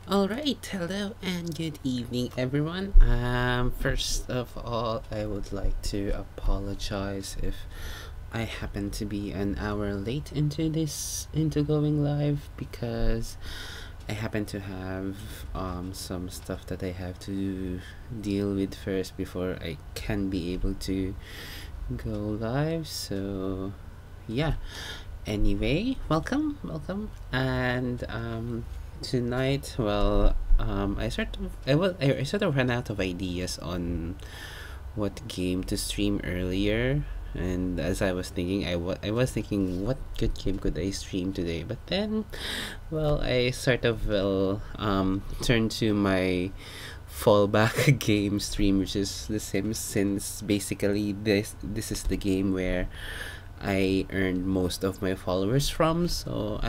Alright, hello and good evening everyone. First of all, I would like to apologize if I happen to be an hour late into going live because I happen to have some stuff that I have to deal with first before I can be able to go live. So yeah. Anyway, welcome, and tonight, well, I sort of ran out of ideas on what game to stream earlier, and as I was thinking, I was thinking what good game could I stream today, but then, well, I sort of turned to my fallback game stream, which is The Sims, since basically this is the game where I earned most of my followers from, so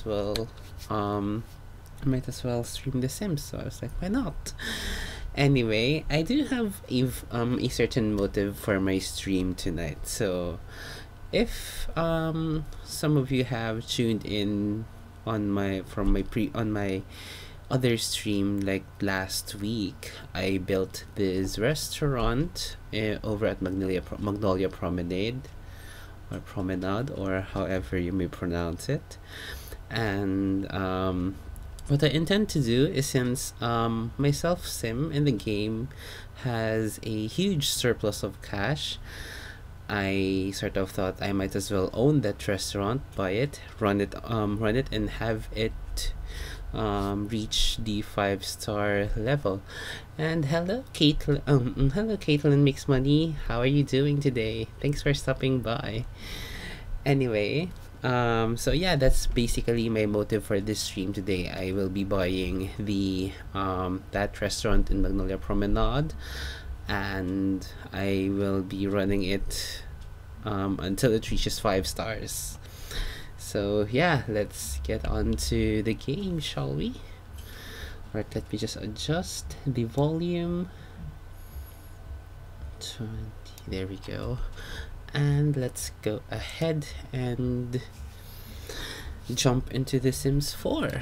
I might as well stream The Sims. So I was like, why not? Anyway, I do have a certain motive for my stream tonight. So if some of you have tuned in on my other stream, like last week, I built this restaurant over at Magnolia Promenade, or Promenade, or however you may pronounce it. And what I intend to do is, since my self sim in the game has a huge surplus of cash, I sort of thought I might as well own that restaurant, buy it, run it, and have it reach the 5-star level. And hello, Caitlin Makes Money. How are you doing today? Thanks for stopping by. Anyway, so yeah, that's basically my motive for this stream today. I will be buying the that restaurant in Magnolia Promenade, and I will be running it until it reaches 5 stars. So yeah, let's get on to the game, shall we? Right, let me just adjust the volume. 20, there we go. And let's go ahead and jump into The Sims 4.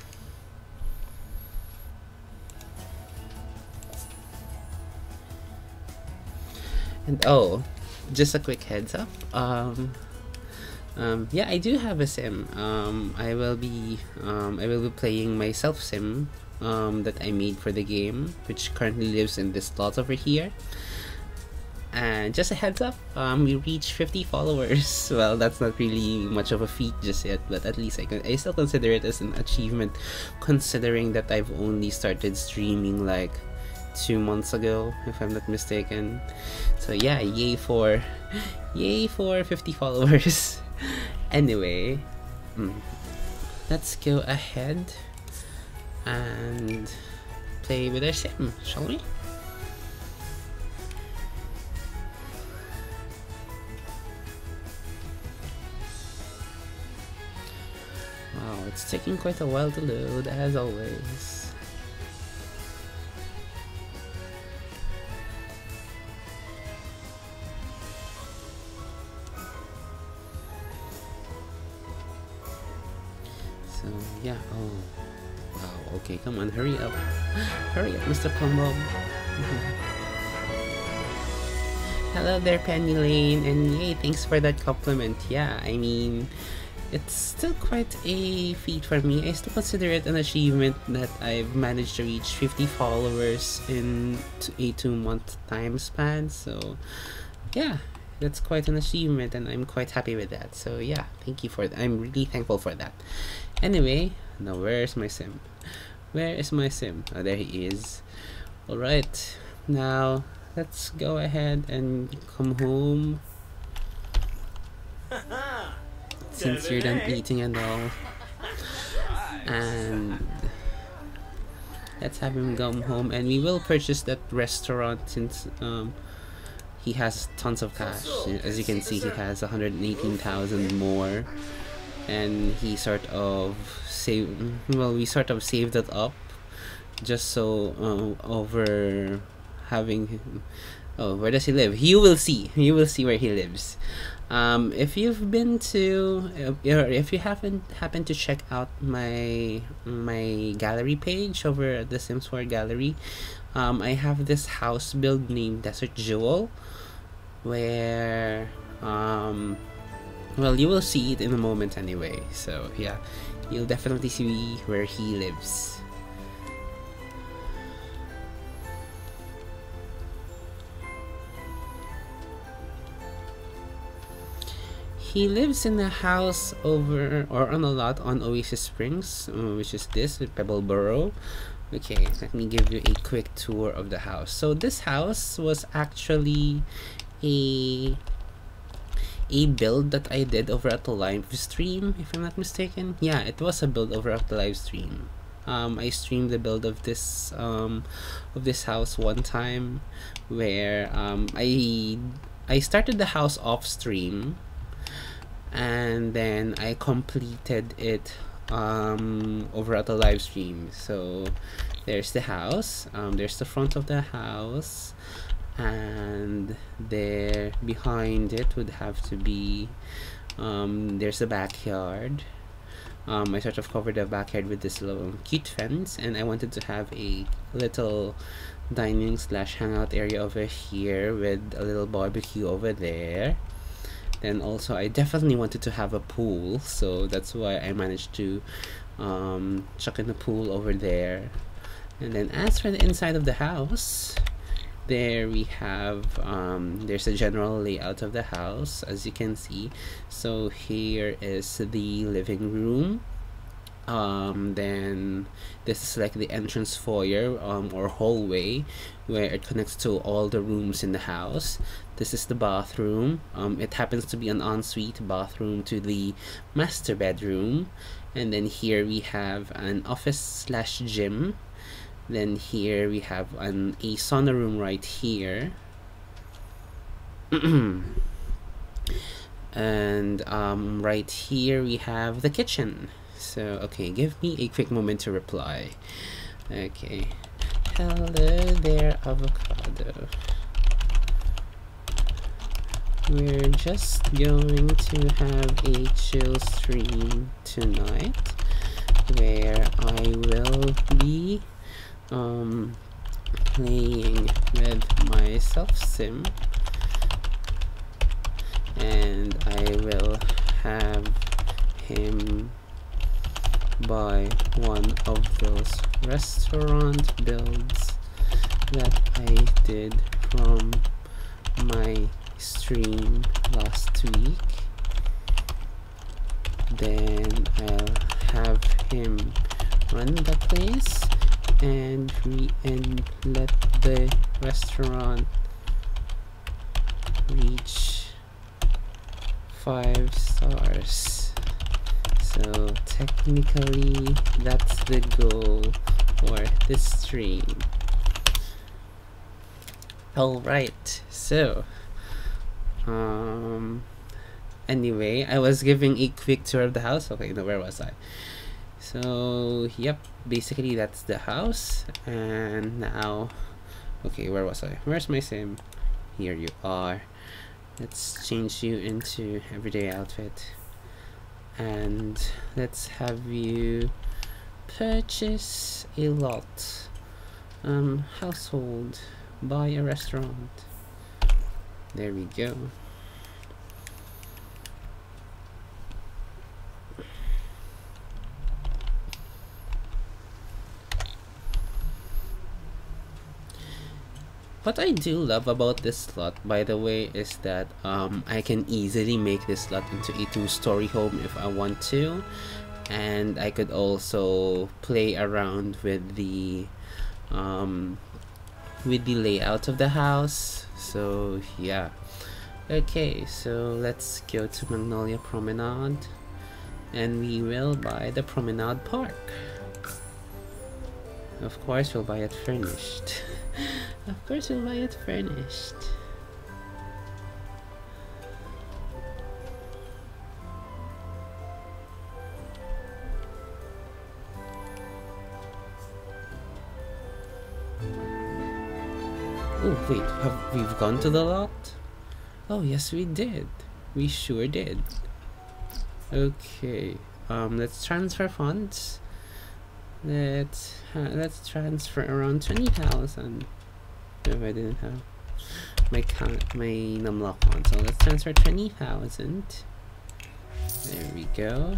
And oh, just a quick heads up. Yeah, I do have a sim. I will be playing my self sim that I made for the game, which currently lives in this slot over here. And just a heads up, we reached 50 followers. Well, that's not really much of a feat just yet, but at least I still consider it as an achievement, considering that I've only started streaming like 2 months ago, if I'm not mistaken. So yeah, yay for 50 followers. Anyway, let's go ahead and play with our sim, shall we? Wow, it's taking quite a while to load, as always. So, yeah, oh, wow, okay, come on, hurry up. Hurry up, Mr. Plumbob. Hello there, Penny Lane, and yay, thanks for that compliment. Yeah, I mean, it's still quite a feat for me. I still consider it an achievement that I've managed to reach 50 followers in a 2-month time span. So yeah, that's quite an achievement, and I'm quite happy with that. So yeah, thank you for that. I'm really thankful for that. Anyway, now where's my sim? Where is my sim? Oh, there he is. Alright, now let's go ahead and come home. Since you're done eating and all, and let's have him come home, and we will purchase that restaurant since he has tons of cash. As you can see, he has 118,000 more, and he sort of we sort of saved it up just so over having Oh, where does he live? You will see. You will see where he lives. If you've been to, or if you haven't happened to check out my gallery page over at the Sims 4 gallery, I have this house build named Desert Jewel, where well, you will see it in a moment anyway. So yeah, you'll definitely see where he lives. He lives in a house over or on a lot on Oasis Springs, which is this Pebbleboro. Okay, let me give you a quick tour of the house. So this house was actually a build that I did over at the live stream, if I'm not mistaken. Yeah, it was a build over at the live stream. I streamed the build of this house one time, where I started the house off stream, and then I completed it over at the live stream. So there's the house, there's the front of the house, and there behind it would have to be there's a backyard. I sort of covered the backyard with this little cute fence, and I wanted to have a little dining slash hangout area over here with a little barbecue over there. Then also I definitely wanted to have a pool, so that's why I managed to chuck in the pool over there. And then as for the inside of the house, there we have there's a general layout of the house, as you can see. So here is the living room. Then this is like the entrance foyer or hallway where it connects to all the rooms in the house. This is the bathroom. It happens to be an ensuite bathroom to the master bedroom. And then here we have an office slash gym. Then here we have a sauna room right here. And right here we have the kitchen. So okay, give me a quick moment to reply. Okay, hello there, avocado. We're just going to have a chill stream tonight, where I will be playing with my self-sim, and I will have him buy one of those restaurant builds that I did from my stream last week. Then I'll have him run the place and let the restaurant reach 5 stars. So technically that's the goal for this stream. Alright, so anyway, I was giving a quick tour of the house. Okay, no, where was I? So yep, basically that's the house. And now, okay, where was I? Where's my sim? Here you are. Let's change you into everyday outfit, and let's have you purchase a lot. Household, buy a restaurant. There we go. What I do love about this slot, by the way, is that I can easily make this slot into a 2-story home if I want to, and I could also play around with the layout of the house. So yeah. Okay, so let's go to Magnolia Promenade, and we will buy the Promenade Park. Of course, we'll buy it furnished. Of course, we'll buy it furnished. Oh wait, have we've gone to the lot? Oh yes, we did. We sure did. Okay. Let's transfer funds. Let's transfer around 20,000. If I didn't have my numlock on, so let's transfer 20,000. There we go.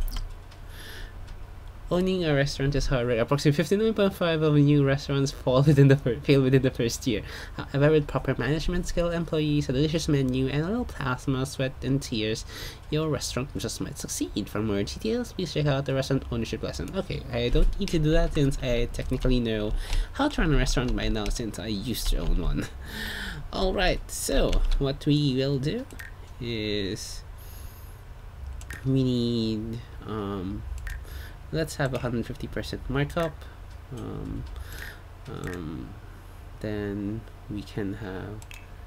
Owning a restaurant is hard, right? Approximately 59.5 of new restaurants fail within the first year. However, with proper management skill, employees, a delicious menu, and a little plasma, sweat, and tears, your restaurant just might succeed. For more details, please check out the restaurant ownership lesson. Okay, I don't need to do that since I technically know how to run a restaurant by now since I used to own one. Alright, so what we will do is we need let's have 150% markup. Then we can have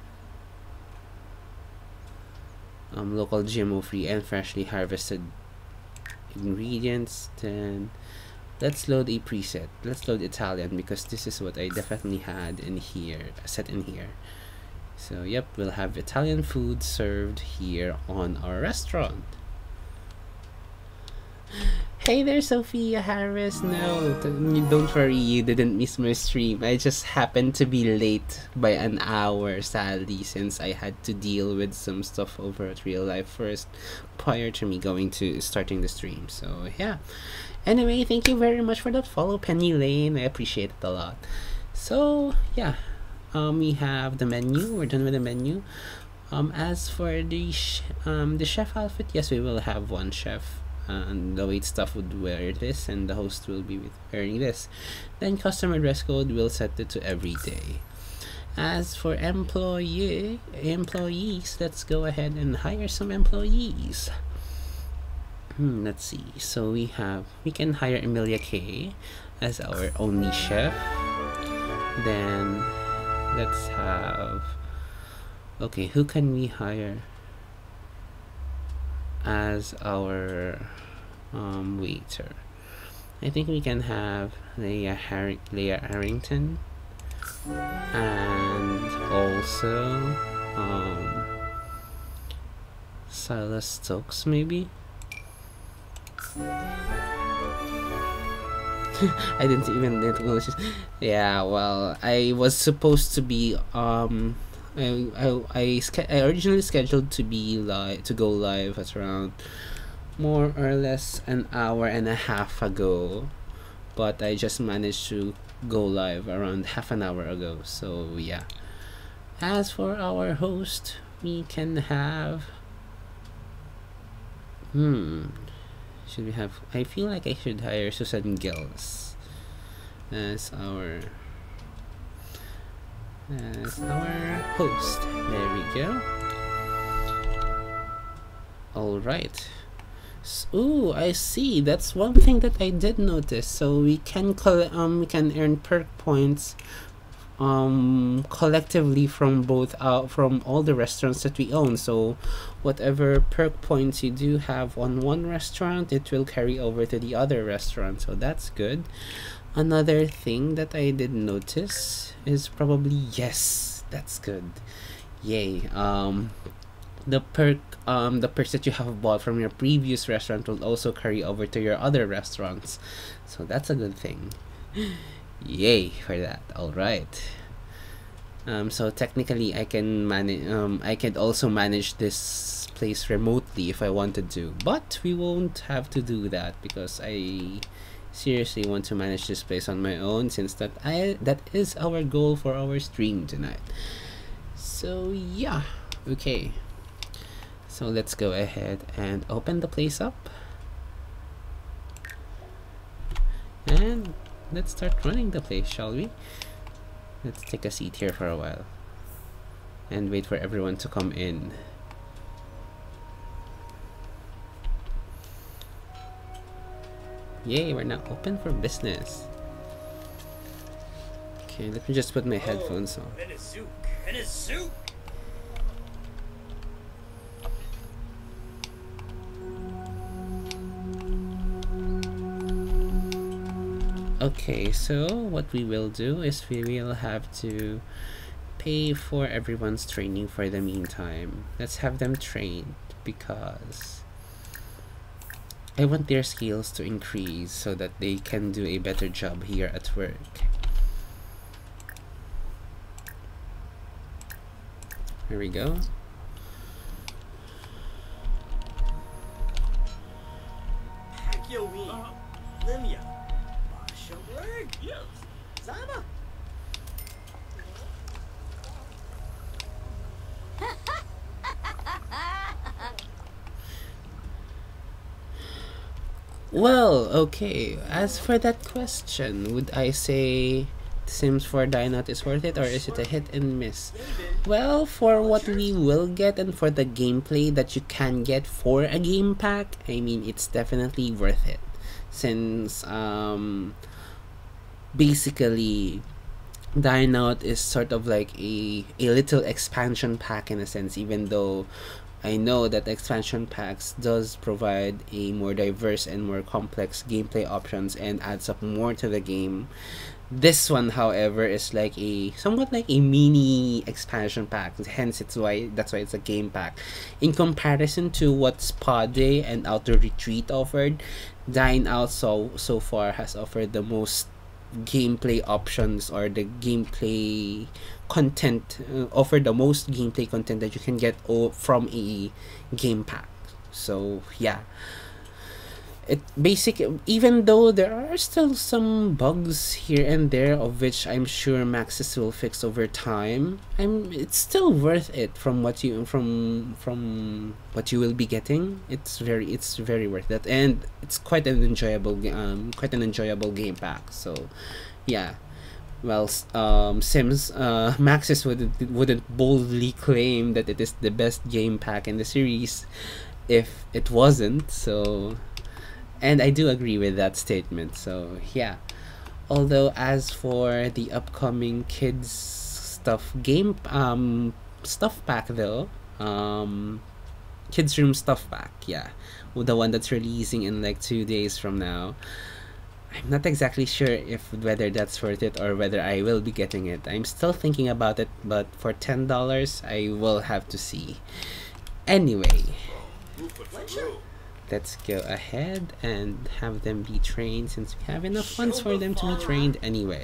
local GMO free and freshly harvested ingredients. Then let's load a preset. Let's load Italian because this is what I definitely had in here, set in here. So yep, we'll have Italian food served here on our restaurant. Hey there, Sophia Harris. No, don't worry, you didn't miss my stream. I just happened to be late by an hour, sadly, since I had to deal with some stuff over at Real Life first, prior to me starting the stream. So yeah. Anyway, thank you very much for that follow, Penny Lane. I appreciate it a lot. So yeah, we have the menu. We're done with the menu. As for the chef outfit, yes, we will have one chef. And the wait staff would wear this, and the host will be wearing this. Then customer dress code will set it to every day. As for employees, let's go ahead and hire some employees. Let's see. So we can hire Emilia K as our only chef. Then let's have, okay, who can we hire as our waiter? I think we can have Leah Arrington, and also Silas Stokes maybe. I didn't even acknowledge this. Yeah, well, I was supposed to be I originally scheduled to go live at around more or less an hour and a half ago, but I just managed to go live around half an hour ago. So yeah. As for our host, we can have should we have, I feel like I should hire Susan Gills as our host. There we go. Alright. Ooh, I see. That's one thing that I did notice. So we can earn perk points collectively from from all the restaurants that we own. So whatever perk points you do have on one restaurant, it will carry over to the other restaurant. So that's good. Another thing that I did notice is probably, yes, that's good. Yay. The perks that you have bought from your previous restaurant will also carry over to your other restaurants. So that's a good thing. Yay for that. All right. So technically I can manage I can also manage this place remotely if I wanted to, but we won't have to do that because I seriously want to manage this place on my own, since that is our goal for our stream tonight. So yeah, okay, so let's go ahead and open the place up and let's start running the place, shall we? Let's take a seat here for a while and wait for everyone to come in. Yay, we're now open for business. Okay, let me just put my headphones on. Okay, so what we will do is we will have to pay for everyone's training for the meantime. Let's have them trained because I want their skills to increase so that they can do a better job here at work. Here we go. Well, okay. As for that question, would I say Sims 4 Dynout is worth it, or is it a hit and miss? Well, for what we will get and for the gameplay that you can get for a game pack, I mean, it's definitely worth it. Since, basically, Dynout is sort of like a little expansion pack in a sense, even though I know that expansion packs does provide a more diverse and more complex gameplay options and adds up more to the game. This one, however, is like somewhat like a mini expansion pack. Hence, that's why it's a game pack. In comparison to what Spa Day and Outer Retreat offered, Dine Out so far has offered the most gameplay options, or the gameplay content, offer the most gameplay content that you can get from a game pack. So yeah, even though there are still some bugs here and there, of which I'm sure Maxis will fix over time, it's still worth it from what you will be getting. It's very worth it, and it's quite an enjoyable game pack. So yeah. Well, Sims, Maxis wouldn't boldly claim that it is the best game pack in the series if it wasn't. So, and I do agree with that statement. So yeah. Although as for the upcoming kids stuff stuff pack though, kids room stuff pack, yeah, the one that's releasing in like 2 days from now. I'm not exactly sure whether that's worth it or whether I will be getting it. I'm still thinking about it, but for $10, I will have to see. Anyway, let's go ahead and have them be trained, since we have enough funds for them to be trained anyway.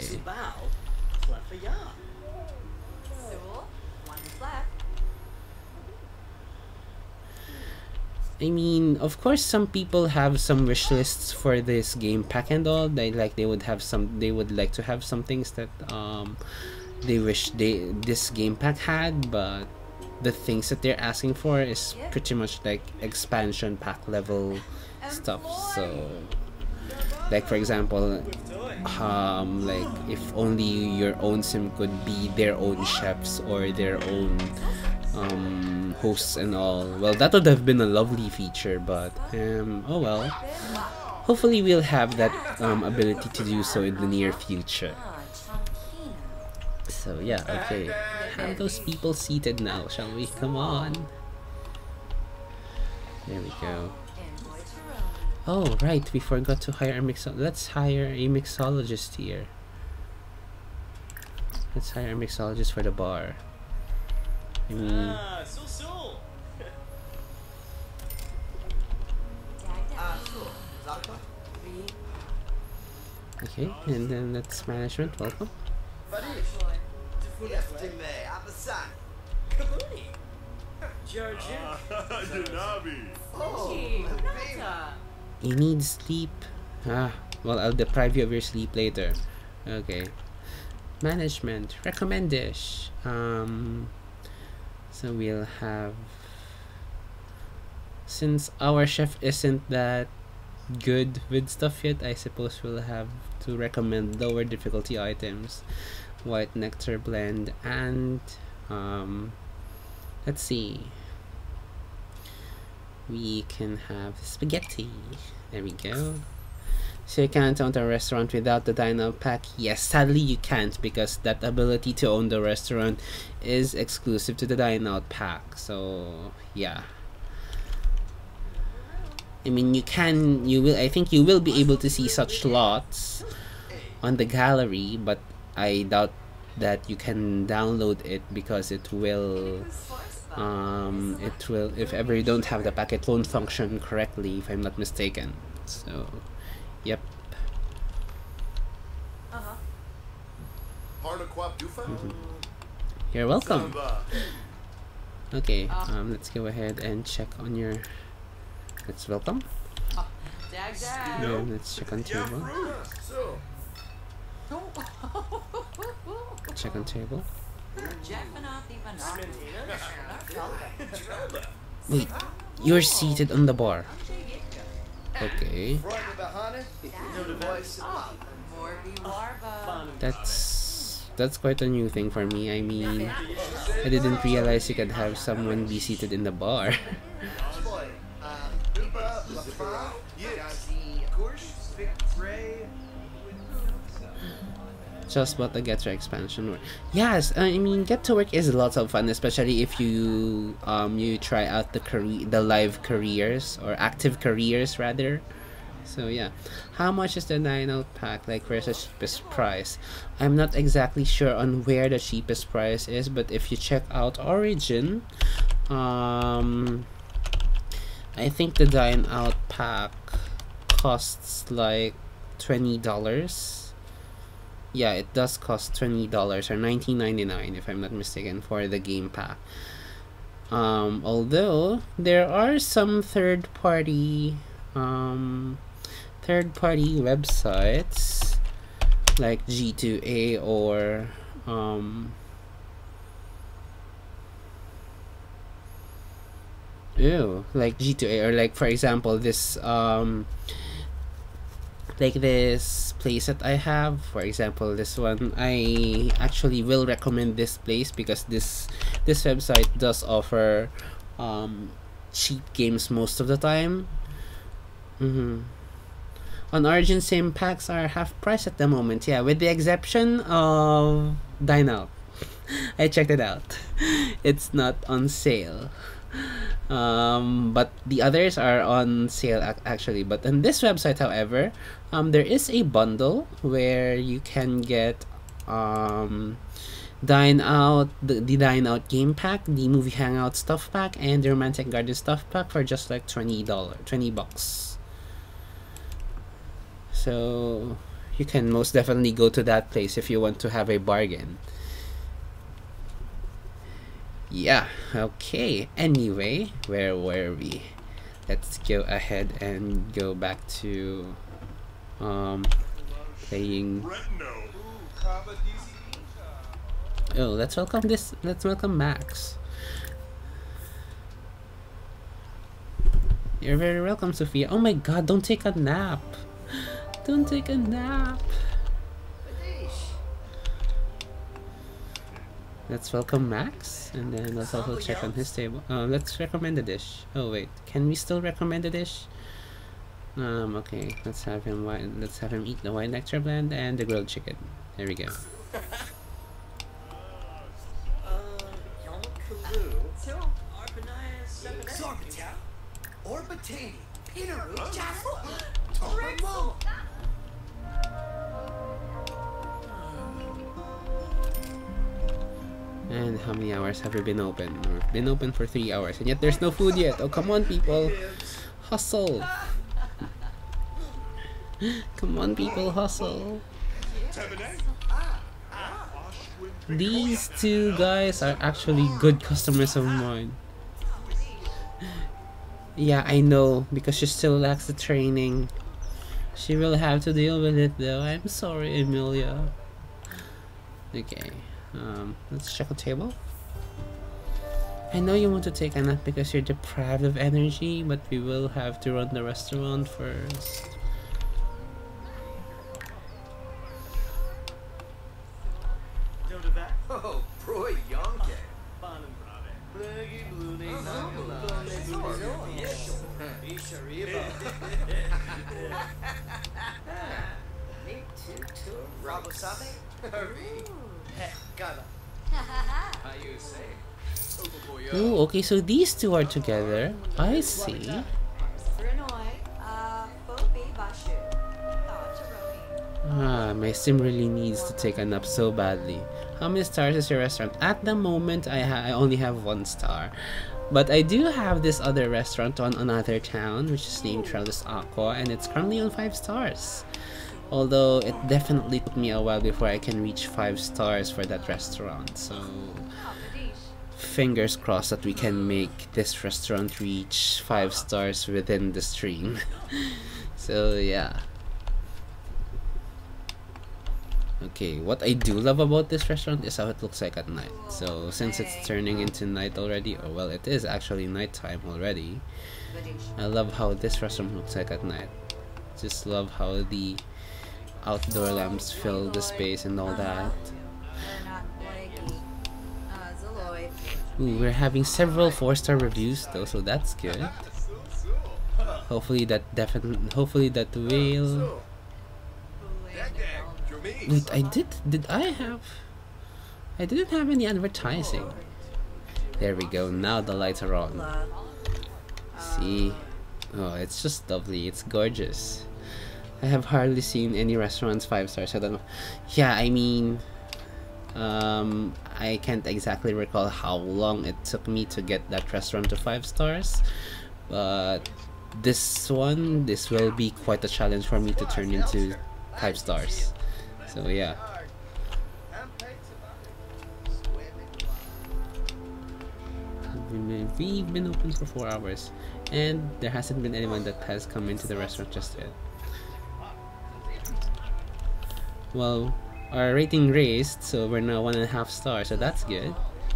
I mean, of course, some people have some wish lists for this game pack and all. They would like to have some things that they wish this game pack had, but the things that they're asking for is pretty much like expansion pack level stuff. So, like for example, like if only your own sim could be their own chefs or their own hosts and all. Well, that would have been a lovely feature, but oh well. Hopefully we'll have that ability to do so in the near future. So yeah, okay. Have those people seated now, shall we? Come on. There we go. Oh right, we forgot to hire a let's hire a mixologist here. Let's hire a mixologist for the bar. I mean, okay, and then that's management. Welcome. You need sleep. Well, I'll deprive you of your sleep later. Okay. Management. Recommend-ish. So we'll have... Since our chef isn't that good with stuff yet, I suppose we'll have to recommend lower difficulty items. White nectar blend and... let's see. We can have spaghetti. There we go. So you can't own a restaurant without the Dino pack? Yes, sadly you can't, because that ability to own the restaurant is exclusive to the Dino pack. So yeah. I mean, I think you will be able to see such lots on the gallery, but I doubt that you can download it, because it will if ever you don't have the pack, it won't function correctly, if I'm not mistaken. So yep. You're welcome. Okay, let's go ahead and check on your. Let's welcome. Yeah, let's check on table. Check on table. Wait, you're seated on the bar. Okay. That's quite a new thing for me. I mean, I didn't realize you could have someone be seated in the bar. Just bought the Get to expansion. Yes, I mean, Get to Work is lots of fun, especially if you you try out the live careers, or active careers rather. So yeah, how much is the Dine Out pack? Like, where's the cheapest price? I'm not exactly sure on where the cheapest price is, but if you check out Origin, I think the Dine Out pack costs like $20. Yeah, it does cost $20 or $19.99 if I'm not mistaken for the game pack. Although there are some third-party websites like G2A or like G2A, or like, for example, this like this place that I have, for example, this one. I actually will recommend this place because this website does offer cheap games most of the time. On Origin, same packs are half price at the moment, yeah, with the exception of Dine Out. I checked it out. It's not on sale. But the others are on sale actually. But on this website, however, there is a bundle where you can get Dine Out, the Dine Out game pack, the Movie Hangout stuff pack, and the Romantic Garden stuff pack for just like $20. So you can most definitely go to that place if you want to have a bargain. Yeah, okay. Anyway, where were we? Let's go ahead and go back to playing. Oh, let's welcome Max. You're very welcome, Sophia. Oh my god, don't take a nap. Don't take a nap. Let's welcome Max, and then let's also check on his table. Let's recommend a dish. Oh wait, can we still recommend a dish? Okay, let's have him eat the white nectar blend and the grilled chicken. There we go. And how many hours have we been open? We've been open for 3 hours, and yet there's no food yet. Oh, come on, people. Hustle. Come on, people, hustle. These two guys are actually good customers of mine. Yeah, I know, because she still lacks the training. She will have to deal with it, though. I'm sorry, Emilia. Okay. Let's check the table. I know you want to take a nap because you're deprived of energy, but we will have to run the restaurant first. Oh, bro, Yonke. Oh, okay, so these two are together. I see. My sim really needs to take a nap so badly. How many stars is your restaurant? At the moment, I only have 1 star. But I do have this other restaurant on another town, which is named Trellis Aqua, and it's currently on 5 stars. Although it definitely took me a while before I can reach 5 stars for that restaurant. So fingers crossed that we can make this restaurant reach 5 stars within the stream. So yeah. Okay, what I do love about this restaurant is how it looks like at night. So since it's turning into night already, or well, it is actually nighttime already, I love how this restaurant looks like at night. Just love how the outdoor lamps fill the space and all that. Ooh, we're having several 4-star reviews though, so that's good. Hopefully that will. Wait, I didn't have any advertising. There we go, now the lights are on. See? Oh, it's just lovely, it's gorgeous. I have hardly seen any restaurants 5 stars. I don't know. Yeah, I mean, I can't exactly recall how long it took me to get that restaurant to 5 stars, but this will be quite a challenge for me to turn into 5 stars. So yeah. We've been open for 4 hours, and there hasn't been anyone that has come into the restaurant just yet. Well, our rating raised, so we're now 1.5 stars, so that's good.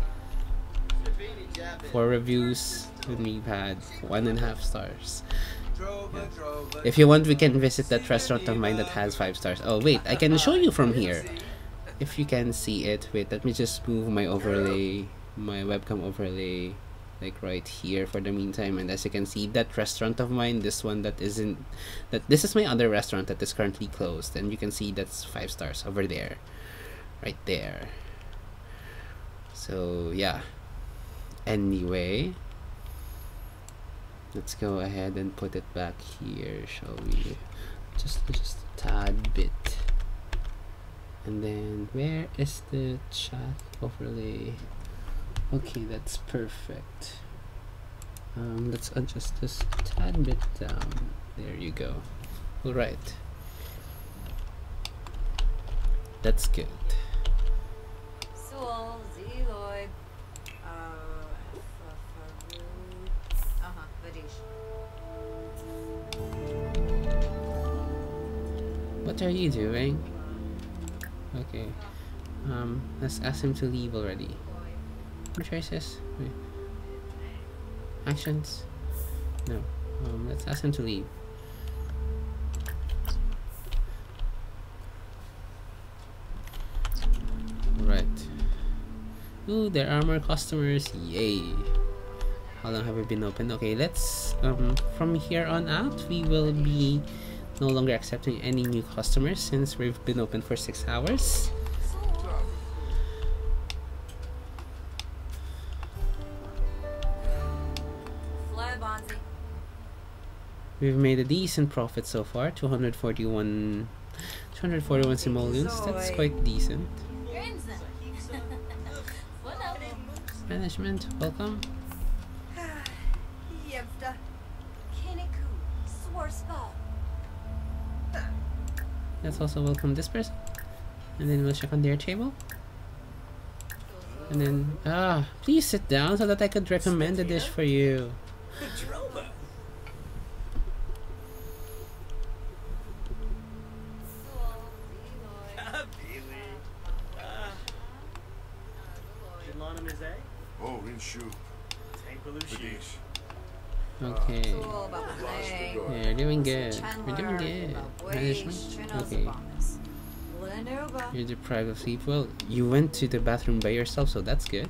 4 reviews, and we've had 1.5 stars. Yeah. If you want, we can visit that restaurant of mine that has 5 stars. Oh wait, I can show you from here. If you can see it, wait, let me just move my overlay, my webcam overlay, like right here for the meantime. And as you can see, that restaurant of mine, this one that isn't, this is my other restaurant that is currently closed, and you can see that's 5 stars over there, right there. So yeah. Anyway, let's go ahead and put it back here, shall we? Just a tad bit. And then where is the chat overlay? Okay, that's perfect. Let's adjust this a tad bit down. There you go. All right, that's good. What are you doing? Okay. Let's ask him to leave already. Choices? Wait. Actions? No. Let's ask him to leave. Right. Ooh, there are more customers. Yay. How long have we been open? Okay, let's from here on out we will be no longer accepting any new customers since we've been open for 6 hours. We've made a decent profit so far, 241 simoleons. That's quite decent. Management, welcome. Let's also welcome this person, and then we'll check on their table. And then, please sit down so that I could recommend a dish for you. Okay. Yeah, you're doing good. You're doing good. Management? Okay. You're deprived of sleep. Well, you went to the bathroom by yourself, so that's good.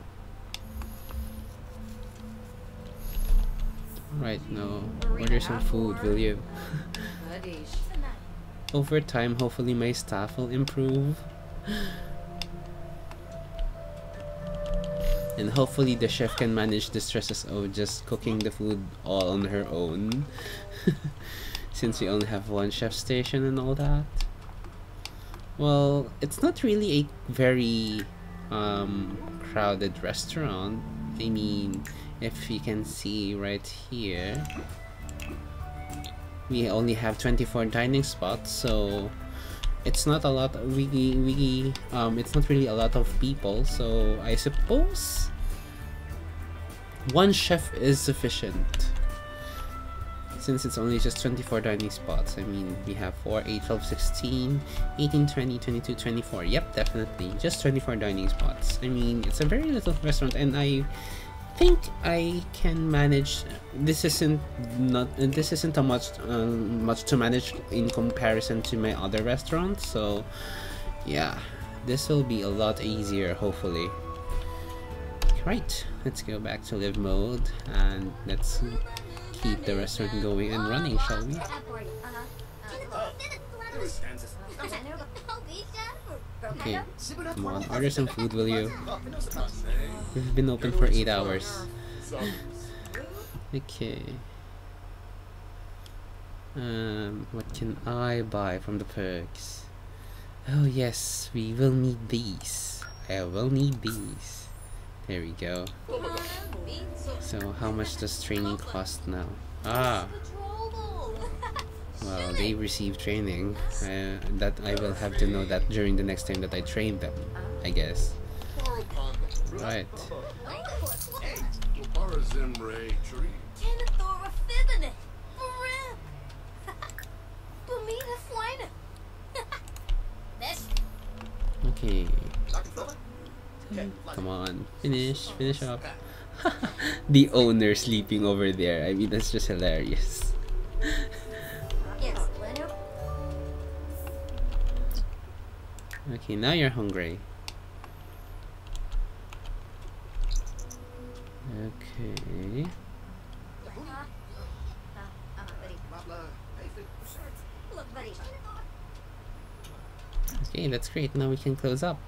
Right, now order some food, will you? Over time, hopefully my staff will improve. And hopefully the chef can manage the stresses of just cooking the food all on her own. Since we only have 1 chef station and all that. Well, it's not really a very crowded restaurant. I mean, if you can see right here, we only have 24 dining spots, so it's not a lot. It's not really a lot of people. So I suppose one chef is sufficient. Since it's only just 24 dining spots. I mean, we have 4, 8, 12, 16, 18, 20, 22, 24. Yep, definitely. Just 24 dining spots. I mean, it's a very little restaurant, and I think I can manage. This isn't a much to manage in comparison to my other restaurants. So, yeah, this will be a lot easier, hopefully. Right, let's go back to live mode, and let's keep the restaurant going and running, shall we? Okay, come on, order some food, will you? We've been open for 8 hours. Okay. What can I buy from the perks? Oh yes, we will need these. I will need these. There we go. So how much does training cost now? Ah! Well, they receive training. That I will have to know that during the next time that I train them, I guess. Right. Okay. Come on, finish up. The owner sleeping over there. I mean, that's just hilarious. Okay, now you're hungry. Okay. Okay, that's great. Now we can close up.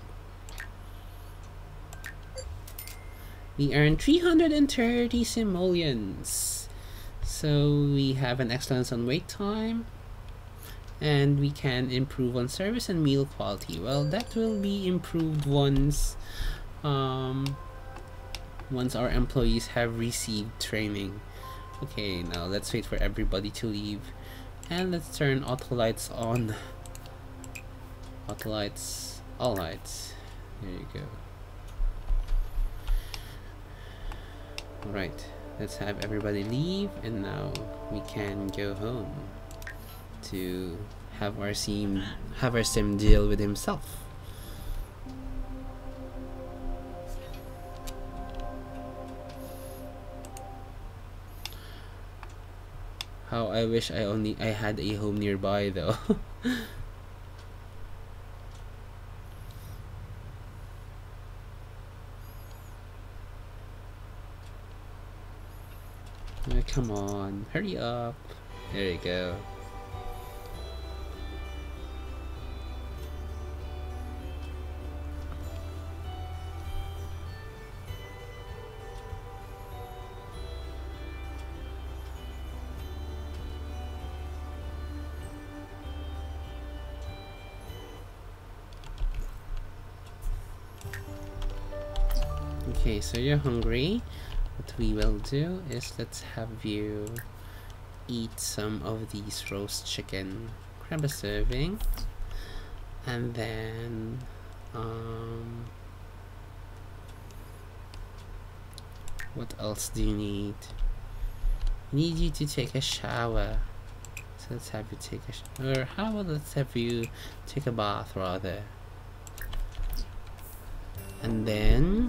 We earned 330 simoleons. So we have an excellence on wait time. And we can improve on service and meal quality. Well, that will be improved once once our employees have received training. Okay, now let's wait for everybody to leave. And let's turn auto lights on. Auto lights, all lights. There you go. Alright, let's have everybody leave, and now we can go home to have our sim deal with himself. How I wish I had a home nearby though. Come on, hurry up. There you go. Okay, so you're hungry. What we will do is let's have you eat some of these roast chicken. Grab a serving, and then what else do you need? I need you to take a shower. So let's have you take a shower. Or how about let's have you take a bath rather. And then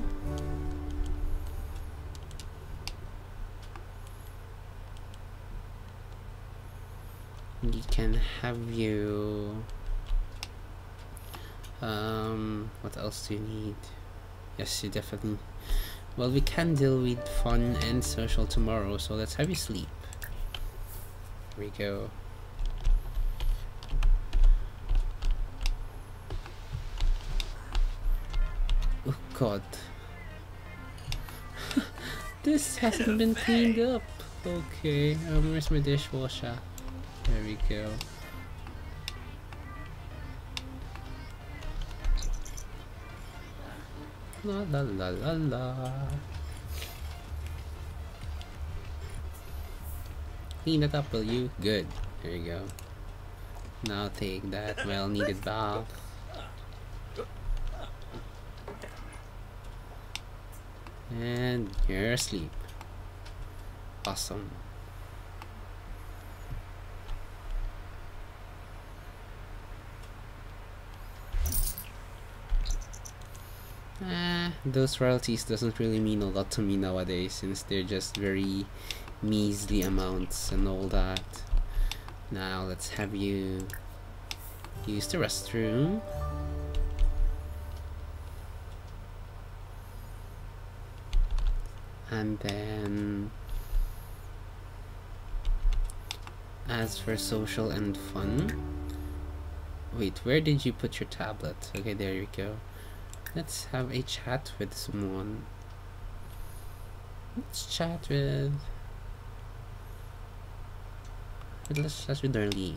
we can have you what else do you need? Yes, you definitely, well, we can deal with fun and social tomorrow, so let's have you sleep. Here we go. Oh god. This hasn't been cleaned up. Okay, where's my dishwasher? There we go. La la la la la. Clean it up, will you? Good. There you go. Now take that well-needed bath. And you're asleep. Awesome. Those royalties doesn't really mean a lot to me nowadays, since they're just very measly amounts and all that. Now let's have you use the restroom. And then as for social and fun, wait, where did you put your tablet? Okay, there you go. Let's have a chat with someone. Let's chat with Darlene.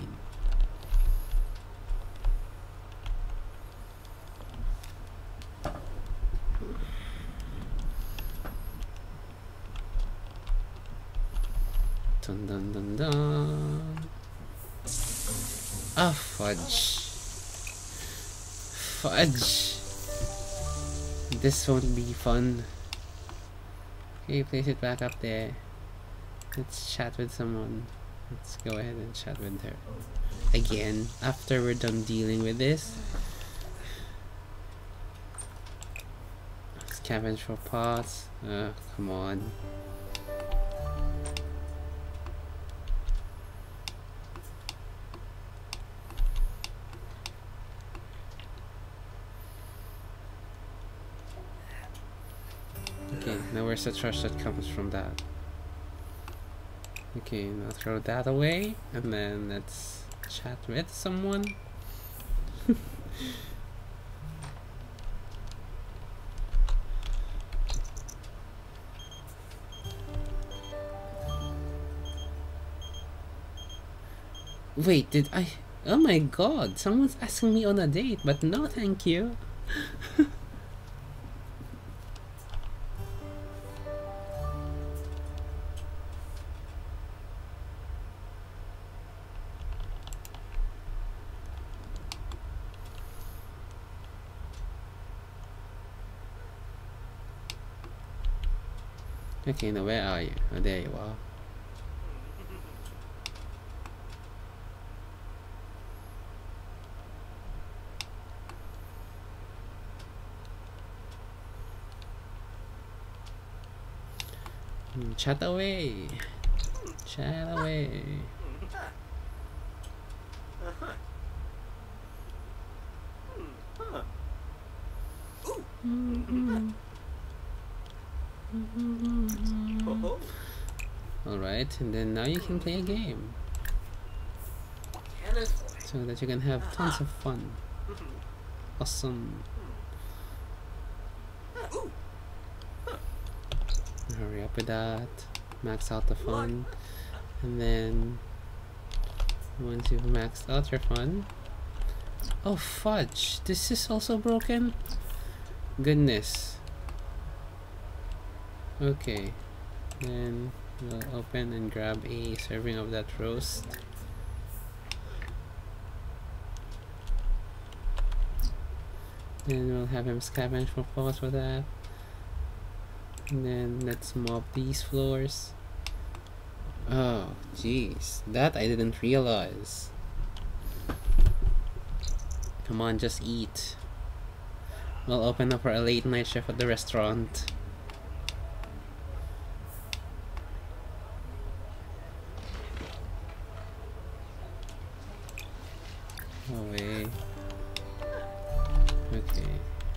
Dun dun dun dun. Ah, fudge. Fudge. This won't be fun. Okay, place it back up there. Let's chat with someone. Let's go ahead and chat with her. Again, after we're done dealing with this. Scavenge for pots. Come on. Okay, now where's the trash that comes from that? Okay, now throw that away, and then let's chat with someone. Wait, did I? Oh my god, someone's asking me on a date, but no thank you. Okay, now where are you? Oh, there you are. Chat away. Chat away. Alright, and then now you can play a game. So that you can have tons of fun. Awesome. Hurry up with that. Max out the fun. And then once you've maxed out your fun. Oh fudge! This is also broken? Goodness. Okay. Then we'll open and grab a serving of that roast. Then we'll have him scavenge for pots for that. And then let's mop these floors. Oh, jeez. That I didn't realize. Come on, just eat. We'll open up for a late night chef at the restaurant. Away. Okay.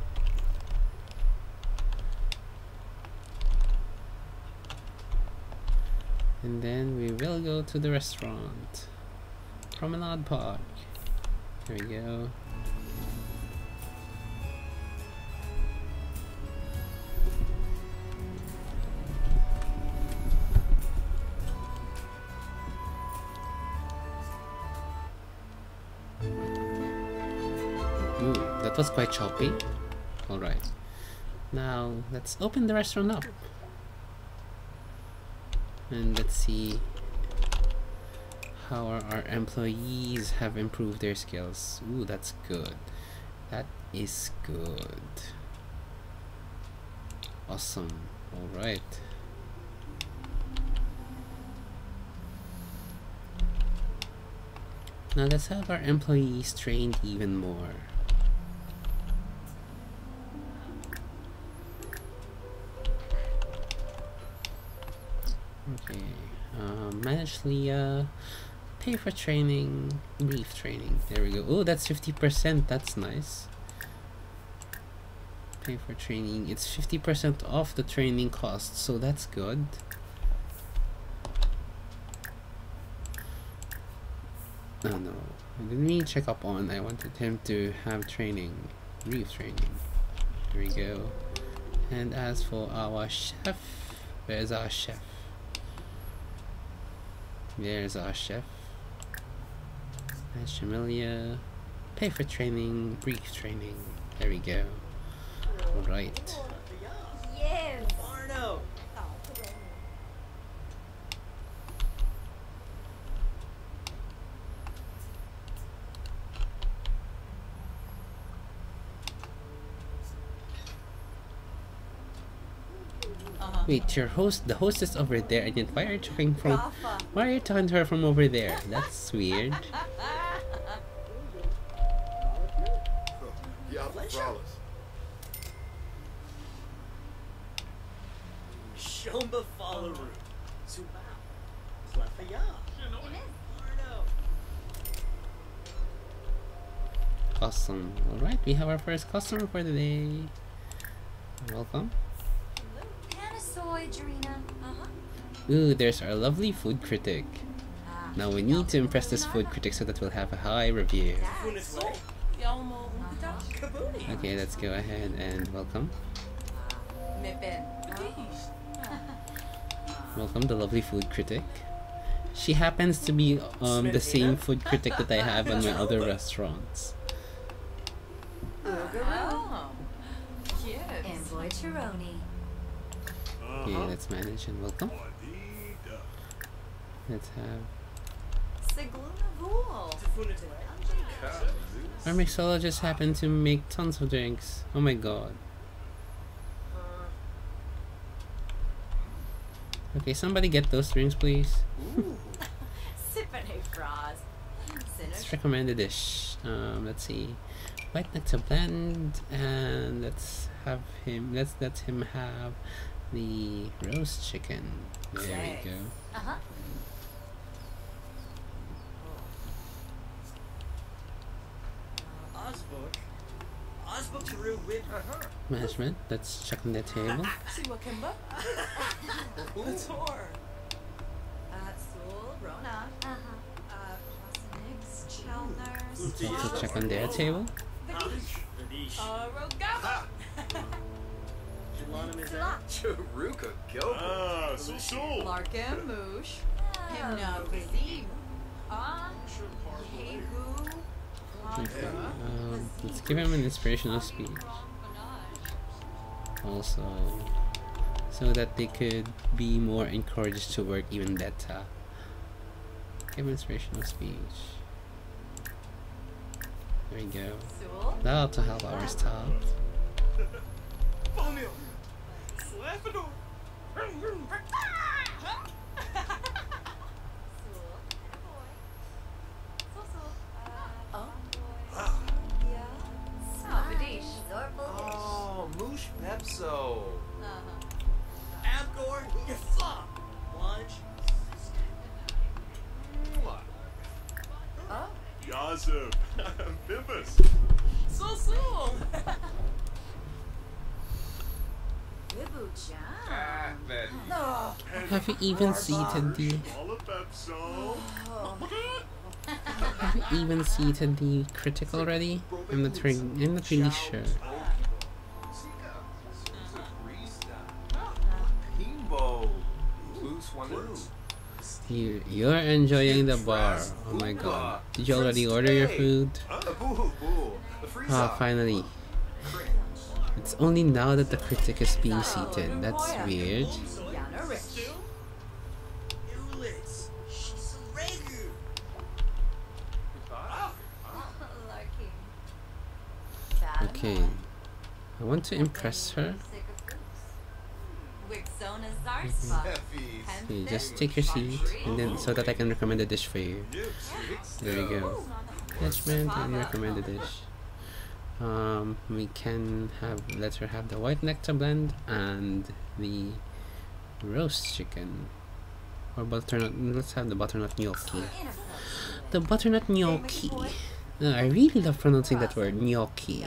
And then we will go to the restaurant. Promenade Park. There we go. Ooh, that was quite choppy. Alright. Now let's open the restaurant up. And let's see how our employees have improved their skills. Ooh, that's good. That is good. Awesome. Alright. Now let's have our employees trained even more. Okay. Manage Leah. Pay for training. Brief training. There we go. Oh, that's 50%. That's nice. Pay for training. It's 50% off the training cost, so that's good. Oh no, I didn't mean check up on. I wanted him to have training, brief training. There we go. And as for our chef, where's our chef? There's our chef. That's Shamilia. Pay for training, brief training. There we go. Right. Yes. Barno. Wait, the hostess over there. I didn't. Why are you talking from? Why are you talking to her from over there? That's weird. Yeah, flawless. Shomba Fallaru. Subao. Clefaya. Barno. Awesome. Alright, we have our first customer for the day. Welcome. Panasoid, Jarina. Ooh, there's our lovely food critic. Now we need to impress this food critic so that we'll have a high review. Funisway. Yalmo. Kabuni. Okay, let's go ahead and welcome. Mipin. Welcome the lovely food critic. She happens to be the same food critic that I have on my other restaurants. Oh. Yes. Envoy Chironi. Okay, let's manage and welcome. Let's have Sigluna Vool. our mixologist happened to make tons of drinks. Oh my god. Okay, somebody get those drinks, please. Sippin' Frost. Let's recommend a dish. Let's see. White nectar blend, and let's have him. Let's let him have the roast chicken. There we go. Osbook Taru with Management. Let's check on the table. Siwakimba. Lator. Sul, Rona. Nigs, Chalmers. Let's also check on their table. Rogama. Charuka Gilbert. Larkin, Moosh. Himna, Kazim. Yehu. Okay. Let's give him an inspirational speech. Also, so that they could be more encouraged to work even better. Give an inspirational speech. There we go. That'll to help our staff. Oh, Moosh Pepso. Abgor, you flop. Lunch. Yazov, Bimbus. So. Ah, that. Have you even seated the? Have you even seated the critic already? I'm not really sure. Pimbo. Loose one. You're enjoying the bar. Oh my god. Did you already order your food? Ah, finally. It's only now that the critic is being seated. That's weird. Yana Rich. Ulitz. Shisuregu. Larkin. Okay. I want to impress her. Wixona Zarspa. Neffy. Okay, just take your seat, and then so that I can recommend a dish for you. There we go. Judgment and recommend a dish. We can let her have the white nectar blend and the roast chicken. Or butternut. Let's have the butternut gnocchi. The butternut gnocchi. I really love pronouncing that word, gnocchi.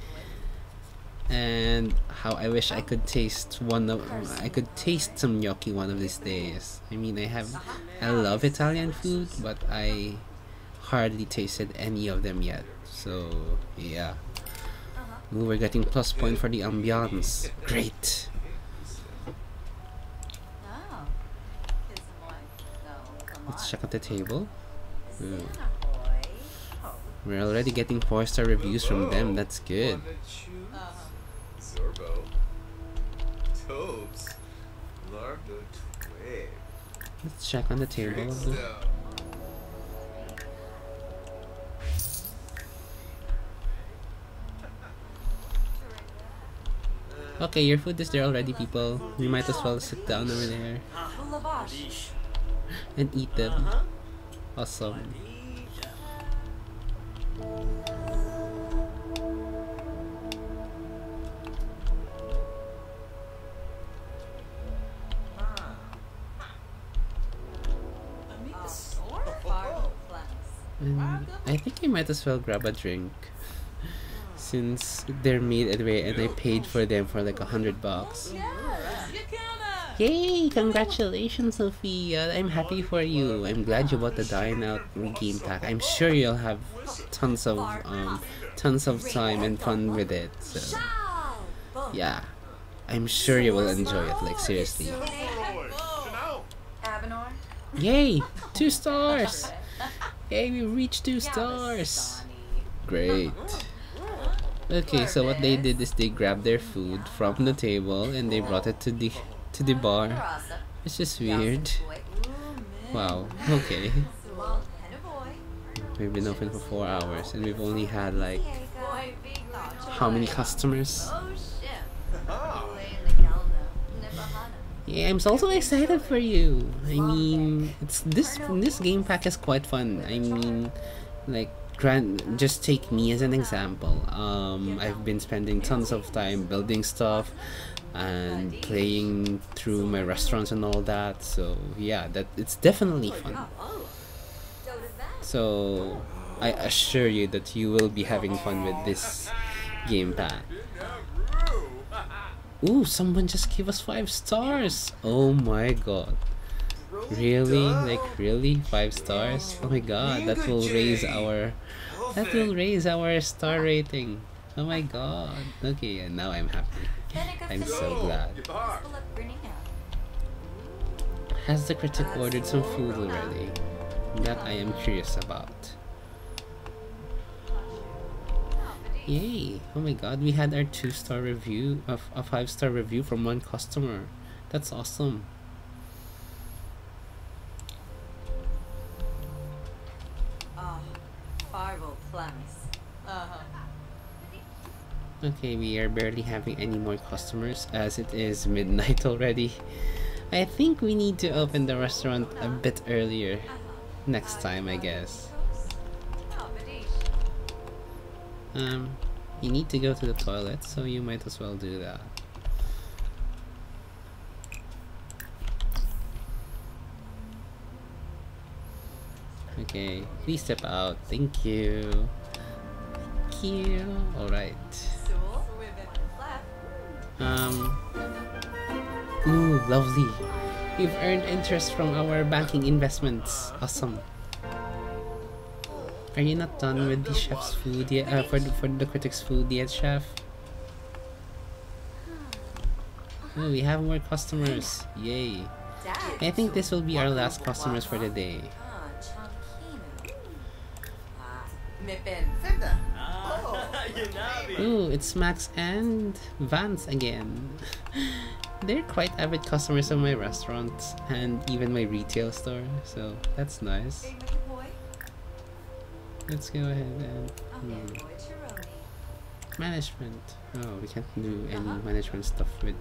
And how I wish I could taste some gnocchi one of these days. I mean, I love Italian food, but I hardly tasted any of them yet. So yeah. Ooh, we're getting plus point for the ambiance. Great. Oh. Let's check out the table. Ooh. We're already getting 4-star reviews from them. That's good. Wanna choose? Zorbo. Tobes. Lardo Twig. Let's check on the table. Trickstone. Okay, your food is there already, people. You might as well sit down over there Lavash. and eat them. Uh-huh. Awesome. And I think I might as well grab a drink since they're made anyway, and I paid for them for like $100. Yay! Congratulations, Sophia! I'm happy for you. I'm glad you bought the Dine Out game pack. I'm sure you'll have tons of time and fun with it. So yeah, I'm sure you will enjoy it. Like seriously. Avenor. Yay! 2 stars! Yay! We reached 2 stars. Great. Okay, so what they did is they grabbed their food from the table and they brought it to the bar. It's just weird. Wow. Okay. We've been open for 4 hours and we've only had like how many customers? Yeah, I'm also excited for you. I mean, this game pack is quite fun. I mean, like just take me as an example. I've been spending tons of time building stuff and playing through my restaurants and all that. So yeah, it's definitely fun. So I assure you that you will be having fun with this game pack. Ooh, someone just gave us 5 stars. Oh my god. Really? Like really? 5 stars? Oh my god, that will raise our star rating. Oh my god. Okay, and now I'm happy. I'm so glad. Has the critic ordered some food already? That I am curious about. Yay! Oh my god, we had our 2-star review of a 5-star review from one customer. That's awesome. Okay, we are barely having any more customers as it is midnight already. I think we need to open the restaurant a bit earlier next time, I guess. You need to go to the toilet, so you might as well do that. Okay, please step out. Thank you. Thank you. Alright. Ooh, lovely. We've earned interest from our banking investments. Awesome. Are you not done with the chef's food yet? For the critic's food yet, chef? Oh, we have more customers. Yay. I think this will be our last customers for the day. Ooh, it's Max and Vance again. They're quite avid customers of my restaurants and even my retail store, so that's nice. Hey, my boy. Let's go ahead and Okay, boy, Chironi. management. Oh, we can't do any management stuff with.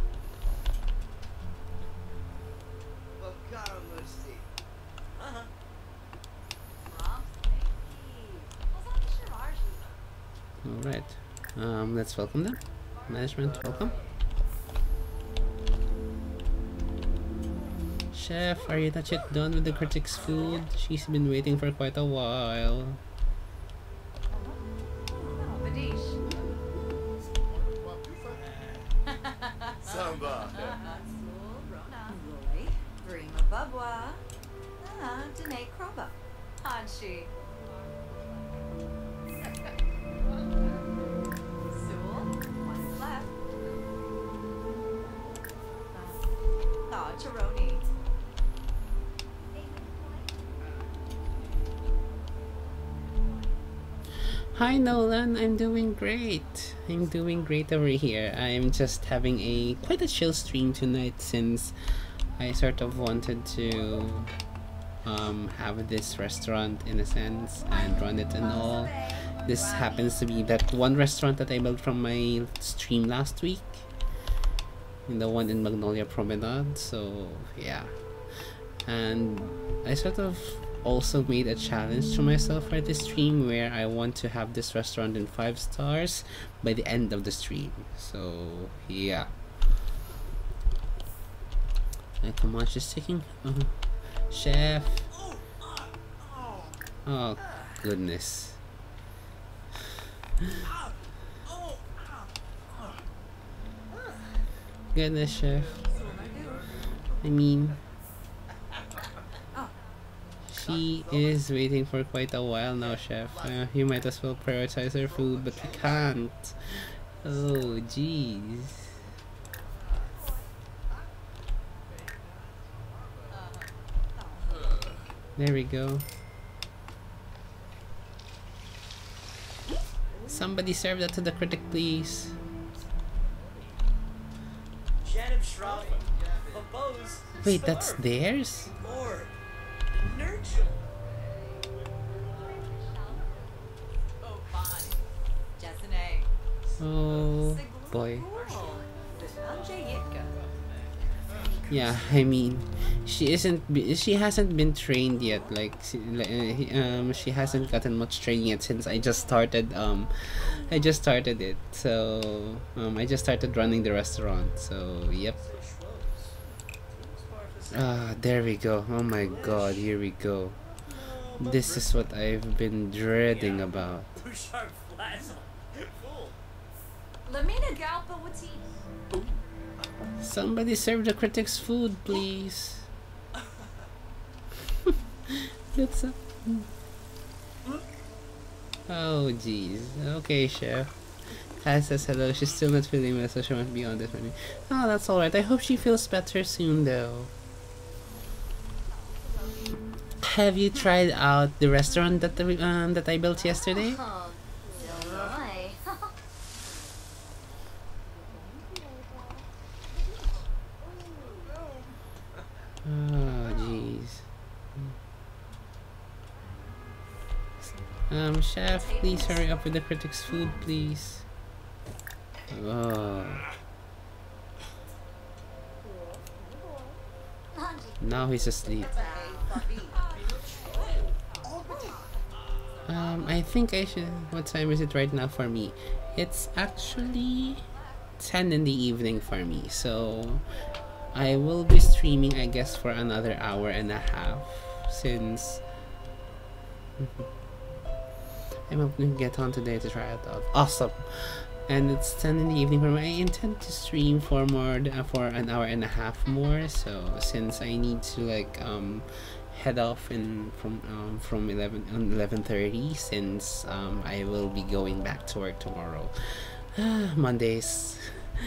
Alright. Let's welcome them. Management, welcome. Chef, are you not yet done with the critic's food? She's been waiting for quite a while. Samba. Brima Babwa. Danae Kroba. Hanshi. Sewell. One left. Chironi. Hi Nolan, I'm doing great. I'm doing great over here. I'm just having quite a chill stream tonight since I sort of wanted to have this restaurant in a sense and run it and all. This happens to be that one restaurant that I built from my stream last week. The one in Magnolia Promenade, so yeah. And I sort of also made a challenge to myself for this stream where I want to have this restaurant in 5 stars by the end of the stream. So yeah. And come on, she's taking chef. Oh goodness. Goodness, chef. I mean, she is waiting for quite a while now, chef. You might as well prioritize her food, but we can't. Oh, jeez. There we go. Somebody serve that to the critic, please. Wait, that's theirs? Oh boy. Yeah, I mean, she hasn't been trained yet. She hasn't gotten much training yet since I just started it. So I just started running the restaurant. So yep. There we go. Oh my god, here we go. This is what I've been dreading about. Somebody serve the critics food, please. That's oh jeez. Okay, chef. Kai says hello. She's still not feeling well, so she won't be on this menu. Oh, that's alright. I hope she feels better soon, though. Have you tried out the restaurant that I built yesterday? Oh, jeez. Chef, please hurry up with the critics' food, please. Oh. Now he's asleep. I think I should. What time is it right now for me? It's actually 10 in the evening for me, so I will be streaming, I guess, for another hour and a half since I'm hoping to get on today to try it out. Awesome. And it's 10 in the evening for me. I intend to stream for for an hour and a half more. So since I need to head off from 11:30, since I will be going back to work tomorrow. Mondays.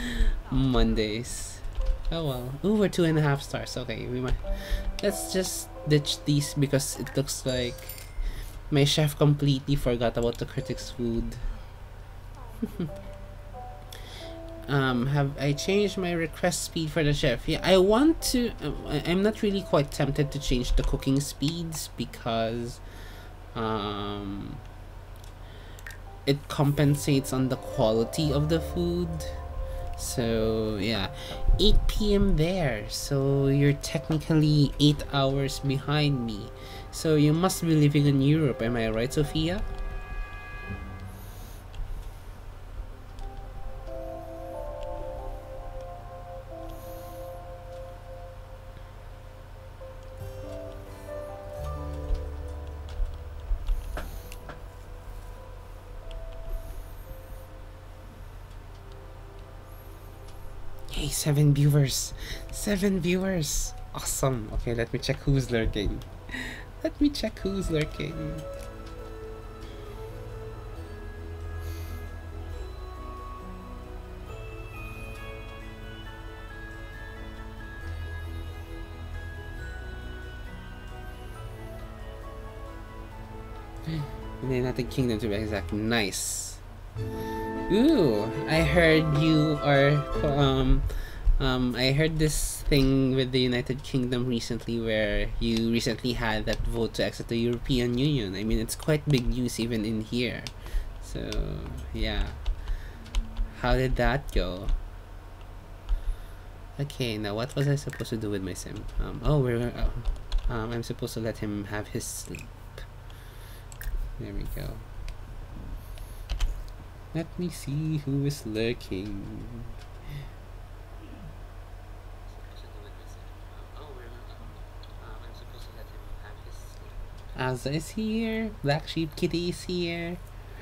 Oh well. Ooh, we're 2.5 stars. Okay, let's just ditch these because it looks like my chef completely forgot about the critics' food. Have I changed my request speed for the chef? Yeah, I want to. I'm not really quite tempted to change the cooking speeds because, it compensates on the quality of the food. So yeah, 8 p.m. there. So you're technically 8 hours behind me. So you must be living in Europe, am I right, Sophia? Hey, 7 viewers. 7 viewers. Awesome. Okay, let me check who's lurking. Let me check who's lurking. The United Kingdom to be exact. Nice. Ooh, I heard you are I heard this thing with the United Kingdom recently where you recently had that vote to exit the European Union. I mean, it's quite big news even in here. So, yeah. How did that go? Okay, now what was I supposed to do with my sim? I'm supposed to let him have his sleep. There we go. Let me see who is lurking. Azza is here. Black Sheep Kitty is here.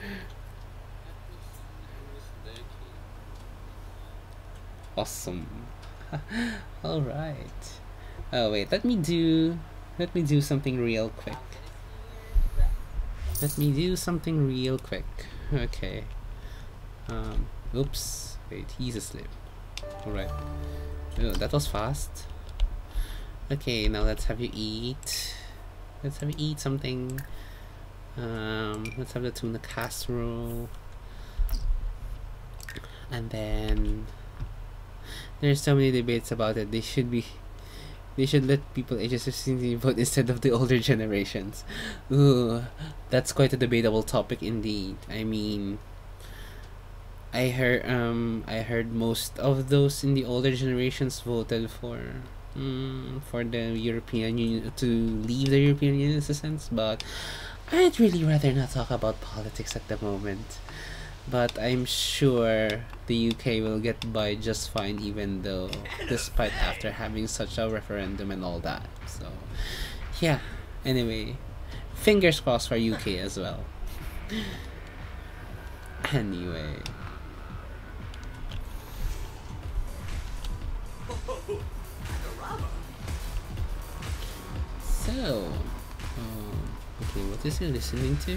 Awesome. Alright. Oh wait, let me do something real quick. Okay. Oops. Wait, he's asleep. Alright. Oh, that was fast. Okay, now let's have you eat. Let's have you eat something. Let's have the tuna casserole. And then there's so many debates about it. They should let people ages 15 vote instead of the older generations. Ooh, that's quite a debatable topic indeed. I mean, I heard most of those in the older generations voted for the European Union to leave the European Union in a sense, but I'd really rather not talk about politics at the moment. But I'm sure the UK will get by just fine, even though, despite after having such a referendum and all that. So, yeah. Anyway, fingers crossed for UK as well. Anyway. So, okay, what is he listening to?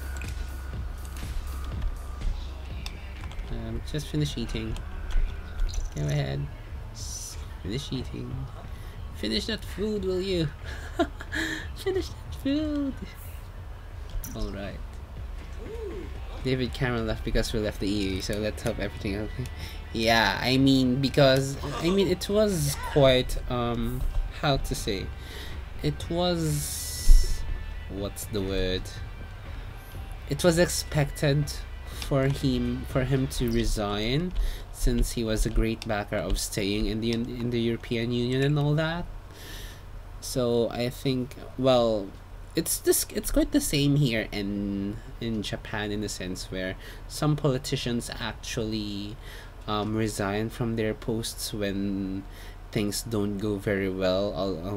Just finish eating. Go ahead. Finish eating. Finish that food, will you? Finish that food. Alright. David Cameron left because we left the EU, so let's hope everything okay. Yeah, I mean, because it was quite how to say, it was, what's the word, it was expected for him to resign, since he was a great backer of staying in the European Union and all that. So I think, well, it's quite the same here in Japan, in a sense where some politicians actually resign from their posts when things don't go very well,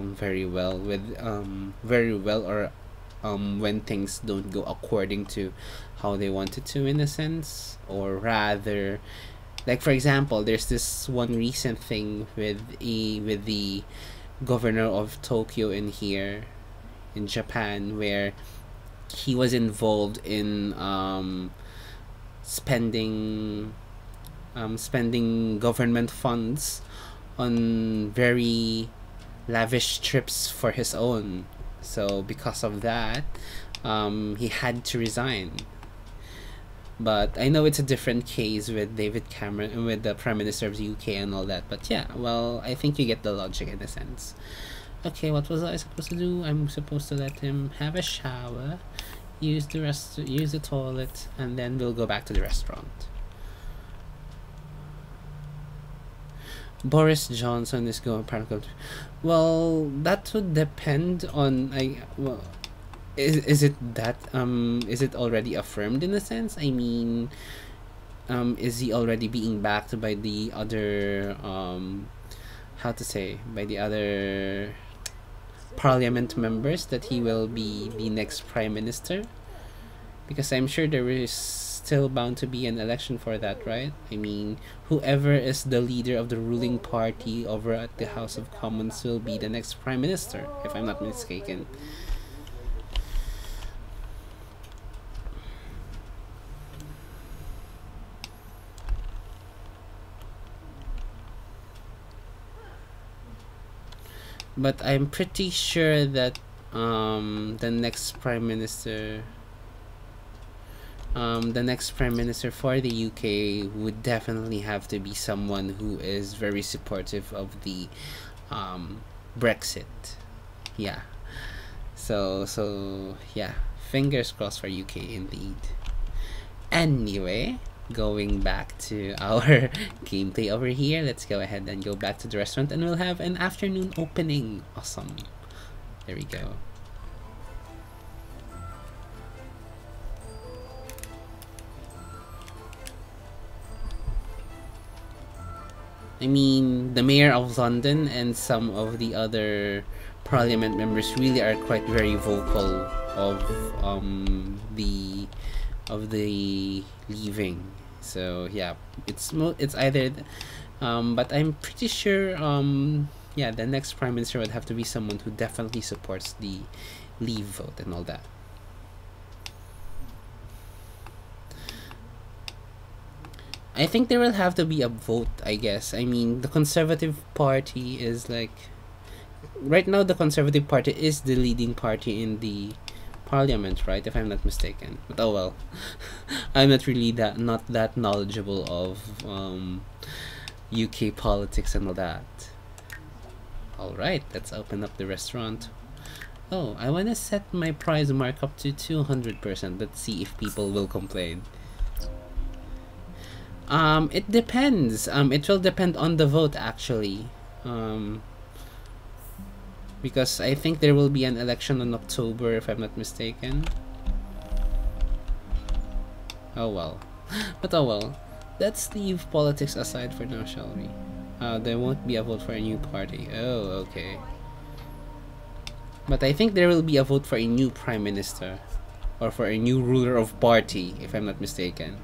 or when things don't go according to how they wanted to, in a sense. Or rather, like for example, there's this one recent thing with the governor of Tokyo in Japan, where he was involved in spending government funds on very lavish trips for his own. So because of that, he had to resign. But I know it's a different case with David Cameron, with the Prime Minister of the UK and all that. But yeah, well, I think you get the logic in a sense. Okay, what was I supposed to do? I'm supposed to let him have a shower, use the toilet, and then we'll go back to the restaurant. Boris Johnson is going particle. Well, that would depend on is it already affirmed in a sense? I mean, is he already being backed by the other by the other parliament members that he will be the next prime minister? Because I'm sure there is still bound to be an election for that, right? I mean, whoever is the leader of the ruling party over at the House of Commons will be the next prime minister, if I'm not mistaken. But I'm pretty sure that the next prime minister for the UK would definitely have to be someone who is very supportive of the Brexit. Yeah. So yeah, fingers crossed for UK indeed. Anyway, going back to our gameplay over here, let's go ahead and go back to the restaurant and we'll have an afternoon opening. Awesome. There we go. I mean, the Mayor of London and some of the other Parliament members really are quite very vocal of the leaving. So yeah, it's either but I'm pretty sure yeah, the next prime minister would have to be someone who definitely supports the leave vote and all that. I think there will have to be a vote, I guess. I mean, the Conservative Party is like, right now the Conservative Party is the leading party in the Parliament, right? If I'm not mistaken. But oh well, I'm not really not that knowledgeable of UK politics and all that. All right, let's open up the restaurant. Oh, I want to set my price mark up to 200%. Let's see if people will complain. It depends. It will depend on the vote actually. Because I think there will be an election in October if I'm not mistaken. Oh well. But oh well. Let's leave politics aside for now, shall we? There won't be a vote for a new party. Oh, okay. But I think there will be a vote for a new prime minister. Or for a new ruler of party, if I'm not mistaken.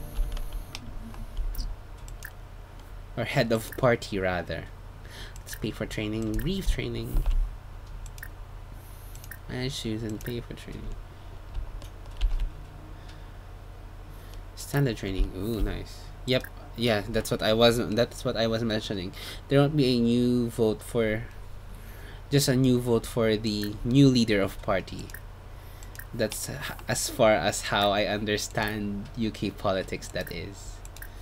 Or head of party, rather. Let's pay for training. Brief training. I choose and pay for training. Standard training. Ooh, nice. Yep. Yeah, that's what I was mentioning. There won't be a new vote for, just a new vote for the new leader of party. That's as far as how I understand UK politics, that is.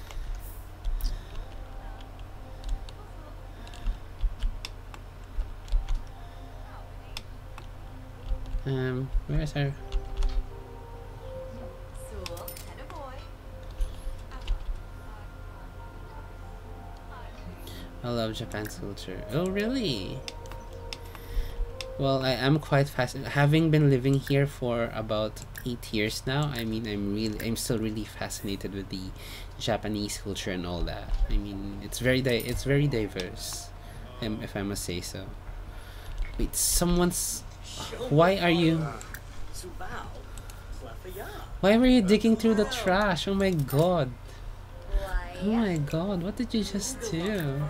Where is her? Sewell and a boy. I love Japan's culture. Oh, really? Well, I am quite fascinated. Having been living here for about 8 years now, I mean, I'm still really fascinated with the Japanese culture and all that. I mean, it's very diverse, if I must say so. Wait, someone's. Why are you? Why were you digging through the trash? Oh my god! Oh my god! What did you just do?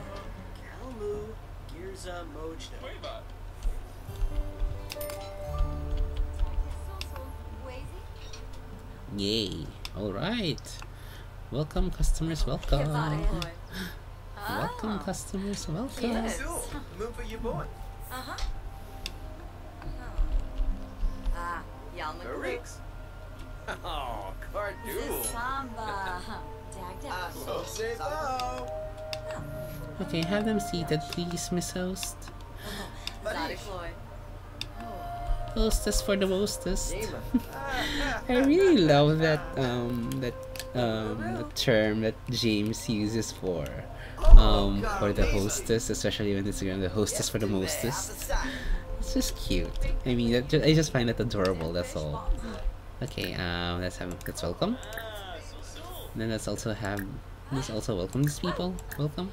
Yay! All right. Welcome, customers. Welcome. Welcome, customers. Welcome. Yes. Move for your boy. Yalma. Rigs. Oh, The Cardool. samba. Dag dag. So say so. Okay, have them seated, please, Miss Host. Exotic Floyd. Hostess for the mostest. Nima. I really love that the term that James uses for the hostess, especially when it's the hostess for the mostest. It's just cute. I mean, I just find it adorable. That's all. Okay, let's welcome. Then let's also welcome these people. Welcome.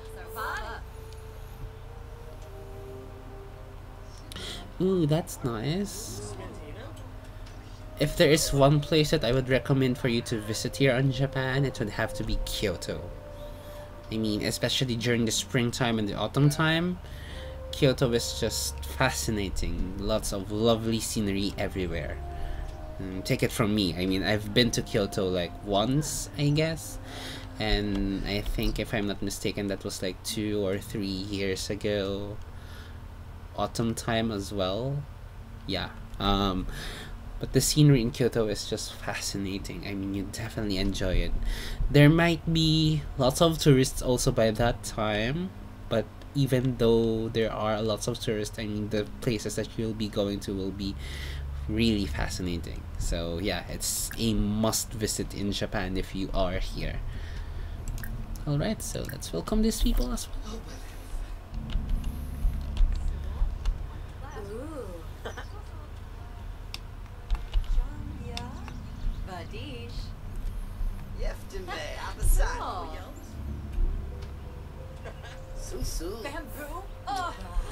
Ooh, that's nice. If there is one place that I would recommend for you to visit here in Japan, it would have to be Kyoto. I mean, especially during the springtime and the autumn time, Kyoto is just fascinating. Lots of lovely scenery everywhere. Take it from me. I mean, I've been to Kyoto like once, I guess. And I think, if I'm not mistaken, that was like 2 or 3 years ago. Autumn time as well. Yeah. But the scenery in Kyoto is just fascinating. I mean, you definitely enjoy it. There might be lots of tourists also by that time, but even though there are lots of tourists, I mean, the places that you'll be going to will be really fascinating. So yeah, it's a must visit in Japan if you are here. Alright, so let's welcome these people as well. Ooh. Janya. Badish. Yeftime, Abasai. Oh. Susu. Bamboo. Oh.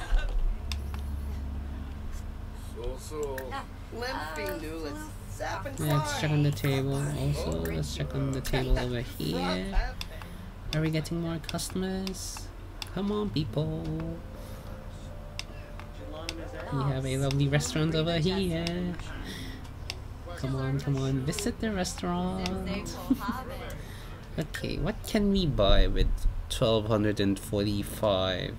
So. Limping noodles. Zap and Yeah, let's check on the table. Also, let's check on the table over here. Are we getting more customers? Come on, people. We have a lovely restaurant over here. Come on, visit the restaurant. Okay, what can we buy with 1245?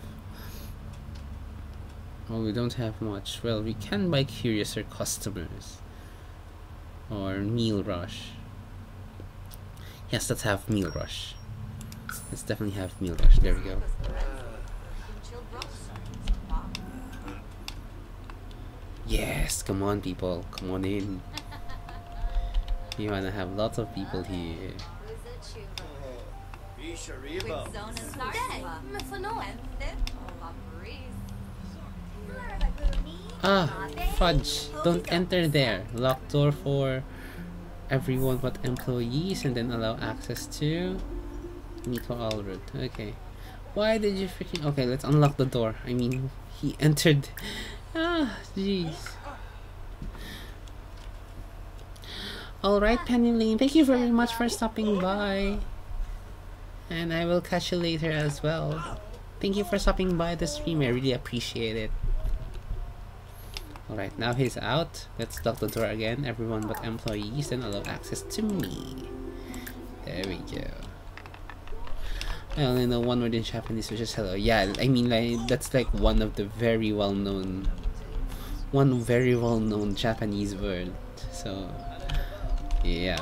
Oh, we don't have much. Well, we can buy curiouser customers. Or meal rush. Yes, let's have meal rush. Let's definitely have meal rush. There we go. Yes, come on, people. Come on in. We wanna have lots of people here. Bisharibo. Ah, fudge. Don't enter there. Lock door for everyone but employees, and then allow access to Miko Alrud. Okay. Why did you freaking... Okay, let's unlock the door. I mean, he entered... Ah, jeez. Alright, Penny Lane, thank you very much for stopping by. And I will catch you later as well. Thank you for stopping by the stream, I really appreciate it. Alright, now he's out. Let's lock the door again. Everyone but employees, and allow access to me. There we go. I only know one word in Japanese, which is hello. Yeah, I mean, like, that's like one of the very well-known Japanese word. So, yeah.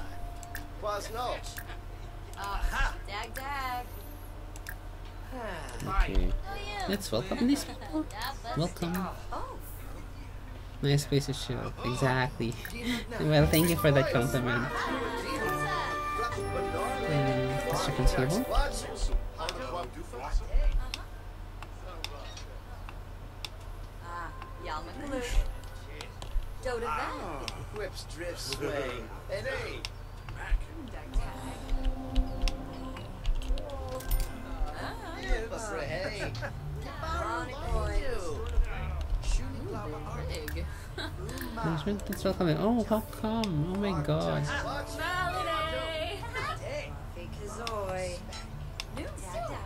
Dag dag. Okay. Let's welcome these people. Welcome. Oh. Nice place to chill. Exactly. Well, thank you for that compliment. Let's check on table. Ah, Yalmakaloo. Doda Van. Whips, drifts, sway. And hey. Dag dag. Yeah, that's right. Hey. Chronic boys. Big. Let's welcome it. Oh, how come? Oh my god. Holiday. Fikazoy. New dag dag.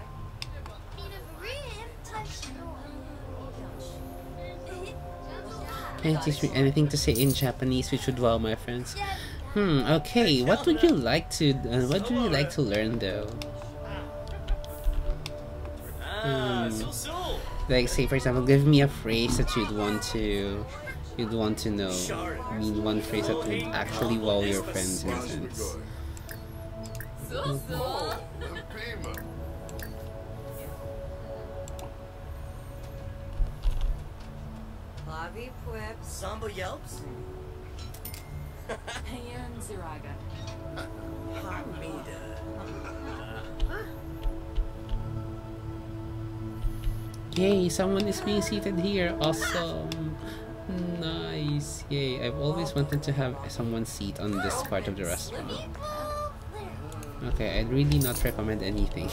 Can you teach me anything to say in Japanese which would wow my friends? Okay. What would you like to learn though? Susu. Like, say for example, give me a phrase that you'd want to you'd want to know. I mean, one phrase that would actually wow your friends in a sense. Oh, Pima. Lobby Quips. Samba Yelps. Hayan Ziraga. Hamida. Yay, someone is being seated here. Awesome. Nice. Yay, I've always wanted to have someone's seat on this part of the restaurant. Okay, I'd really not recommend anything.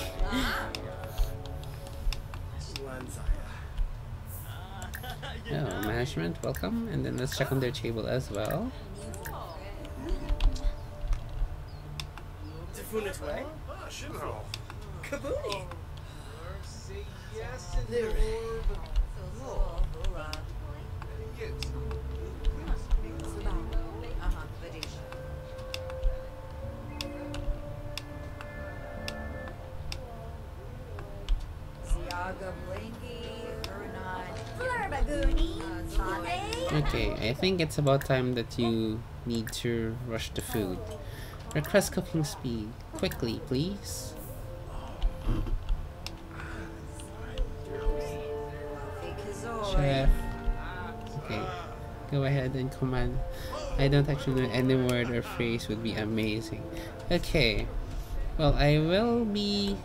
Oh, management, welcome. And then let's check on their table as well. Tafuna's way. Shinho. Kabuni. Say yes and Lyric. Ziaga Blinky, Okay, I think it's about time that you need to rush the food. Request cooking speed. Quickly, please. Chef. Okay, go ahead and command. I don't actually know any word or phrase would be amazing. Okay, well, I will be...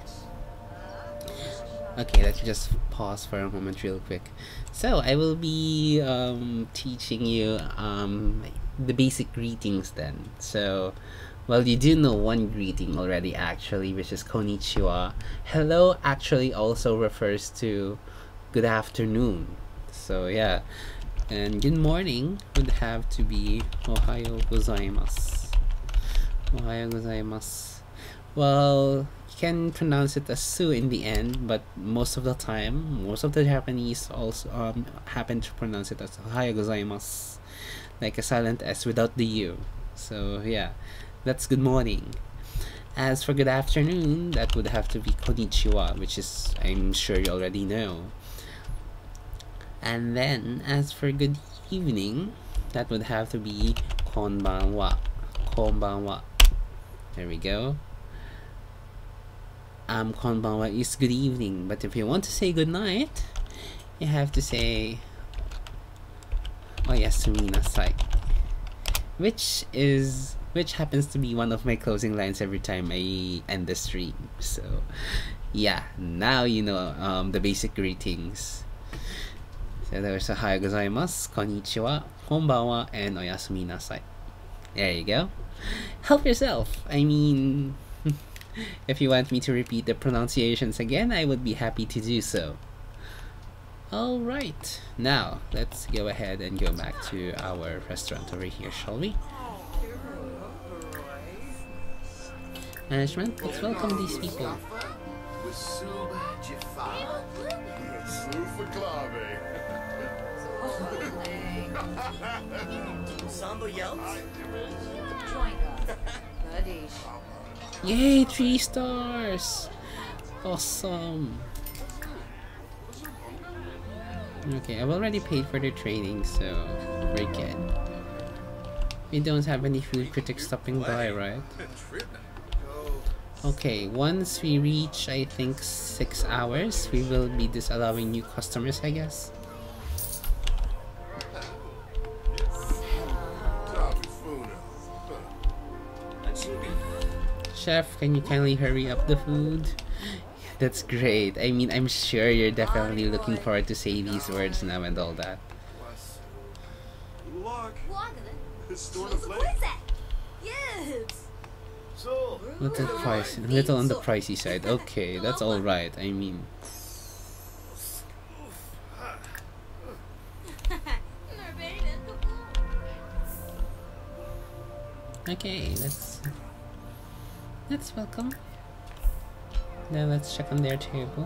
Okay, let's just pause for a moment real quick. So, I will be teaching you the basic greetings then. So, well, you do know one greeting already actually, which is konnichiwa. Hello actually also refers to good afternoon. So, yeah. And good morning would have to be ohayo gozaimasu. Ohayo gozaimasu. Well, you can pronounce it as su in the end, but most of the time, most of the Japanese also happen to pronounce it as ohayo gozaimasu, like a silent S without the U. So yeah, that's good morning. As for good afternoon, that would have to be konnichiwa, which is, I'm sure you already know. And then, as for good evening, that would have to be konbanwa. Konbanwa. There we go. Konbanwa is good evening, but if you want to say good night, you have to say oyasumi nasai, which happens to be one of my closing lines every time I end the stream. So yeah, now you know the basic greetings. So there's ohayo gozaimasu, konnichiwa, konbanwa, and oyasumi nasai. There you go. Help yourself. I mean, if you want me to repeat the pronunciations again, I would be happy to do so. Alright, now let's go ahead and go back to our restaurant over here, shall we? Management, let's welcome these people. With Sub Jafar. Sue for Clave. Samba Yelps. Yay, 3 stars! Awesome! Okay, I've already paid for the training, so we're good. We don't have any food critics stopping by, right? Okay, once we reach, I think, 6 hours, we will be disallowing new customers, I guess. Chef, can you kindly hurry up the food? That's great. I mean, I'm sure you're definitely looking forward to say these words now and all that. Little on the pricey side. Okay, that's all right. I mean, okay, let's welcome. Now let's check on their table.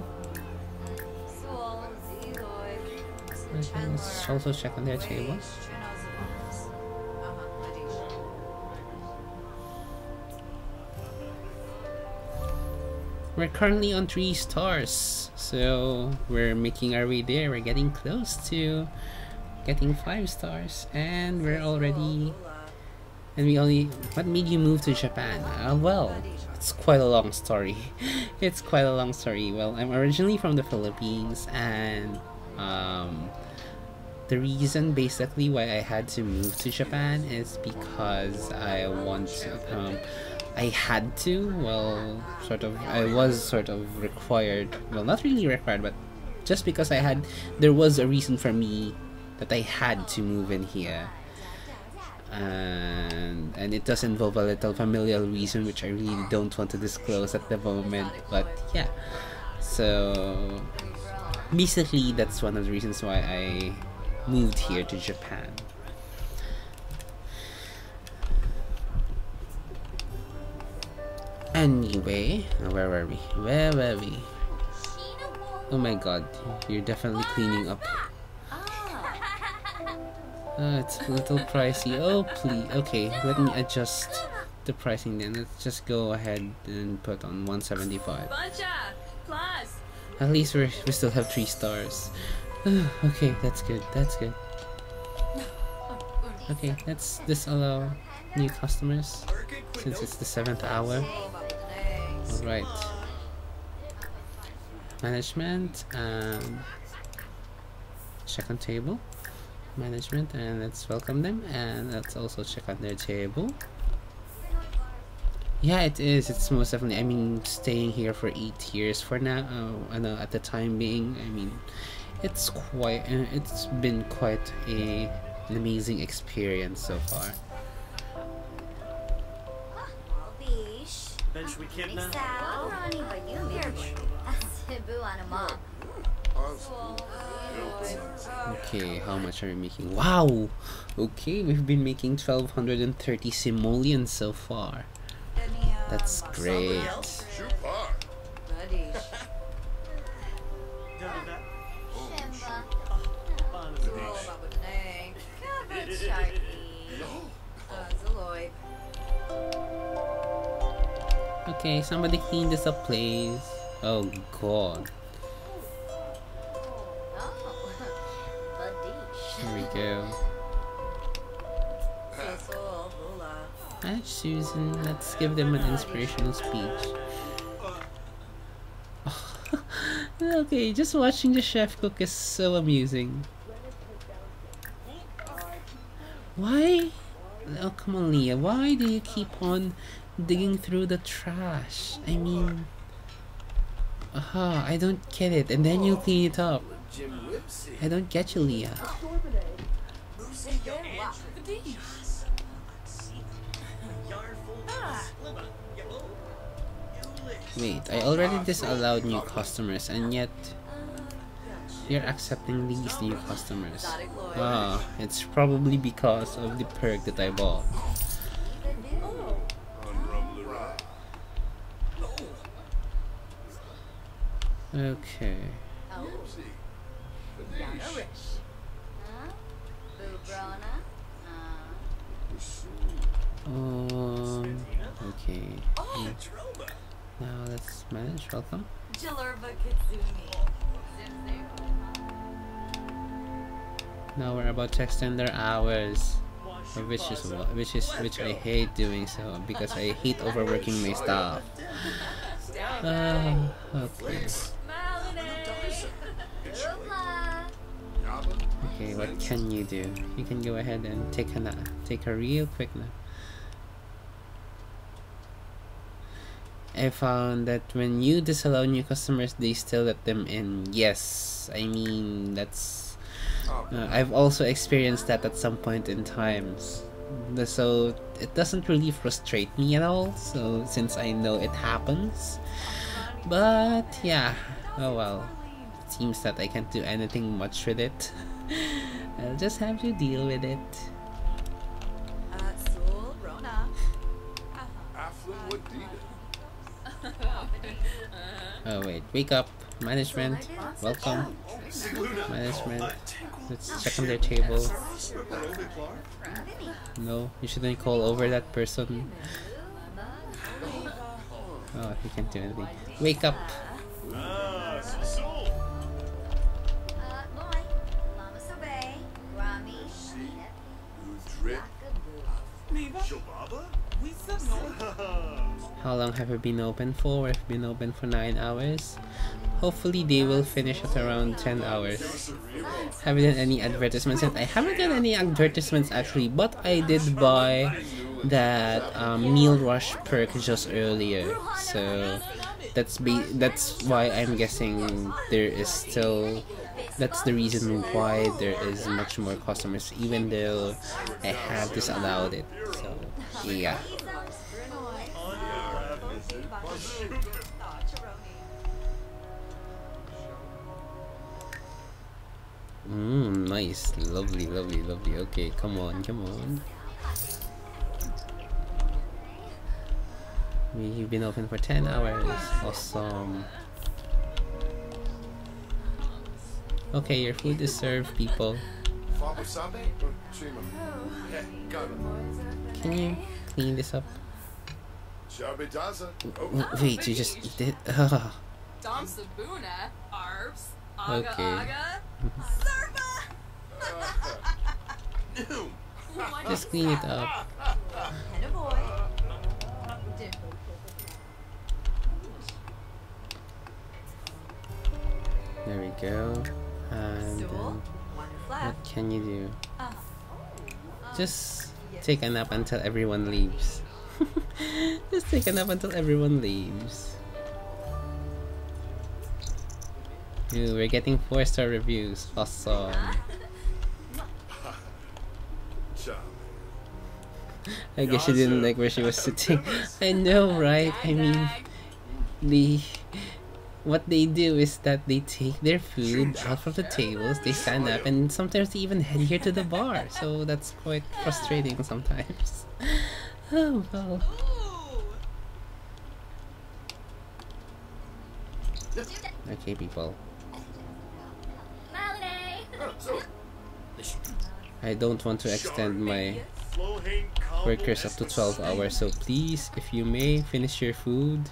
Okay, let's also check on their table. We're currently on 3 stars, so we're making our way there. We're getting close to getting 5 stars, and we're already. And we only. What made you move to Japan? Well, it's quite a long story. It's quite a long story. Well, I'm originally from the Philippines, and the reason basically why I had to move to Japan is because I had to. Well, I was sort of required. Well, not really required, but just because there was a reason for me that I had to move in here. And it does involve a little familial reason which I really don't want to disclose at the moment, but yeah, so basically that's one of the reasons why I moved here to Japan. Anyway, where were we? Oh my god, you're definitely cleaning up. It's a little pricey. Oh please. Okay, let me adjust the pricing then. Let's just go ahead and put on 175. Plus. At least we still have 3 stars. Okay, that's good. Okay, let's disallow new customers since it's the 7th hour. Alright. Management, check on table. Management, and let's welcome them, and let's also check on their table. Yeah, it is. It's most definitely. I mean, staying here for 8 years for now. At the time being, I mean, it's been quite an amazing experience so far. Okay, how much are we making? Wow! Okay, we've been making 1,230 simoleons so far. That's great. Okay, somebody clean this up, please. Oh god. Here we go. Hi, Susan. Let's give them an inspirational speech. Okay, just watching the chef cook is so amusing. Why? Oh, come on, Leah. Why do you keep on digging through the trash? I mean... I don't get it. And then you clean it up. I don't get you, Leah. Wait, I already disallowed new customers, and yet you're accepting these new customers. It's probably because of the perk that I bought. Okay. Okay. Now let's manage. Welcome. Now we're about to extend their hours, which I hate doing so because I hate overworking my staff. Okay. Okay, what can you do? You can go ahead and take a real quick nap. I found that when you disallow new customers, they still let them in. Yes, I mean that's. I've also experienced that at some point in times. So it doesn't really frustrate me at all. So since I know it happens, but yeah, oh well. It seems that I can't do anything much with it. I'll just have to deal with it. Oh wait, wake up. Management, welcome. Management, let's check on their table. No, you shouldn't call over that person. Oh, he can't do anything. Wake up! Shobaba? We some no. How long have we been open for? We've been open for 9 hours. Hopefully they will finish at around 10 hours. Haven't done any advertisements yet. I haven't done any advertisements actually, but I did buy that meal rush perk just earlier. So that's why I'm guessing there is still. That's the reason why there is much more customers, even though I have disallowed it. So yeah. Nice. Lovely, lovely, lovely. Okay, come on, come on. We've been open for 10 hours. Awesome. Okay, your food is served, people. Can you clean this up? Wait, you just eat it? Dom Sabuna, Arbs, Aga Okay. Aga, Serba! Just clean it up. And a boy. There we go. And Stool. One what flap. can you do? Just take a nap until everyone leaves. Just take a nap until everyone leaves. Ooh, we're getting 4-star reviews. Awesome. I guess she didn't like where she was sitting. I know, right? I mean, what they do is that they take their food out from the tables, they stand up, and sometimes they even head here to the bar. So that's quite frustrating sometimes. Oh well. Okay, people. I don't want to extend my workers up to 12 hours, so please, if you may, finish your food.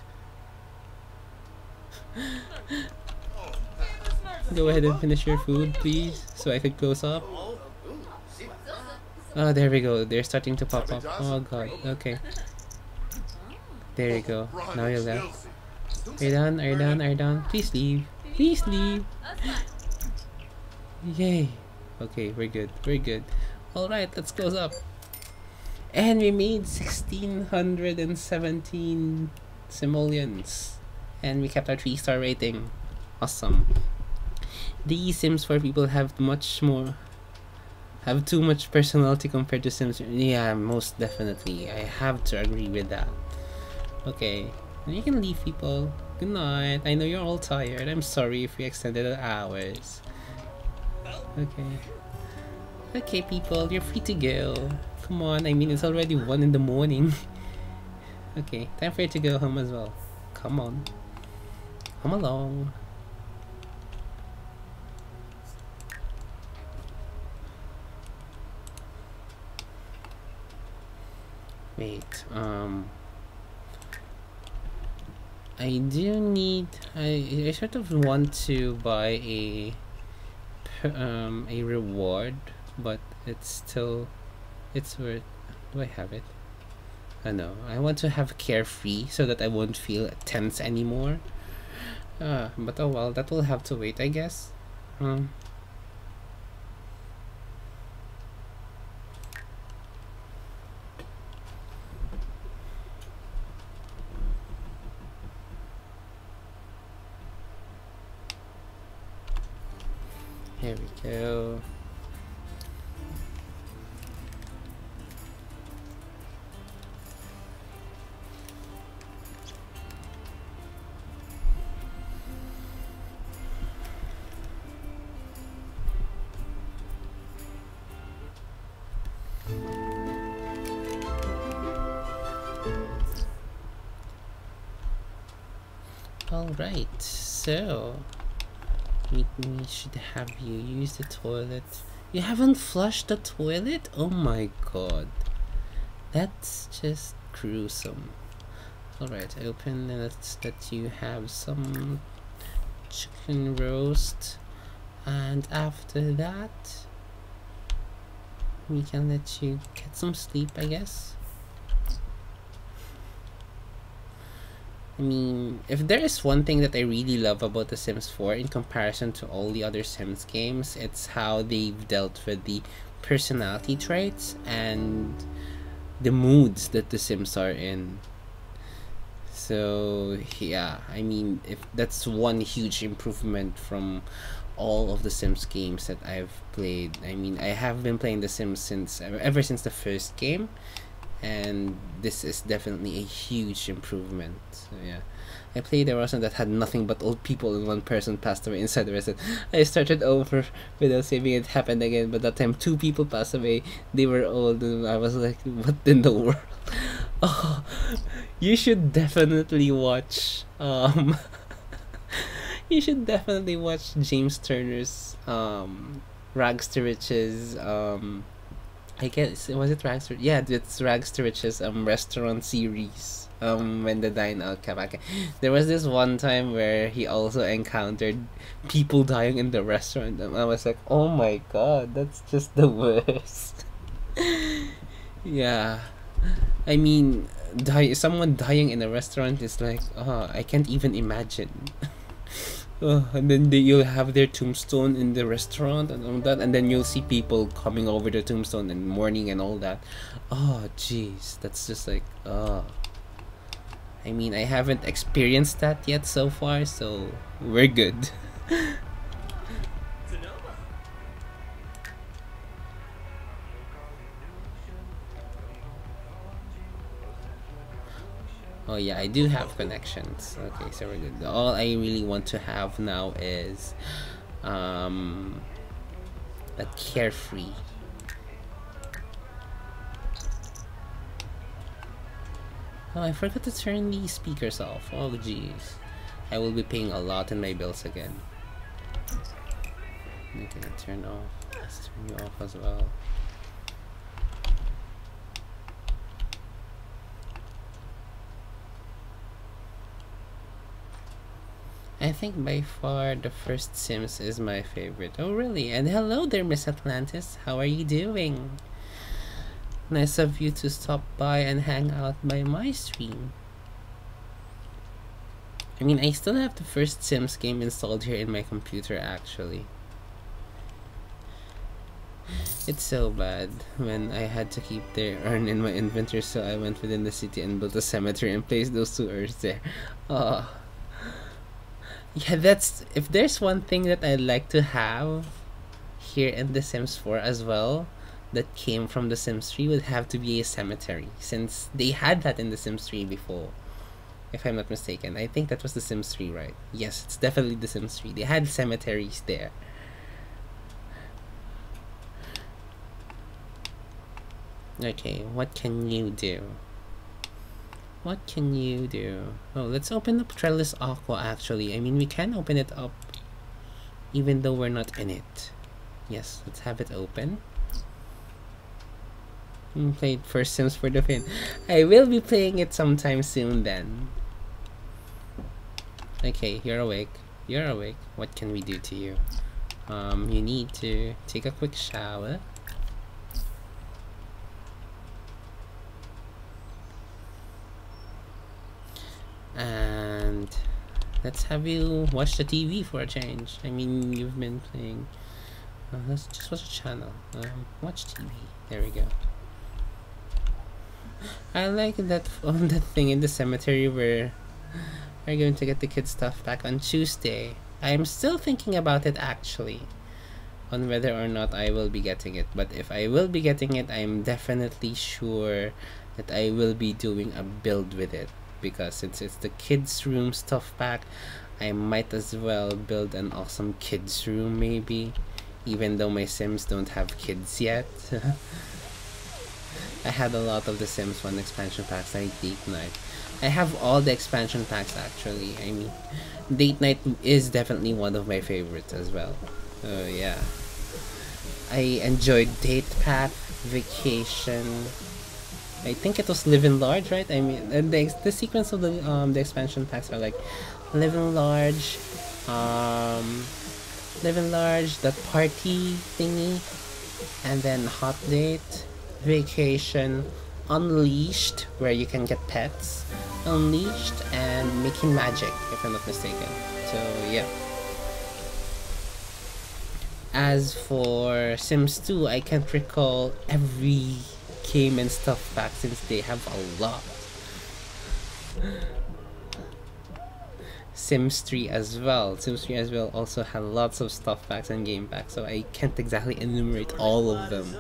Go ahead and finish your food, please, so I could close up. Oh, there we go. They're starting to pop up. Oh god. Okay. There you go. Now you're left. Are you done? Are you done? Are you done? Please leave. Please leave. Yay. Okay, we're good. We're good. Alright, let's close up. And we made 1,617 simoleons. And we kept our 3-star rating. Awesome. These Sims 4 people have too much personality compared to Sims. Yeah, most definitely. I have to agree with that. Okay, and you can leave, people. Good night. I know you're all tired. I'm sorry if we extended the hours. Okay. Okay, people, you're free to go. Come on, I mean, it's already 1 in the morning. Okay, time for you to go home as well. Come on. Come along. Wait, I do need, I sort of want to buy a reward, but it's worth, do I have it? I know, I want to have Carefree so that I won't feel tense anymore. But oh well, that will have to wait, I guess. Here we go. Alright, so we should have you use the toilet. You haven't flushed the toilet? Oh my god. That's just gruesome. Alright, open and let's let you have some chicken roast. And after that, we can let you get some sleep, I guess. I mean, if there is one thing that I really love about The Sims 4 in comparison to all the other Sims games, it's how they've dealt with the personality traits and the moods that the Sims are in. So yeah, I mean, if that's one huge improvement from all of the Sims games that I've played. I mean, I have been playing The Sims since ever since the first game, and this is definitely a huge improvement. So yeah, I played a version that had nothing but old people and one person passed away inside the resident. I started over without saving. It happened again, but that time 2 people passed away. They were old, and I was like, what in the world? Oh, you should definitely watch you should definitely watch James Turner's Rags to Riches. I guess, was it Rags to, yeah, it's Rags to Riches restaurant series. When the Dine Out came back, there was this one time where he also encountered people dying in the restaurant, and I was like, oh my god, that's just the worst. Yeah, I mean, someone dying in a restaurant is like, I can't even imagine. And then you'll have their tombstone in the restaurant and all that, and then you'll see people coming over the tombstone and mourning and all that. Oh jeez, that's just like, I mean, I haven't experienced that yet so far, so we're good. Oh yeah, I do have connections. Okay, so we're good. All I really want to have now is a Carefree. Oh, I forgot to turn the speakers off. Oh jeez, I will be paying a lot in my bills again. Okay, turn off. Let's turn you off as well. I think by far the first Sims is my favorite. Oh really? And hello there, Miss Atlantis. How are you doing? Nice of you to stop by and hang out by my stream. I mean, I still have the first Sims game installed here in my computer actually. It's so bad when I had to keep their urn in my inventory, so I went within the city and built a cemetery and placed those 2 urns there. Oh. Yeah, that's, if there's one thing that I'd like to have here in The Sims 4 as well that came from The Sims 3 would have to be a cemetery, since they had that in The Sims 3 before, if I'm not mistaken. I think that was The Sims 3, right? Yes, it's definitely The Sims 3. They had cemeteries there. Okay, what can you do? What can you do? Oh, let's open up Trellis Aqua actually. I mean, we can open it up even though we're not in it. Yes, let's have it open. Played first Sims for the Fin. I will be playing it sometime soon then. Okay, you're awake. You're awake. What can we do to you? You need to take a quick shower. And let's have you watch the TV for a change. I mean, you've been playing. Let's just watch a channel. Watch TV. There we go. I like that on that thing in the cemetery where we're going to get the kids' stuff back on Tuesday. I'm still thinking about it actually, on whether or not I will be getting it. But if I will be getting it, I'm definitely sure that I will be doing a build with it. Because since it's the kids' room stuff pack, I might as well build an awesome kids' room maybe, even though my Sims don't have kids yet. I had a lot of the Sims 1 expansion packs like Date Night. I have all the expansion packs actually. I mean, Date Night is definitely one of my favorites as well. Yeah. I enjoyed Date Pack, Vacation. I think it was Living Large, right? I mean, the sequence of the expansion packs are like Living Large, the party thingy, and then Hot Date, Vacation, Unleashed, where you can get pets, Unleashed and Making Magic, if I'm not mistaken. So yeah. As for Sims 2, I can't recall every game and stuff back since they have a lot. Sims 3 as well. Sims 3 as well also had lots of stuff packs and game packs, so I can't exactly enumerate all of them.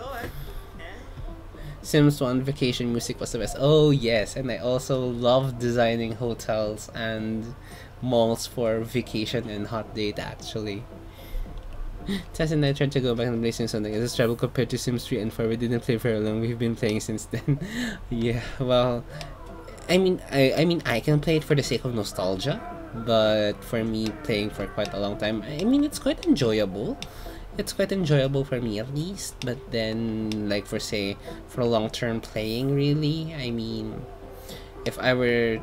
Sims 1 Vacation Music was the best. Oh yes, and I also love designing hotels and malls for vacation and hot date actually. Tess and I tried to go back and play Sims something. It's a struggle compared to Sims 3 and 4. We didn't play for long. We've been playing since then. Yeah, well, I mean I can play it for the sake of nostalgia, but for me playing for quite a long time, I mean it's quite enjoyable. It's quite enjoyable for me at least, but then like for long-term playing, really, I mean, if I were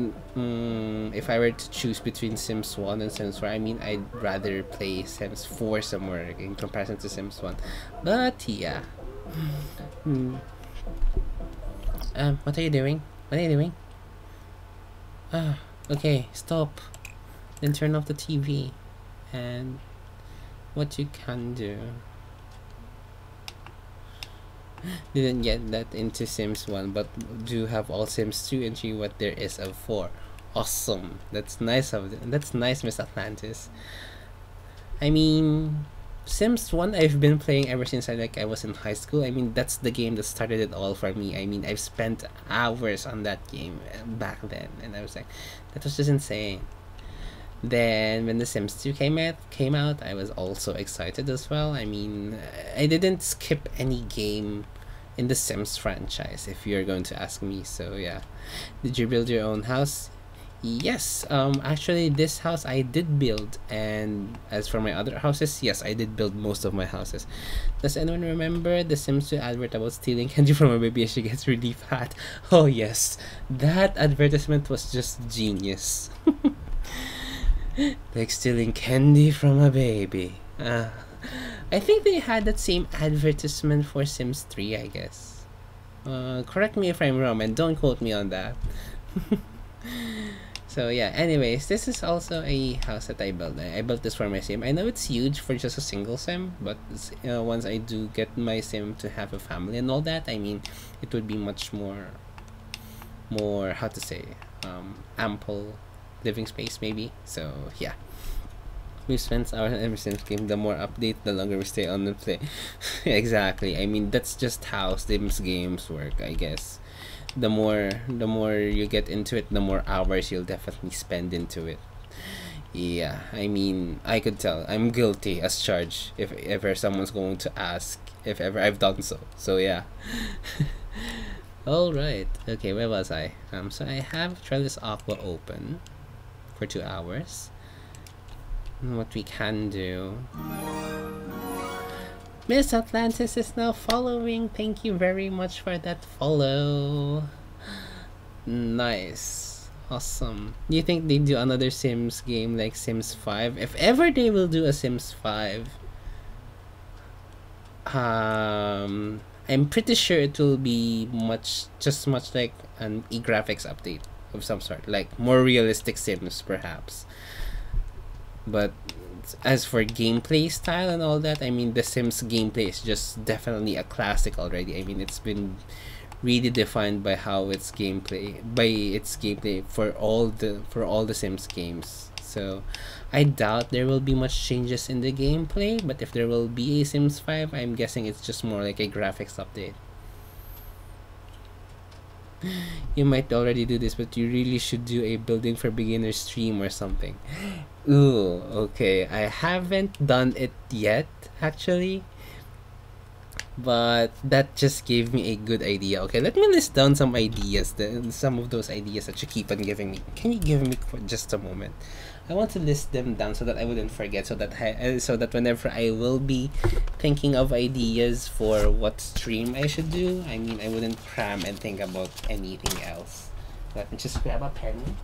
to choose between Sims 1 and Sims 4, I mean I'd rather play Sims 4 somewhere in comparison to Sims 1. But yeah. What are you doing? What are you doing? Okay, stop. Then turn off the TV. And what you can do. Didn't get that into Sims 1, but do have all Sims 2 and 3 what there is of 4. Awesome. That's nice of them. That's nice, Miss Atlantis. I mean, Sims 1 I've been playing ever since I was in high school. I mean, that's the game that started it all for me. I mean, I've spent hours on that game back then, and I was like, that was just insane. Then when The Sims 2 came out, I was also excited as well. I mean, I didn't skip any game in the Sims franchise, if you're going to ask me. So yeah. Did you build your own house? Yes, actually this house I did build, and as for my other houses, yes, I did build most of my houses. Does anyone remember the Sims 2 advert about stealing candy from a baby as she gets really fat? Oh yes, that advertisement was just genius. Like stealing candy from a baby. I think they had that same advertisement for Sims 3, I guess. Correct me if I'm wrong, and don't quote me on that. So yeah, anyways, this is also a house that I built. I built this for my sim. I know it's huge for just a single sim, but once I do get my sim to have a family and all that, I mean, it would be much more how to say, ample living space maybe. So yeah, we've spent hours on every Sims game. The more update, the longer we stay on the play. Exactly. I mean, that's just how Sims games work, I guess. The more you get into it, the more hours you'll definitely spend into it. Yeah, I mean, I could tell I'm guilty as charged if ever someone's going to ask if ever I've done so. So yeah. All right. Okay, where was I? So I have Trellis Aqua open for 2 hours. And what we can do. Miss Atlantis is now following. Thank you very much for that follow. Nice. Awesome. Do you think they do another Sims game like Sims 5? If ever they will do a Sims 5, I'm pretty sure it will be much like an e-graphics update of some sort, like more realistic Sims perhaps. But as for gameplay style and all that, I mean, the Sims gameplay is just definitely a classic already. I mean, it's been really defined by its gameplay for all the Sims games. So I doubt there will be much changes in the gameplay, but if there will be a Sims 5, I'm guessing it's just more like a graphics update. You might already do this, but you really should do a building for beginners stream or something. Ooh, okay. I haven't done it yet, actually. But that just gave me a good idea. Okay, let me list down some ideas, some of those ideas that you keep on giving me. Can you give me just a moment? I want to list them down so that I wouldn't forget, so that whenever I will be thinking of ideas for what stream I should do, I mean, I wouldn't cram and think about anything else. Let me just grab a pen.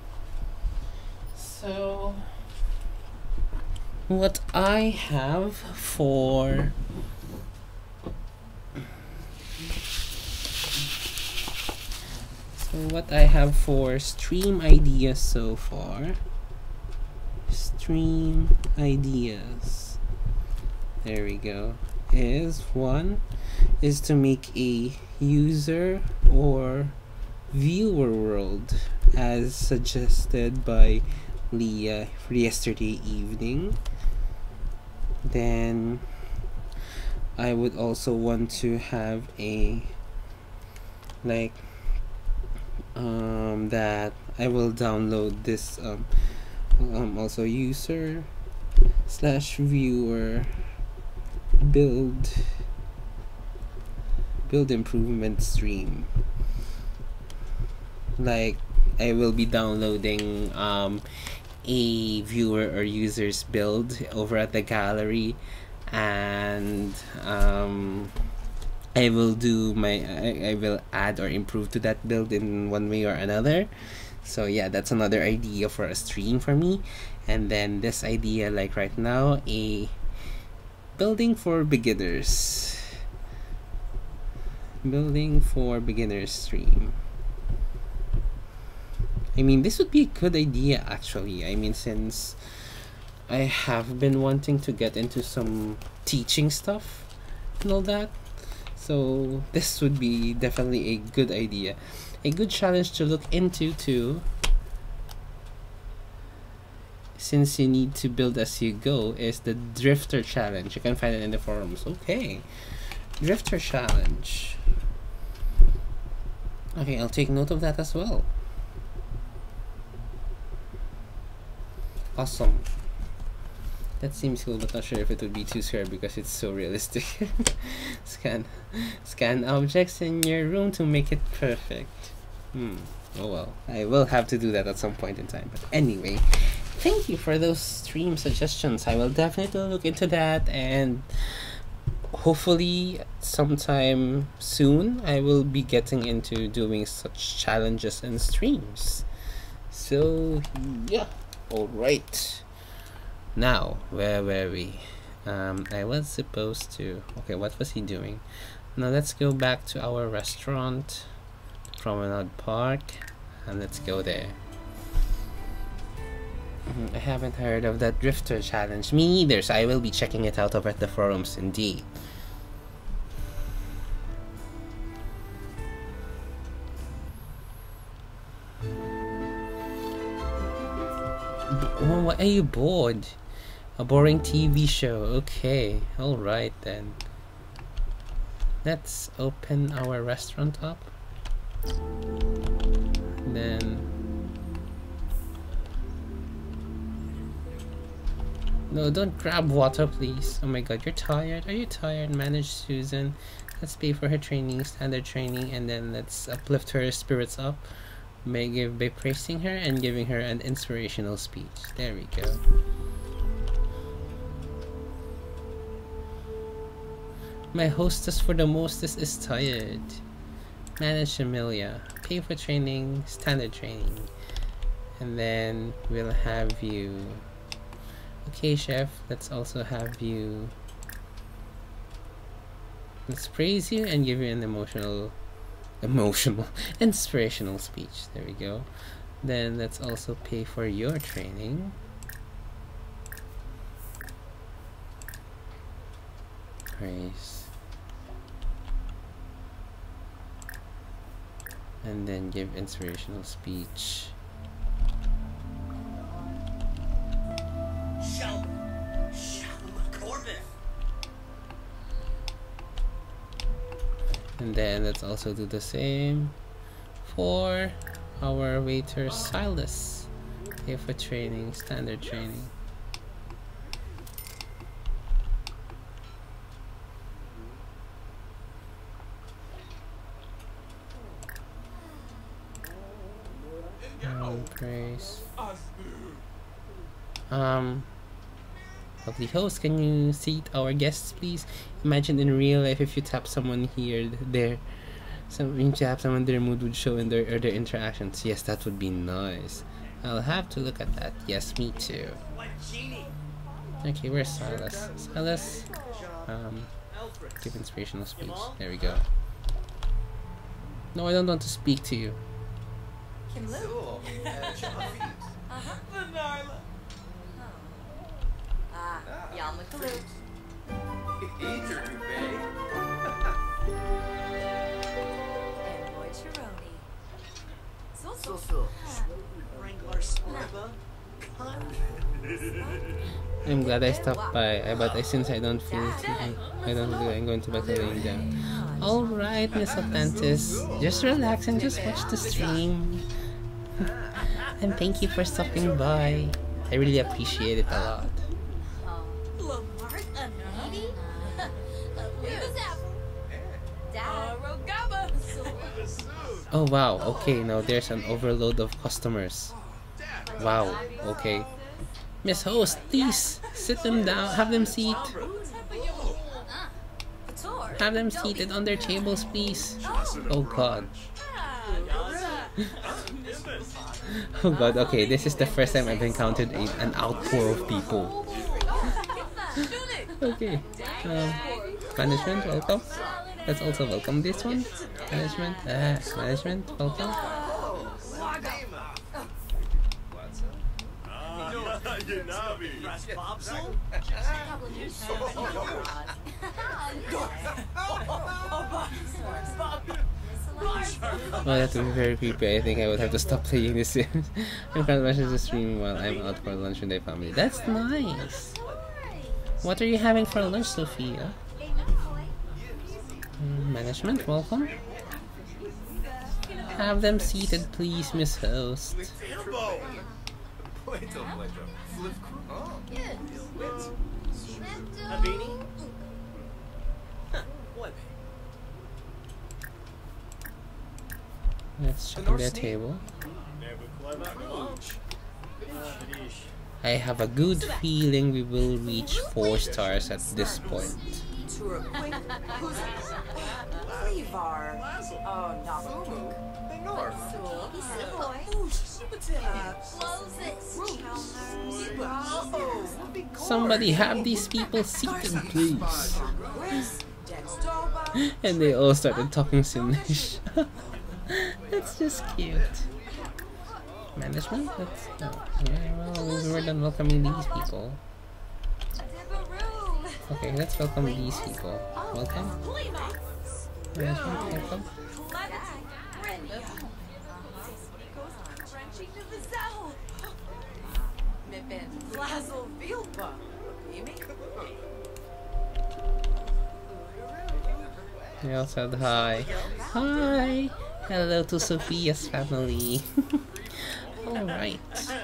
So, what I have for what I have for stream ideas so far. Stream ideas. There we go. One is to make a user or viewer world as suggested by Leah for yesterday evening. Then I would also want to have a like that I will download this also user slash viewer build improvement stream. Like I will be downloading a viewer or user's build over at the gallery, and I will do I will add or improve to that build in one way or another. So yeah, that's another idea for a stream for me. And then this idea, like right now, a building for beginners stream. I mean, this would be a good idea actually. I mean, since I have been wanting to get into some teaching stuff and all that, so this would be definitely a good idea. A good challenge to look into too, since you need to build as you go, is the Drifter Challenge. You can find it in the forums. Okay, Drifter Challenge. Okay, I'll take note of that as well. Awesome. That seems cool, but not sure if it would be too square because it's so realistic. Scan objects in your room to make it perfect. Oh well, I will have to do that at some point in time. But anyway, thank you for those stream suggestions. I will definitely look into that, and hopefully sometime soon I will be getting into doing such challenges and streams. So yeah, alright. Now, where were we? I was supposed to... Okay, what was he doing? Now let's go back to our restaurant, Promenade Park, and let's go there. I haven't heard of that Drifter Challenge. Me neither, so I will be checking it out over at the forums indeed. Oh, why are you bored? A boring TV show. Okay, alright then. Let's open our restaurant up. Then... No, don't grab water, please. Oh my god, you're tired? Are you tired? Manage Susan. Let's pay for her training, standard training, and then let's uplift her spirits up by praising her and giving her an inspirational speech. There we go. My hostess for the mostest is tired. Manage Amelia. Pay for training, standard training. And then we'll have you... Okay, chef, let's also have you... Let's praise you and give you an inspirational speech. There we go. Then let's also pay for your training. Praise. And then give inspirational speech. And then let's also do the same for our waiter Silas. Pay for training, standard training. Praise. Lovely host, can you seat our guests, please? Imagine in real life if you tap someone here, there. When you tap someone, their mood would show in their interactions. Yes, that would be nice. I'll have to look at that. Yes, me too. Okay, where's Silas? Silas, give inspirational speech. There we go. No, I don't want to speak to you. Kim Lu. Cool. The Narla. Ah, Yamakalu. Eater, babe. And Boy Chironi. So. Wrangler Sparba. I'm glad I stopped by, but since I don't feel it, I don't feel I'm going to back to laying down. Alright, Miss Atlantis, just relax and just watch the stream. And thank you for stopping by. I really appreciate it a lot. Lamart Anadi. Who's that? Dad. Rogaba. Oh wow, okay, now there's an overload of customers. Wow, okay. Miss Host, please sit them down, have them seat. Have them seated on their tables, please. Oh god. Oh god, okay, this is the first time I've encountered an outpour of people. Okay. Management, welcome. Let's also welcome this one. Management, welcome. Oh, that would be very creepy. I think I would have to stop playing this Sims. I'm gonna watch the stream while I'm out for lunch with my family. That's nice! What are you having for lunch, Sophia? Management, welcome. Have them seated, please, Miss Host. Let's check on their table. I have a good feeling we will reach 4 stars at this point. Levar. Oh, no. Somebody have these people seated, please. And they all started talking Simlish. That's just cute. Management? That's yeah, well, we were done welcoming these people. Okay, let's welcome these people. Welcome. Management, welcome. They all said hi. Hi! Hello to Sophia's family. Alright.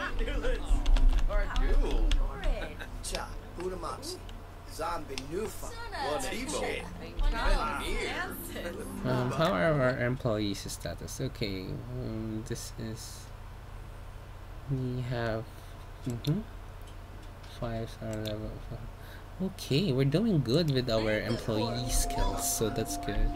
How are our employees' status? Okay, this is... We have... 5-star level. Okay, we're doing good with our employee skills, so that's good.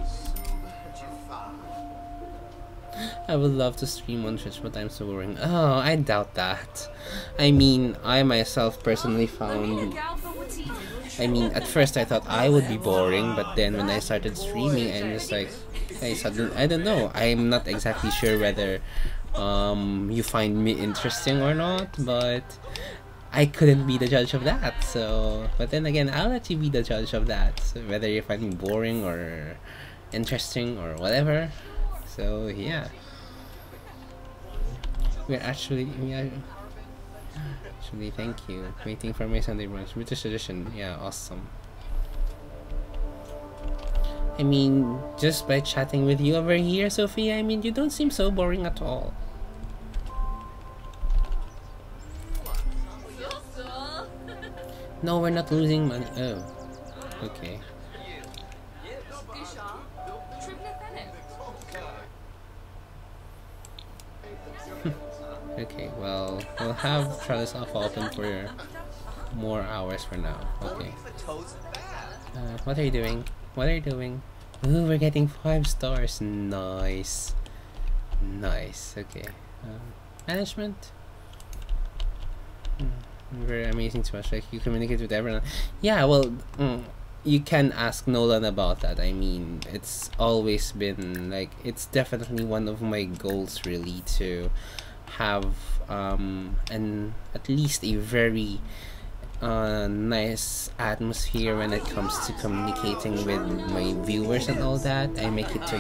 I would love to stream on Twitch, but I'm so boring. Oh, I doubt that. I mean, I myself personally found... I mean, at first I thought I would be boring, but then when I started streaming, I'm just like... I don't know. I'm not exactly sure whether you find me interesting or not, but... I couldn't be the judge of that, so... But then again, I'll let you be the judge of that. So whether you find me boring or interesting or whatever. So, yeah. Actually, thank you. Waiting for my Sunday brunch. British tradition. Yeah, awesome. I mean, just by chatting with you over here, Sophia, I mean, you don't seem so boring at all. No, we're not losing money. Oh, okay. Okay, well, we'll have Trellis off open for more hours for now. Okay. What are you doing? What are you doing? Ooh, we're getting 5 stars. Nice. Nice. Okay. Management. Very amazing to watch. Like, you communicate with everyone. Yeah, well, you can ask Nolan about that. I mean, it's always been like, it's definitely one of my goals really to have an at least a very nice atmosphere when it comes to communicating with my viewers and all that. I make it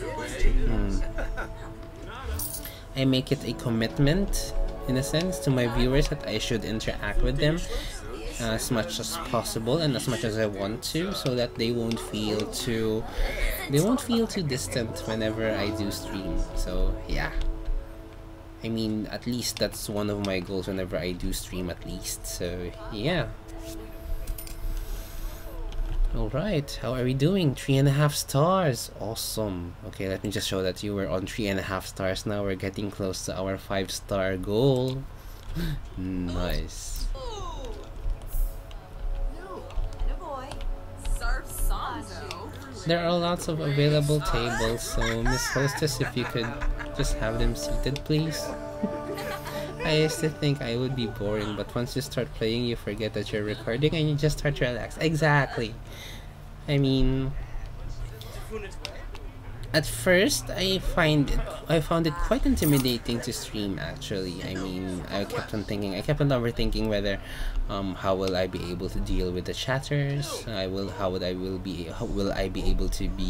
I make it a commitment in a sense to my viewers that I should interact with them as much as possible and as much as I want to, so that they won't feel too distant whenever I do stream. So yeah, I mean, at least that's one of my goals whenever I do stream, at least. So yeah. Alright, how are we doing? 3.5 stars. Awesome. Okay, let me just show that you were on 3.5 stars now. We're getting close to our 5-star goal. Nice. There are lots of available tables, so Miss Hostess, if you could just have them seated, please. I used to think I would be boring, but once you start playing, you forget that you're recording and you just start to relax. Exactly. I mean, at first, I found it quite intimidating to stream. Actually, I mean, I kept on overthinking whether, how will I be able to deal with the chatters? Will I be able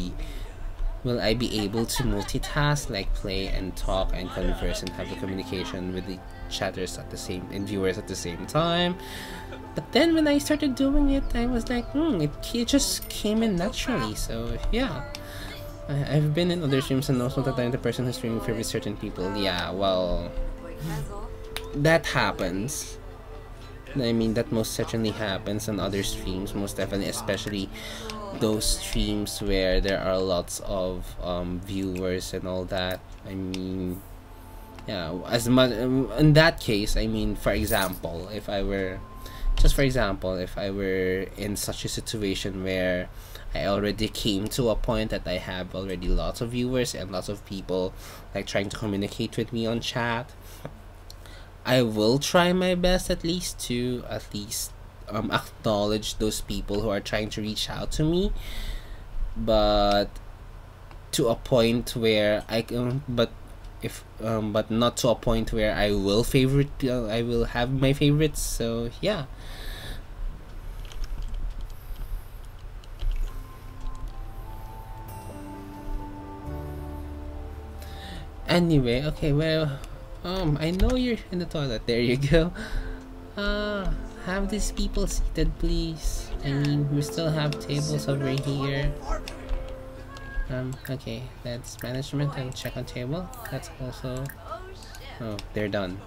to multitask, like play and talk and converse and have the communication with the chatters and viewers at the same time? But then when I started doing it, I was like, it just came in naturally. So yeah, I've been in other streams and most of the time the person who's streaming favors certain people. Yeah, well, that happens. I mean, that most certainly happens on other streams, most definitely, especially those streams where there are lots of viewers and all that. I mean, yeah, as much in that case, I mean, for example, if I were in such a situation where I already came to a point that I have already lots of viewers and lots of people like trying to communicate with me on chat, I will try my best at least to acknowledge those people who are trying to reach out to me, but to a point where but not to a point where I will have my favorites. So yeah. Anyway, okay, well, I know you're in the toilet. There you go. Have these people seated, please. I mean, we still have tables over here. Okay, that's management and check on table. That's also... Oh, they're done.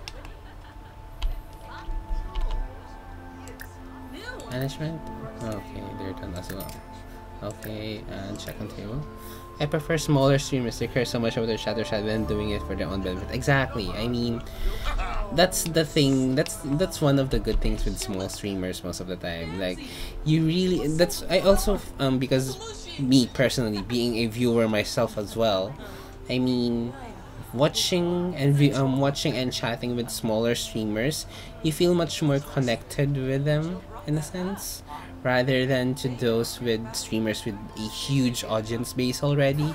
Management? Okay, they're done as well. Okay, and check on table. I prefer smaller streamers. They care so much about their chatter than doing it for their own benefit. Exactly. I mean, that's the thing. That's one of the good things with small streamers most of the time. Like, you really. I also because me personally being a viewer myself as well. I mean, watching and chatting with smaller streamers, you feel much more connected with them in a sense, rather than to those with streamers with a huge audience base already.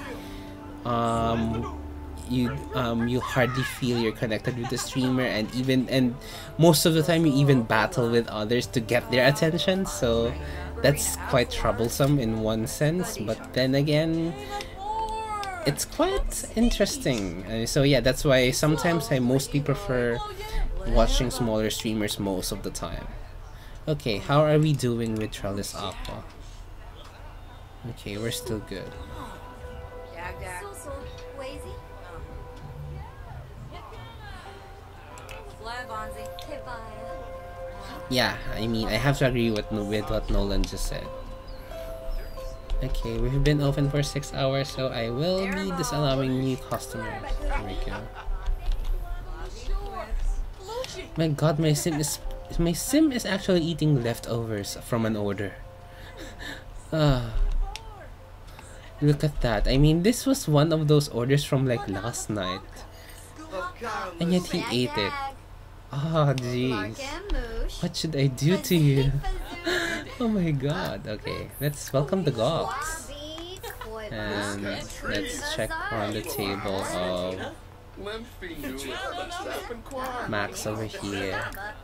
You hardly feel you're connected with the streamer, and most of the time you even battle with others to get their attention, so that's quite troublesome in one sense, but then again, it's quite interesting. So yeah, that's why sometimes I mostly prefer watching smaller streamers most of the time. Okay, how are we doing with Trellis Aqua? Okay, we're still good. Yeah, I mean, I have to agree with what Nolan just said. Okay, we've been open for 6 hours, so I will be disallowing new customers. There we go. My god, my sim is actually eating leftovers from an order. Look at that. I mean, this was one of those orders from like last night, and yet he ate it. Oh jeez, what should I do to you? Oh my god. Okay, let's welcome the Goths. And let's check on the table of Max over here.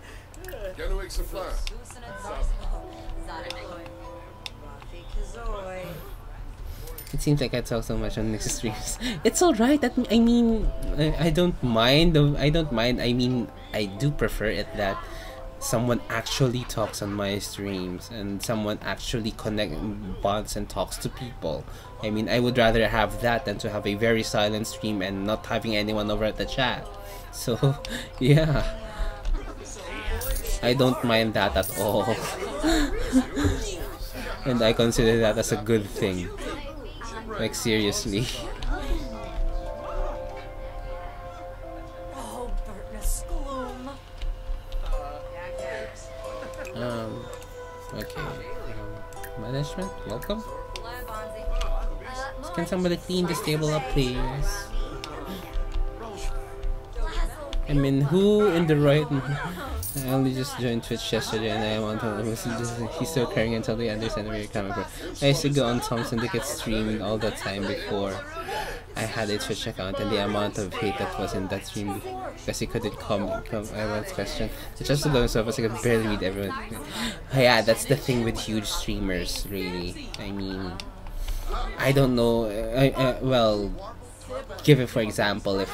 It seems like I talk so much on Nix's streams. It's alright. I mean, I don't mind. I don't mind. I mean, I do prefer it that someone actually talks on my streams and someone actually bonds and talks to people. I mean, I would rather have that than to have a very silent stream and not having anyone over at the chat. So, yeah. I don't mind that at all. And I consider that as a good thing. Like, seriously. Oh, Bertness gloom. Okay. Management, welcome. Can somebody clean this table up, please? I mean, who in the right? I only just joined Twitch yesterday and I want to he's so caring until they understand where you're coming from. I used to go on Tom Syndicate stream all the time before I had a Twitch account, and the amount of hate that was in that stream because he couldn't come everyone's question. So just to go himself, I could barely read everyone. Yeah, that's the thing with huge streamers, really. I mean, I don't know. Well, give it for example, if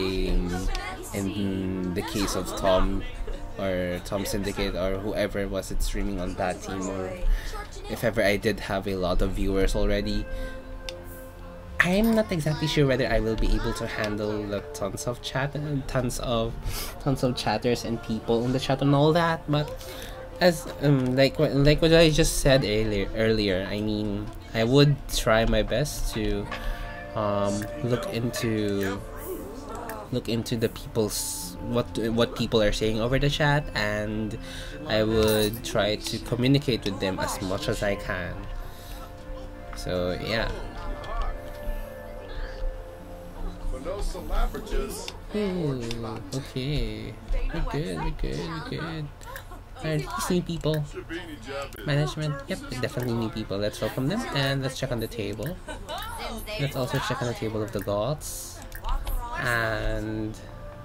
in the case of Tom or Tom Syndicate or whoever was it streaming on that team, or if ever I did have a lot of viewers already, I'm not exactly sure whether I will be able to handle the tons of chatters and people in the chat and all that. But as like what I just said earlier, I mean, I would try my best to look into the people's what people are saying over the chat, and I would try to communicate with them as much as I can. So yeah. Ooh, okay. We're good. Alright, let's meet people. Management, yep, we definitely need people. Let's welcome them and let's check on the table. Let's also check on the table of the gods. And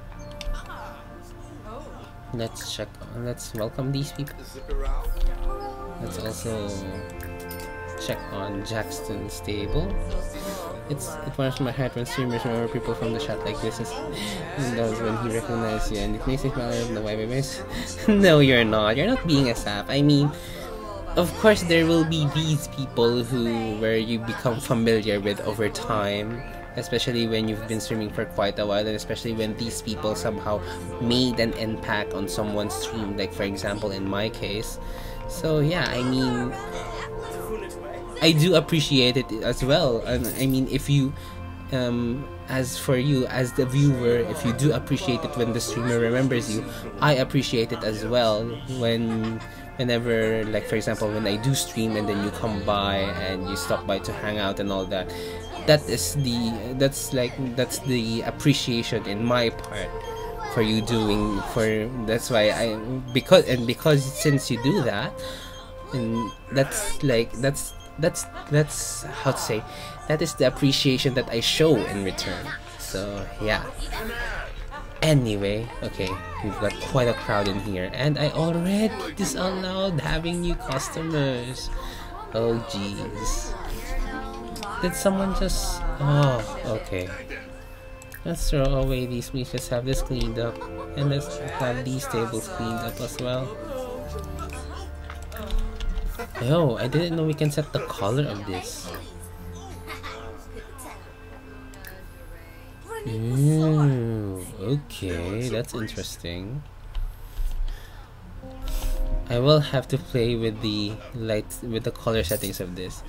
let's welcome these people. Let's also check on Jackson's table. It warms my heart when streamers remember people from the chat like this, and does when he recognizes you, and it makes me smile. I don't know why, no, you're not. You're not being a sap. I mean, of course, there will be these people where you become familiar with over time, especially when you've been streaming for quite a while, and especially when these people somehow made an impact on someone's stream, like for example in my case. So yeah, I mean, I do appreciate it as well. I mean, if you as for you as the viewer, if you do appreciate it when the streamer remembers you, I appreciate it as well whenever, like for example, when I do stream and then you come by and you stop by to hang out and all that. That's the appreciation in my part for you doing that's why because since you do that, and that's how to say, that is the appreciation that I show in return. So yeah. Anyway, okay, we've got quite a crowd in here, and I already disallowed having new customers. Oh jeez. Did someone just... Oh, okay. Let's throw away these. We just have this cleaned up, and let's have these tables cleaned up as well. Oh, I didn't know we can set the color of this. Ooh, okay, that's interesting. I will have to play with the color settings of this.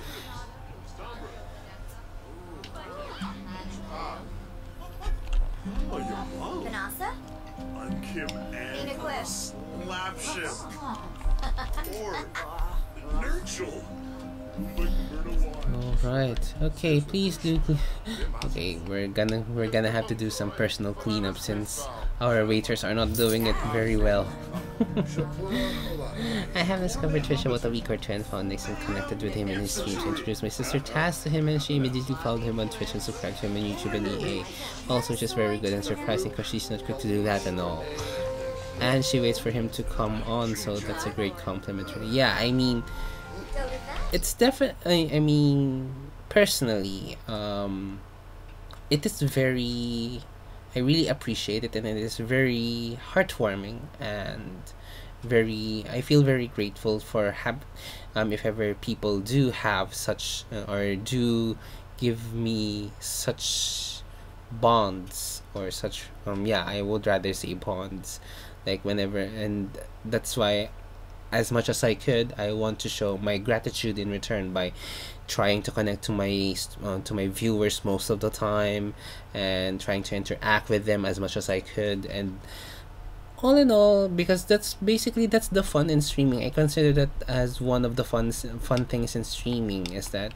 Vanessa? I'm Kim and Slapship. Or Nurgle. Alright, okay, please do. Okay, we're gonna have to do some personal cleanup since our waiters are not doing it very well. I have discovered Twitch about a week or two and found Nix and connected with him in his streams. Introduced my sister Taz to him and she immediately followed him on Twitch and subscribed to him on YouTube and EA. Also, which is very good and surprising because she's not quick to do that and all. And she waits for him to come on, so that's a great compliment. Yeah, I mean, it's definitely, I mean, personally, it is very, I really appreciate it and it is very heartwarming and very, I feel very grateful for if ever people do have such or do give me such bonds or such yeah, I would rather say bonds, like whenever, and that's why as much as I could, I want to show my gratitude in return by trying to connect to my viewers most of the time and trying to interact with them as much as I could. And all in all, because that's the fun in streaming. I consider that as one of the fun things in streaming is that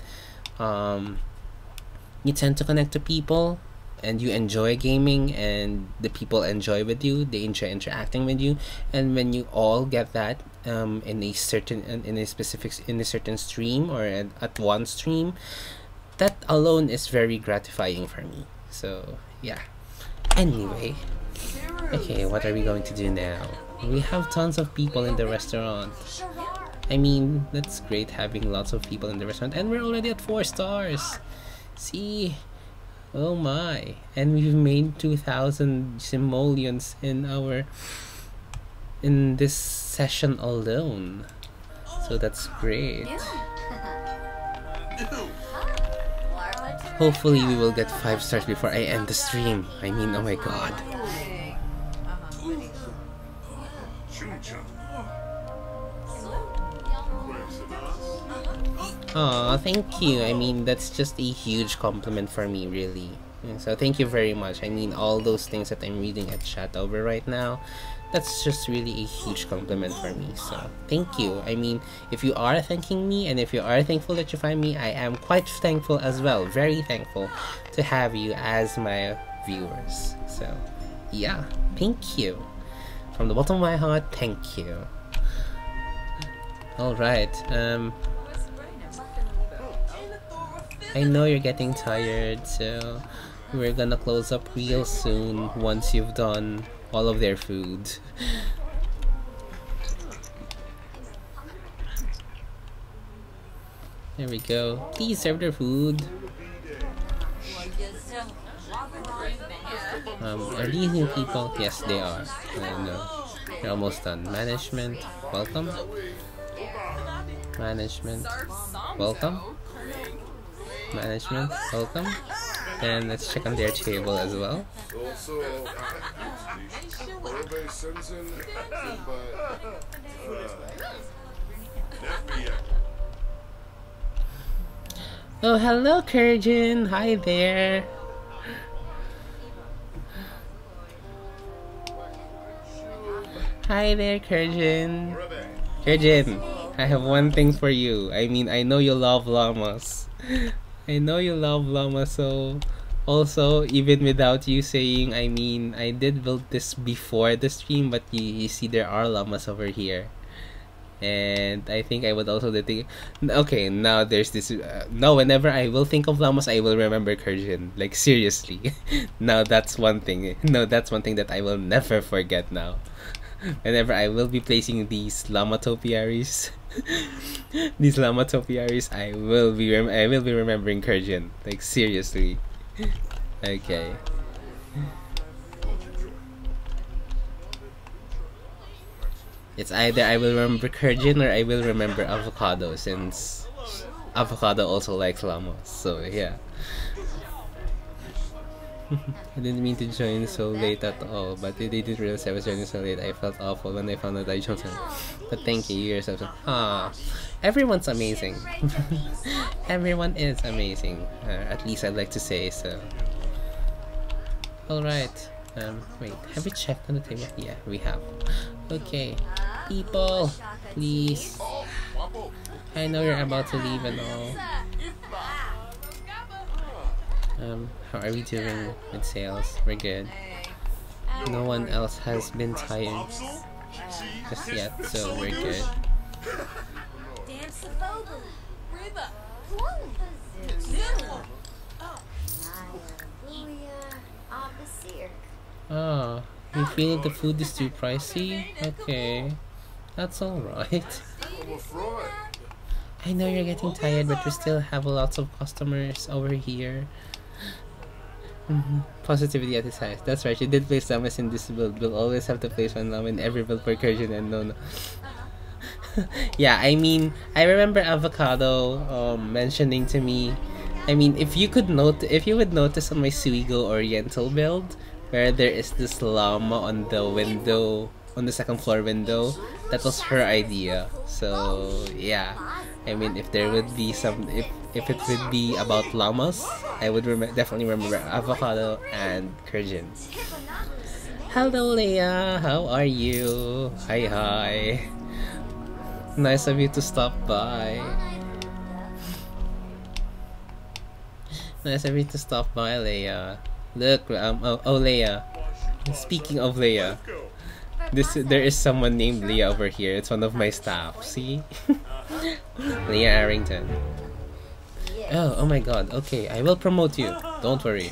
you tend to connect to people and you enjoy gaming and the people enjoy with you, they enjoy interacting with you, and when you all get that in a certain stream or at one stream, that alone is very gratifying for me. So yeah, anyway, okay, what are we going to do now? We have tons of people in the restaurant. I mean, that's great having lots of people in the restaurant, and we're already at 4 stars. See, oh my, and we've made 2,000 simoleons in this session alone, so that's great. Hopefully we will get 5 stars before I end the stream. I mean, oh my god. Aw, thank you. I mean, that's just a huge compliment for me, really. So thank you very much. I mean, all those things that I'm reading at chat over right now, that's just really a huge compliment for me. So thank you. I mean, if you are thanking me and if you are thankful that you find me, I am quite thankful as well. Very thankful to have you as my viewers. So yeah, thank you. From the bottom of my heart, thank you. Alright, I know you're getting tired, so we're gonna close up real soon once you've done all of their food. There we go. Please serve their food. Are these new people? Yes, they are. I know. They're almost done. Management, welcome. Management, welcome. Management, welcome. And let's check on their table as well. Oh, hello, Kurjin. Hi there. Hi there, Kurjin. Kurjin, I have one thing for you. I mean, I know you love llamas. I know you love llamas, so also, even without you saying, I mean, I did build this before the stream, but you see there are llamas over here. And I think I would also think, okay, now there's this, now whenever I will think of llamas, I will remember Kurjin. Like, seriously. Now that's one thing. No, that's one thing that I will never forget now. Whenever I will be placing these llama topiaries, I will be remembering Kurjin. Like, seriously. Okay. It's either I will remember Kurjin or I will remember Avocado, since Avocado also likes llamas. So yeah. I didn't mean to join so late at all, but they didn't realize I was joining so late. I felt awful when I found out I joined. But thank you, you yourself. Everyone's amazing. Everyone is amazing. At least I'd like to say so. Alright. Wait, have we checked on the table? Yeah, we have. Okay. People, please. I know you're about to leave and all. How are we doing with sales? We're good. No one else has been tired just yet, so we're good. Dance the bogle. Riba. Oh, you feel the food is too pricey? Okay, that's alright. I know you're getting tired, but we still have lots of customers over here. Positivity at its highest. That's right, you did place Lamas in this build. We'll always have to place one Lama in every build per Kurjin and no. Yeah, I mean, I remember Avocado mentioning to me. I mean, if you would notice on my Suigo Oriental build, where there is this llama on the window, on the second floor window, that was her idea. So yeah, I mean, if there would be some, if it would be about llamas, I would definitely remember Avocado and Kurjin. Hello Leia, how are you? Hi. Nice of you to stop by. Nice of you to stop by, Leia. Look, Leia. Speaking of Leia, there is someone named Leia over here. It's one of my staff. See, Leia Arrington. Oh my God. Okay, I will promote you. Don't worry.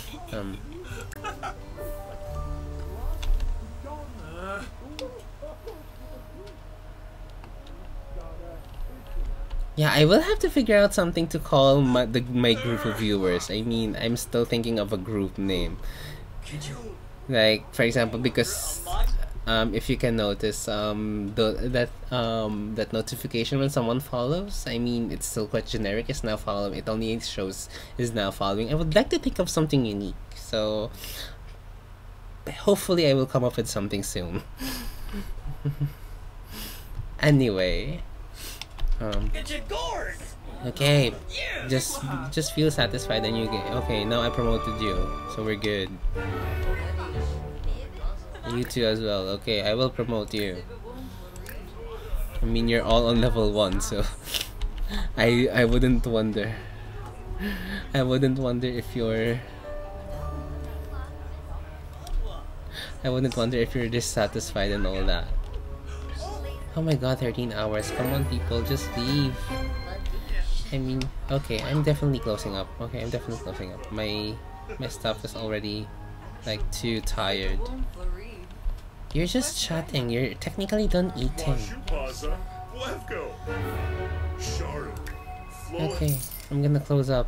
Yeah, I will have to figure out something to call my group of viewers. I mean, I'm still thinking of a group name. Like, for example, because if you can notice, that notification when someone follows, I mean, it's still quite generic. It's now following. It only shows is now following. I would like to think of something unique. So, hopefully, I will come up with something soon. Anyway. Okay, just feel satisfied and you get okay. Now I promoted you, so we're good. You too as well. Okay, I will promote you. I mean, you're all on level 1, so I wouldn't wonder. I wouldn't wonder if you're. I wouldn't wonder if you're dissatisfied and all that. Oh my God, 13 hours. Come on, people, just leave. I mean, okay, I'm definitely closing up. Okay, I'm definitely closing up. My stuff is already, like, too tired. You're just chatting. You're technically done eating. Okay, I'm gonna close up.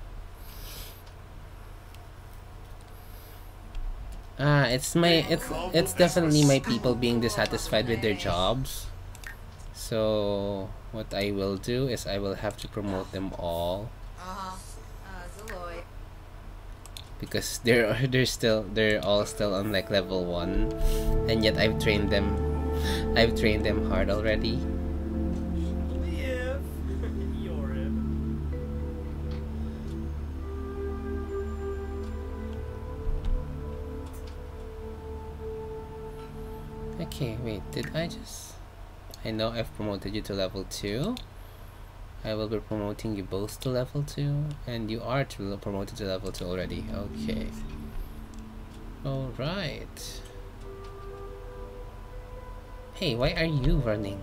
It's definitely my people being dissatisfied with their jobs. So what I will do is I will have to promote them all because they're all still on like level 1, and yet I've trained them hard already. Okay, wait, did I just... I know I've promoted you to level 2. I will be promoting you both to level 2, and you are promoted to level 2 already. Okay. Alright. Hey, why are you running?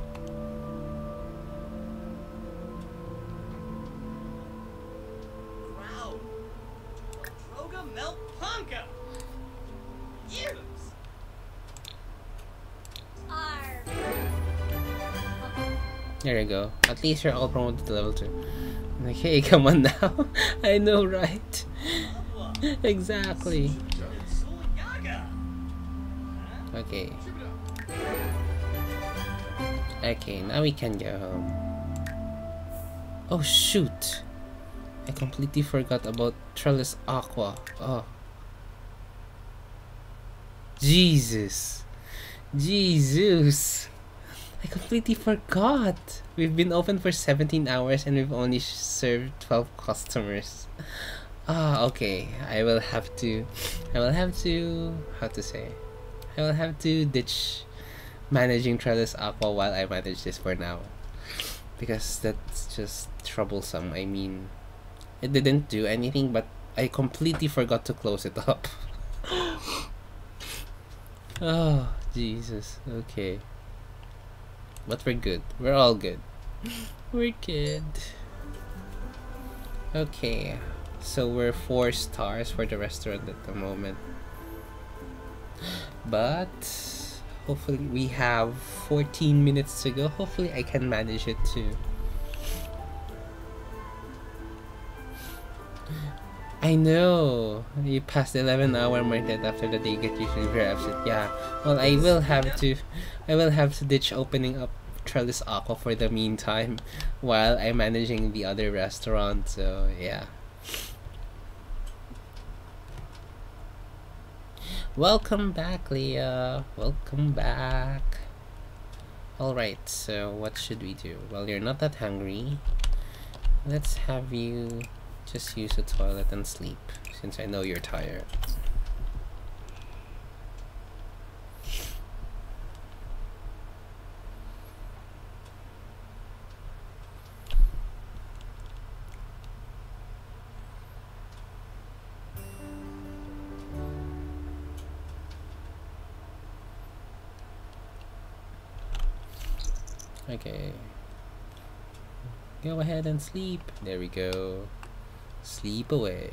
There you go. At least you're all promoted to level 2. Like, hey, come on now. I know, right? Exactly. Okay. Okay, now we can go home. Oh, shoot. I completely forgot about Trellis Aqua. Oh. Jesus. I completely forgot. We've been open for 17 hours and we've only served 12 customers. Ah, okay. I will have to ditch managing Trellis Aqua while I manage this for now. Because that's just troublesome. I mean, it didn't do anything, but I completely forgot to close it up. Oh, Jesus. Okay. But we're good. We're all good. We're good. Okay. So we're 4 stars for the restaurant at the moment. But hopefully we have 14 minutes to go. Hopefully I can manage it too. I know you passed the 11-hour mark that after the day get usually very upset. Yeah, well I will have to ditch opening up Trellis Aqua for the meantime while I'm managing the other restaurant. So yeah. Welcome back, Leah. Welcome back. Alright, so what should we do? Well, you're not that hungry. Let's have you just use the toilet and sleep, since I know you're tired. Okay. Go ahead and sleep. There we go. Sleep away.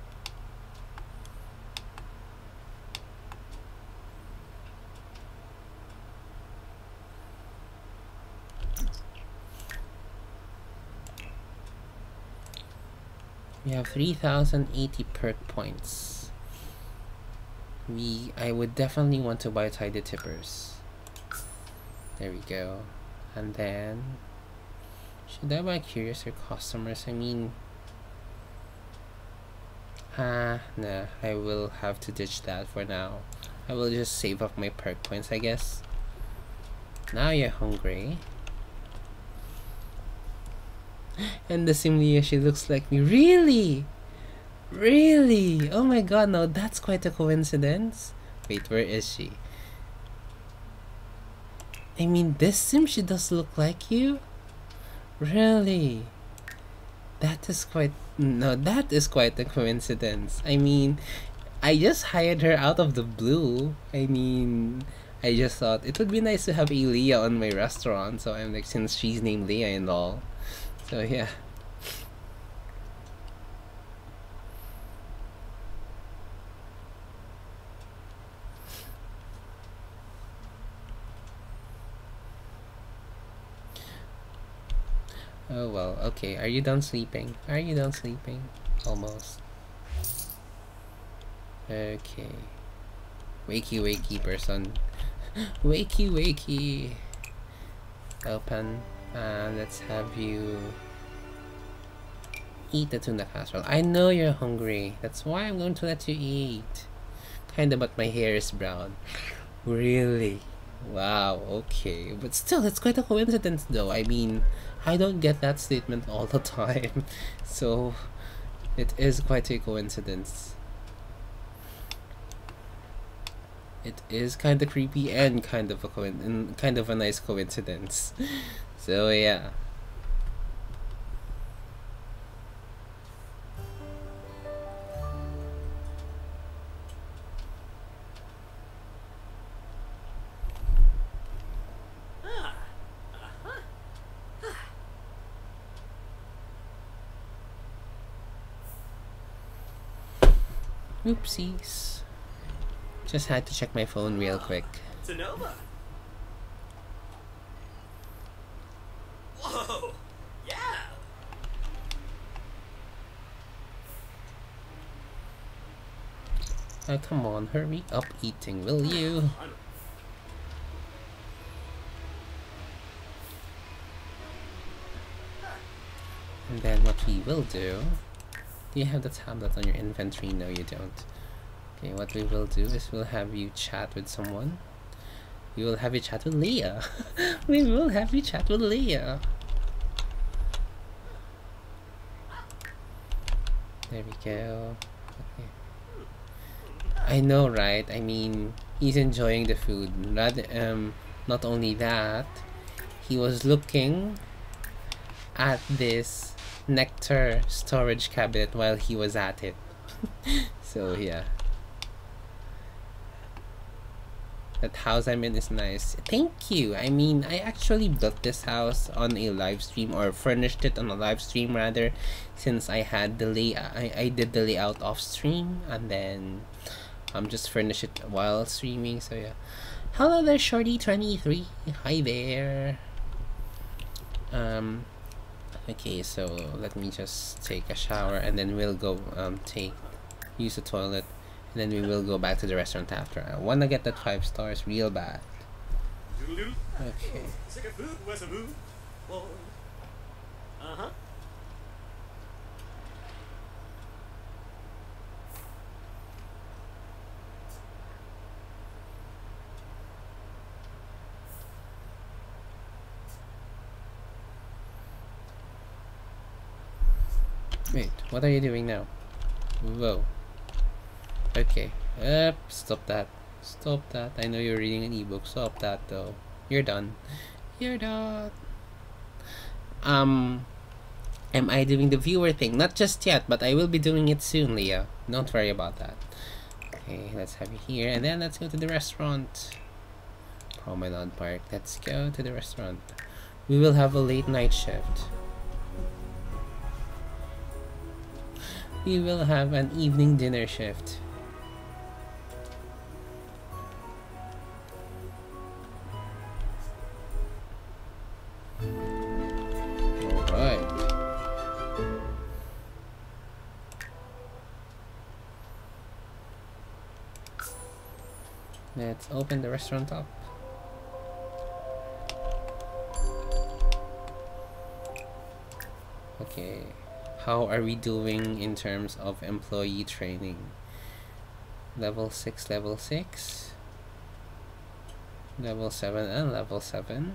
We have 3,080 perk points. I would definitely want to buy Tidy Tippers. There we go. And then should I buy Curious or Customers? I mean, nah, I will have to ditch that for now. I will just save up my perk points, I guess. Now you're hungry. And the Simlia, she looks like me. Really? Really? Oh my god, no, that's quite a coincidence. Wait, where is she? I mean, this sim, she does look like you? Really? That is quite... No, that is quite a coincidence. I mean, I just hired her out of the blue. I mean, I just thought it would be nice to have a Leah on my restaurant. So I'm like, since she's named Leah and all. So yeah. Oh well, okay. Are you done sleeping? Are you done sleeping? Almost. Okay. Wakey, wakey, person. Wakey, wakey. Open. Let's have you eat the tuna casserole. I know you're hungry. That's why I'm going to let you eat. Kinda, but my hair is brown. Really? Wow, okay. But still, it's quite a coincidence though. I mean, I don't get that statement all the time. So, it is quite a coincidence. It is kind of creepy and kind of a nice coincidence. So yeah. Oopsies. Just had to check my phone real quick. Sonoma. Whoa. Yeah. Oh, come on, hurry up eating, will you? And then what we will do... Do you have the tablet on your inventory? No, you don't. Okay, what we will do is we'll have you chat with someone. We will have you chat with Leah. We will have you chat with Leah. There we go. Okay. I know, right? I mean, he's enjoying the food. Not only that, he was looking at this nectar storage cabinet while he was at it. So yeah. That house I'm in is nice. Thank you. I mean, I actually built this house on a live stream, or furnished it on a live stream rather, since I had the I did the layout off stream, and then just furnish it while streaming. So yeah. Hello there, Shorty23. Hi there. Okay, so let me just take a shower, and then we'll go use the toilet. And then we will go back to the restaurant after. I wanna get that 5 stars real bad. Okay. Sick of food? Where's the food? Well, uh-huh. Wait, what are you doing now? Whoa. Okay. Stop that. Stop that. I know you're reading an ebook. Stop that though. You're done. You're done. Am I doing the viewer thing? Not just yet, but I will be doing it soon, Leah. Don't worry about that. Okay, let's have it here, and then let's go to the restaurant. Promenade Park. Let's go to the restaurant. We will have a late night shift. We will have an evening dinner shift. Alright. Let's open the restaurant up. Okay. How are we doing in terms of employee training? Level 6, level 6. Level 7 and level 7.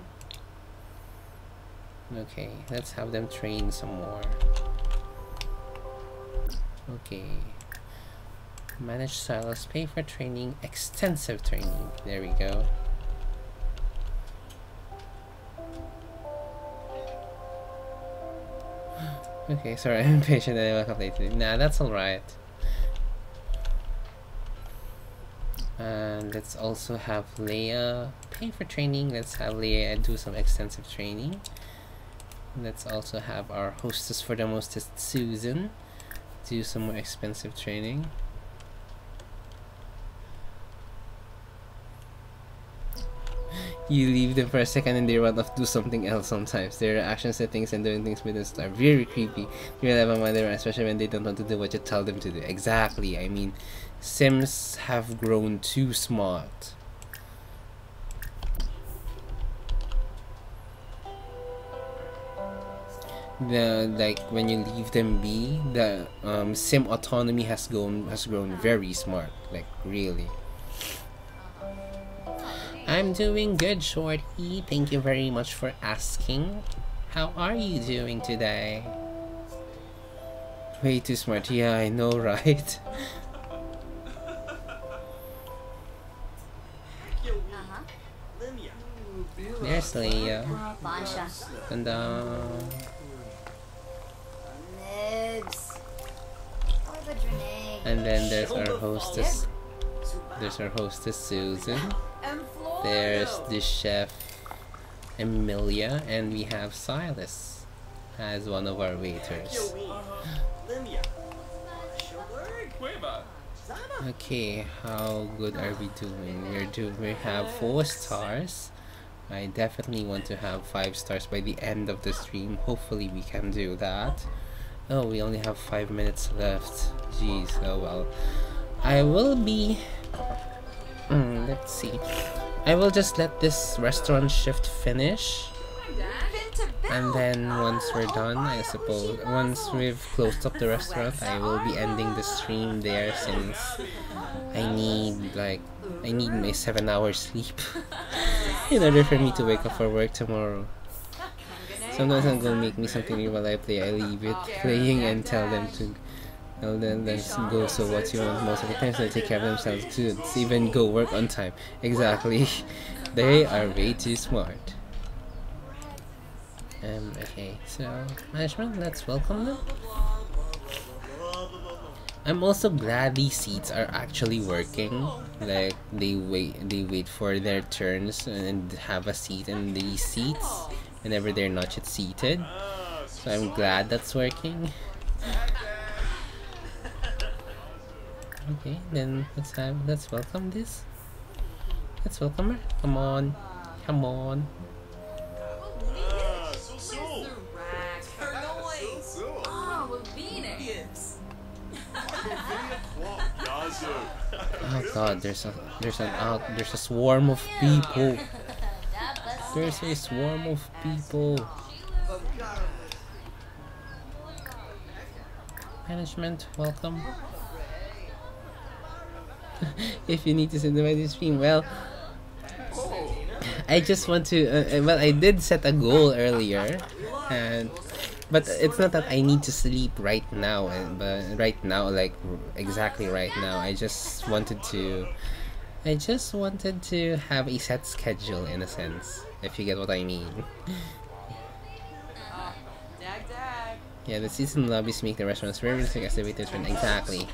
Okay, let's have them train some more. Okay. Manage silos, pay for training, extensive training. There we go. Okay, sorry, I'm impatient and I woke up late today. Nah, that's alright. And let's also have Leia pay for training. Let's have Leia do some extensive training. Let's also have our hostess for the mostest, Susan, do some more expensive training. You leave them for a second and they run off, do something else sometimes. Their action settings and doing things with us are very creepy. You will have a mother, especially when they don't want to do what you tell them to do. Exactly. I mean, Sims have grown too smart. Like when you leave them be, the sim autonomy has grown very smart. Like really. I'm doing good, Shorty. Thank you very much for asking. How are you doing today? Way too smart. Yeah, I know, right? There's Leia. And and then there's our hostess. There's our hostess, Susan. There's the chef, Emilia, and we have Silas as one of our waiters. Okay, how good are we doing? We have 4 stars. I definitely want to have 5 stars by the end of the stream. Hopefully we can do that. Oh, we only have 5 minutes left. Jeez, oh well. I will be... let's see. I will just let this restaurant shift finish. And then once we're done, I suppose, once we've closed up the restaurant, I will be ending the stream there since I need my 7 hours sleep in order for me to wake up for work tomorrow. Sometimes I'm gonna make me something new while I play. I leave it playing and tell them to let's go. So what you want most of the time, so they take care of themselves too. Let's even go work on time. Exactly. They are way too smart. Okay, so management, let's welcome them. I'm also glad these seats are actually working. Like they wait for their turns and have a seat in these seats whenever they're not yet seated. So I'm glad that's working. Okay, then let's welcome this. Let's welcome her. Come on. Come on. Oh god, there's a swarm of people. There's a swarm of people. Management, welcome. If you need to send my stream, well, I just want to. Well, I did set a goal earlier, but it's not that I need to sleep right now. But right now, like exactly right now, I just wanted to have a set schedule in a sense, if you get what I mean. Yeah, the season lobbies make the restaurants very realistic as the waiters run. Exactly.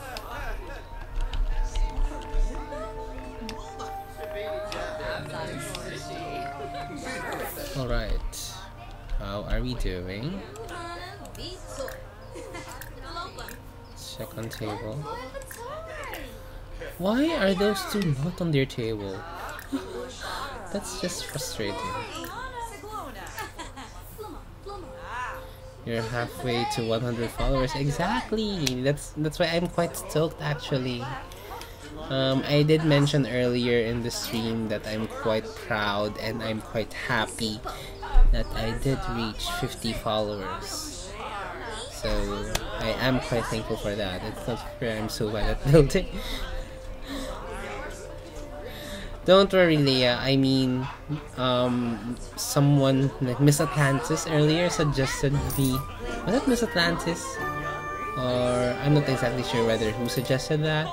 Alright. How are we doing? Second table. Why are those two not on their table? That's just frustrating. You're halfway to 100 followers. Exactly. That's why I'm quite stoked actually. I did mention earlier in the stream that I'm quite proud and I'm quite happy that I did reach 50 followers. So I am quite thankful for that. It's not fair I'm so bad at building. Don't worry, Leah. I mean, someone like Miss Atlantis earlier suggested me. Was it Miss Atlantis? Or I'm not exactly sure whether who suggested that.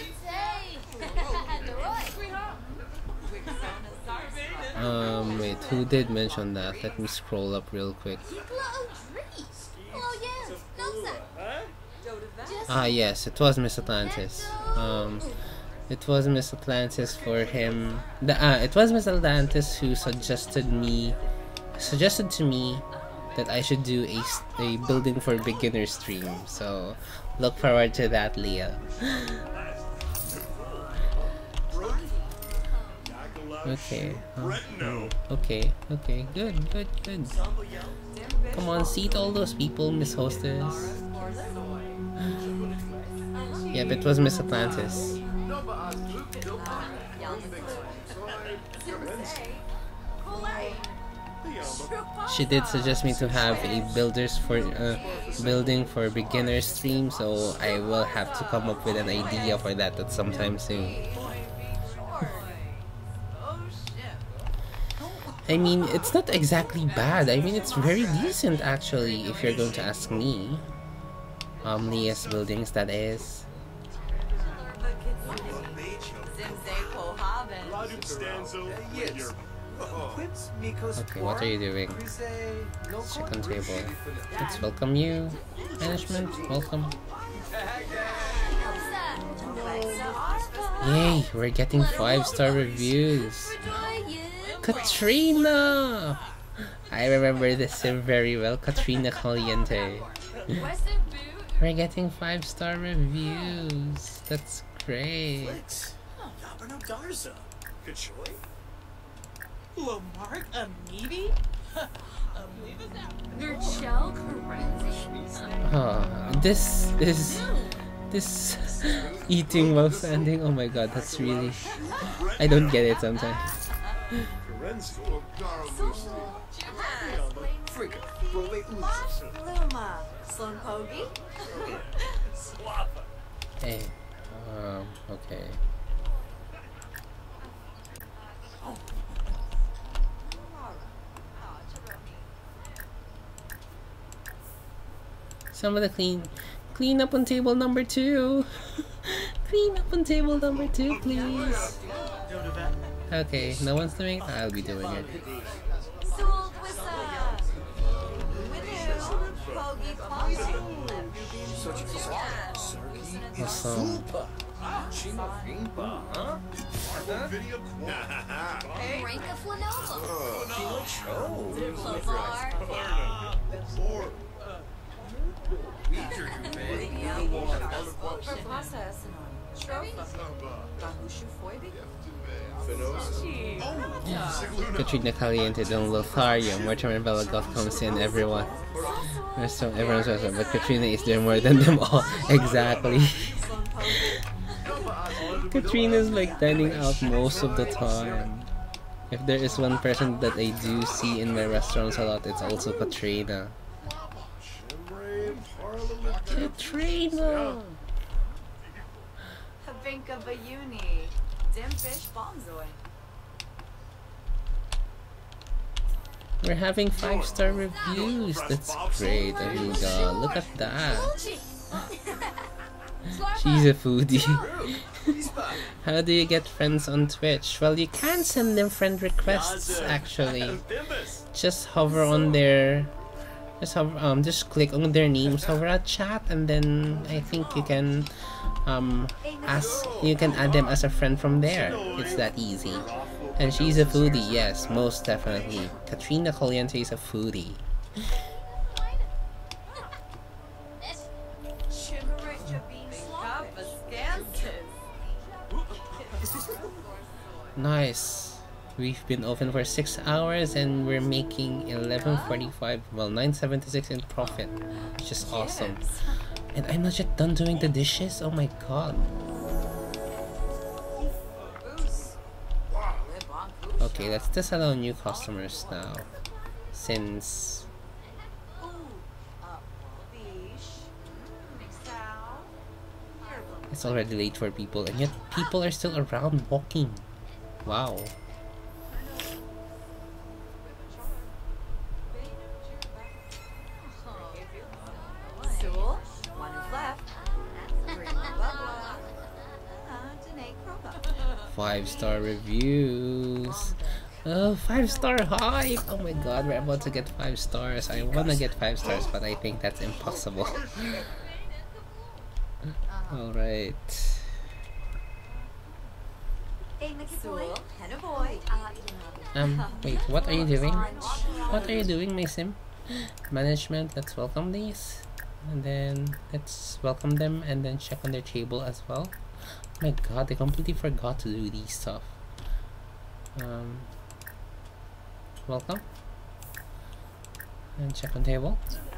Wait, who did mention that? Let me scroll up real quick. Ah, yes, it was Miss Atlantis. It was Miss Atlantis for him. It was Miss Atlantis who suggested to me that I should do a building for beginners stream. So look forward to that, Leah. Okay. Okay. Good. Come on, seat all those people, Miss Hostess. Yep, it was Miss Atlantis. She did suggest me to have a building for beginners stream, so I will have to come up with an idea for that at some time soon. I mean, it's not exactly bad. I mean, it's very decent actually, if you're going to ask me. Leah's buildings, that is. Okay, what are you doing? Second table. Let's welcome you. Management, welcome. Yay, we're getting 5-star reviews. Katrina! I remember this sim very well. Katrina Caliente. We're getting 5-star reviews. That's great. Lamarck Amidi? Nurchel Karenzi. Oh, this eating while standing. Oh my god, that's really. I don't get it sometimes. Hey, okay. Somebody clean up on table number 2. Clean up on table number 2, please. Okay, no one's doing it? I'll be doing it. Awesome. Ranka Flanova. Katrina Caliente, Don Lothario, Mortimer Belagoth comes in, everyone. Everyone's awesome, but Katrina is doing more than them all. Exactly. Katrina's like dining out most of the time. If there is one person that I do see in my restaurants a lot, it's also Katrina. Katrina! Habinka Bayuni. Dimfish Bombzoy. We're having 5-star reviews. That's great, amiga. Look at that. She's a foodie. How do you get friends on Twitch? Well, you can send them friend requests actually. Just hover on their, just click on their names over a chat, and then I think you can you can add them as a friend from there. It's that easy. And she's a foodie, yes, most definitely. Katrina Caliente is a foodie. Nice. We've been open for 6 hours and we're making 11.45, well, 9.76 in profit, which is awesome. And I'm not yet done doing the dishes. Oh my god. Okay, let's disallow new customers now, since it's already late for people, and yet people are still around walking. Wow. Five-star reviews. Oh, 5-star hype! Oh my god, we're about to get 5 stars. I wanna get 5 stars, but I think that's impossible. Alright. Wait, what are you doing? What are you doing, my sim? Management, let's welcome these. And then, let's welcome them and then check on their table as well. Oh my god, I completely forgot to do these stuff. Welcome. And check on table.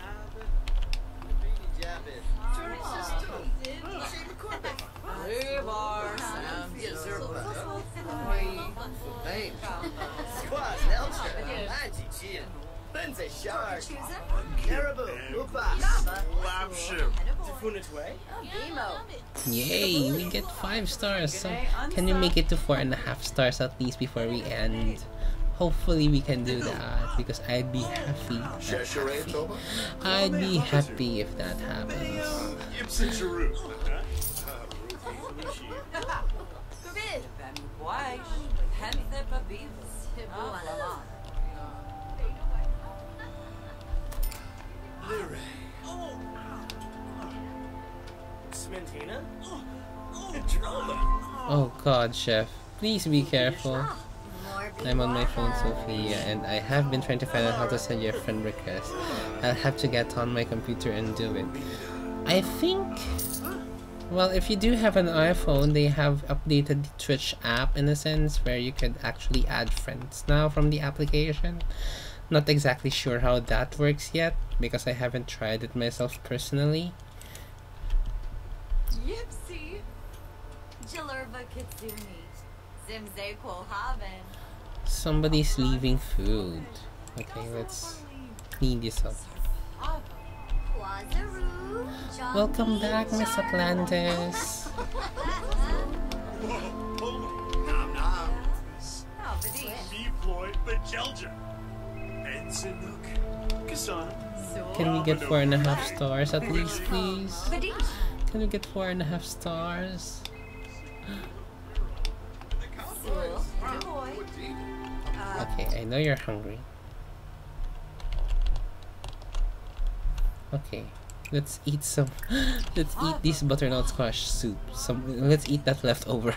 Yay, we get 5 stars. So can you make it to 4.5 stars at least before we end? Hopefully we can do that, because I'd be happy. I'd be happy if that happens. Oh god, chef, please be careful. I'm on my phone, Sophia, and I have been trying to find out how to send you a friend request. I'll have to get on my computer and do it. I think, well, if you do have an iPhone, they have updated the Twitch app in a sense where you could actually add friends now from the application. Not exactly sure how that works yet, because I haven't tried it myself personally. Yipsy. Jalurba Kitsuni. Zimze Kolhaven. Somebody's leaving food. Okay, let's clean this up. Welcome back, Miss Atlantis. Can we get 4.5 stars at least, please? Can we get 4.5 stars? Okay, I know you're hungry. Okay, Let's eat some. Let's eat this butternut squash soup. Let's eat that leftover.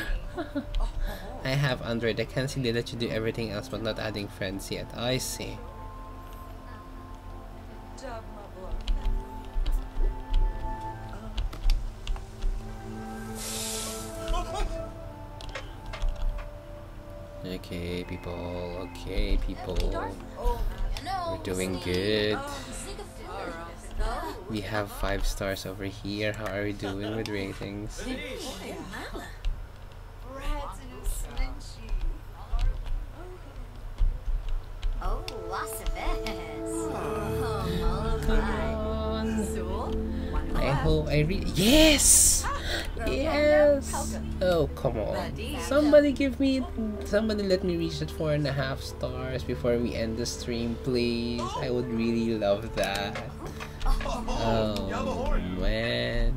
I have Android. I can see they let you do everything else, but not adding friends yet. I see. Okay, people. Okay, people. We're doing good. We have 5 stars over here. How are we doing with ratings? Oh, I hope I read. Yes! Yes! Oh, come on. Somebody let me reach that 4.5 stars before we end the stream, please. I would really love that. Oh, man.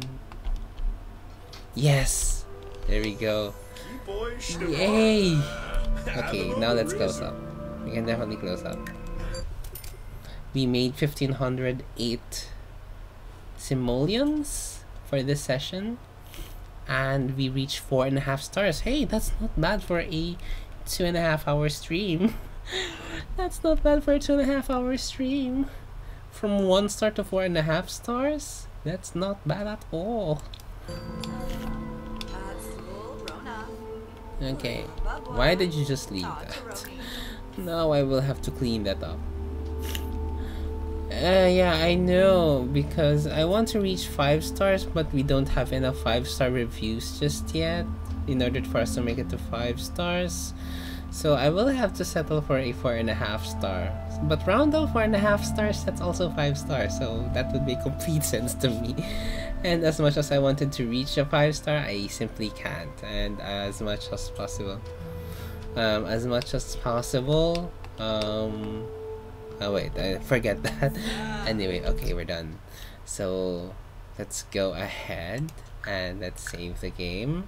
Yes! There we go. Yay! Okay, now let's close up. We can definitely close up. We made 1,508 simoleons for this session, and we reached 4.5 stars. Hey, that's not bad for a 2.5 hour stream. That's not bad for a 2.5 hour stream. From 1 star to 4.5 stars? That's not bad at all. Okay, why did you just leave that? Now I will have to clean that up. Yeah, I know, because I want to reach 5 stars, but we don't have enough 5-star reviews just yet in order for us to make it to 5 stars. So I will have to settle for a 4.5 star. But round off 4.5 stars, that's also 5 stars, so that would make complete sense to me. And as much as I wanted to reach a 5 star, I simply can't. And as much as possible. Oh wait, I forget that. Anyway, okay, we're done. So let's go ahead and let's save the game.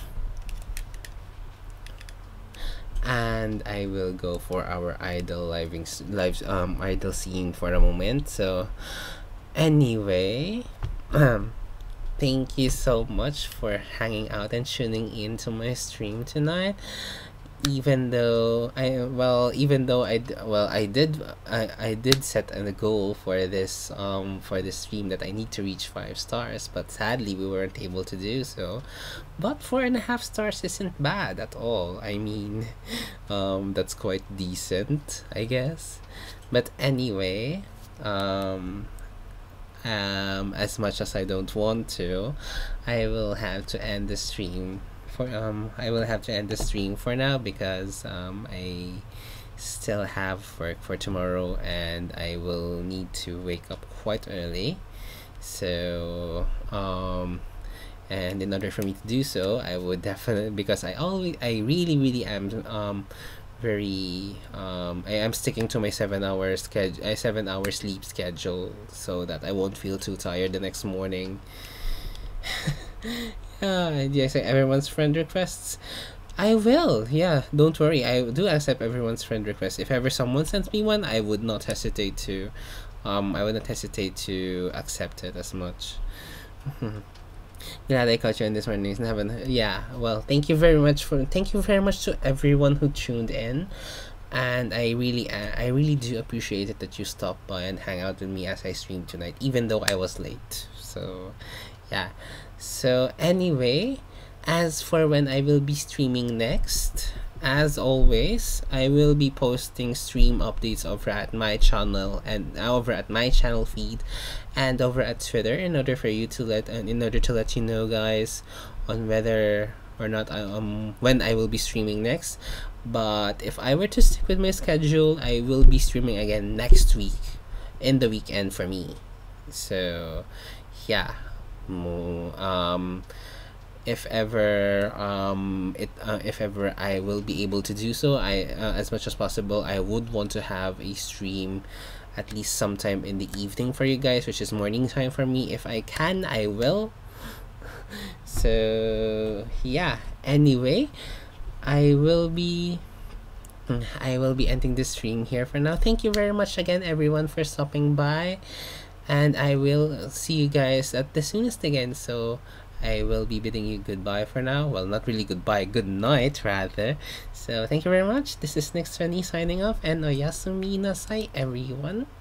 And I will go for our idle idle scene for a moment. So anyway, thank you so much for hanging out and tuning in to my stream tonight. Even though I did set a goal for this stream that I need to reach 5 stars, but sadly we weren't able to do so. But 4.5 stars isn't bad at all. I mean, that's quite decent, I guess. But anyway, as much as I don't want to, I will have to end the stream. I will have to end the stream for now because I still have work for tomorrow and I will need to wake up quite early. So and in order for me to do so, I would definitely, because I really am I am sticking to my 7-hour sleep schedule so that I won't feel too tired the next morning. Yes, everyone's friend requests. I will. Yeah, don't worry. I do accept everyone's friend requests. If ever someone sends me one, I would not hesitate to accept it as much. Glad I caught you in this morning. Yeah. Well, thank you very much to everyone who tuned in, and I really do appreciate it that you stopped by and hang out with me as I streamed tonight, even though I was late. So, yeah. So anyway, as for when I will be streaming next, as always, I will be posting stream updates over at my channel and over at my channel feed and over at Twitter in order to let you know, guys, on whether or not when I will be streaming next. But if I were to stick with my schedule, I will be streaming again next week in the weekend for me. So yeah. If ever I will be able to do so, as much as possible, I would want to have a stream at least sometime in the evening for you guys, which is morning time for me. If I can, I will. So yeah, anyway, I will be ending this stream here for now. Thank you very much again, everyone, for stopping by. and I will see you guys at the soonest again. So I will be bidding you goodbye for now. Well, not really goodbye, good night rather. So thank you very much. This is Nick Sunny signing off, and oyasumi nasai everyone.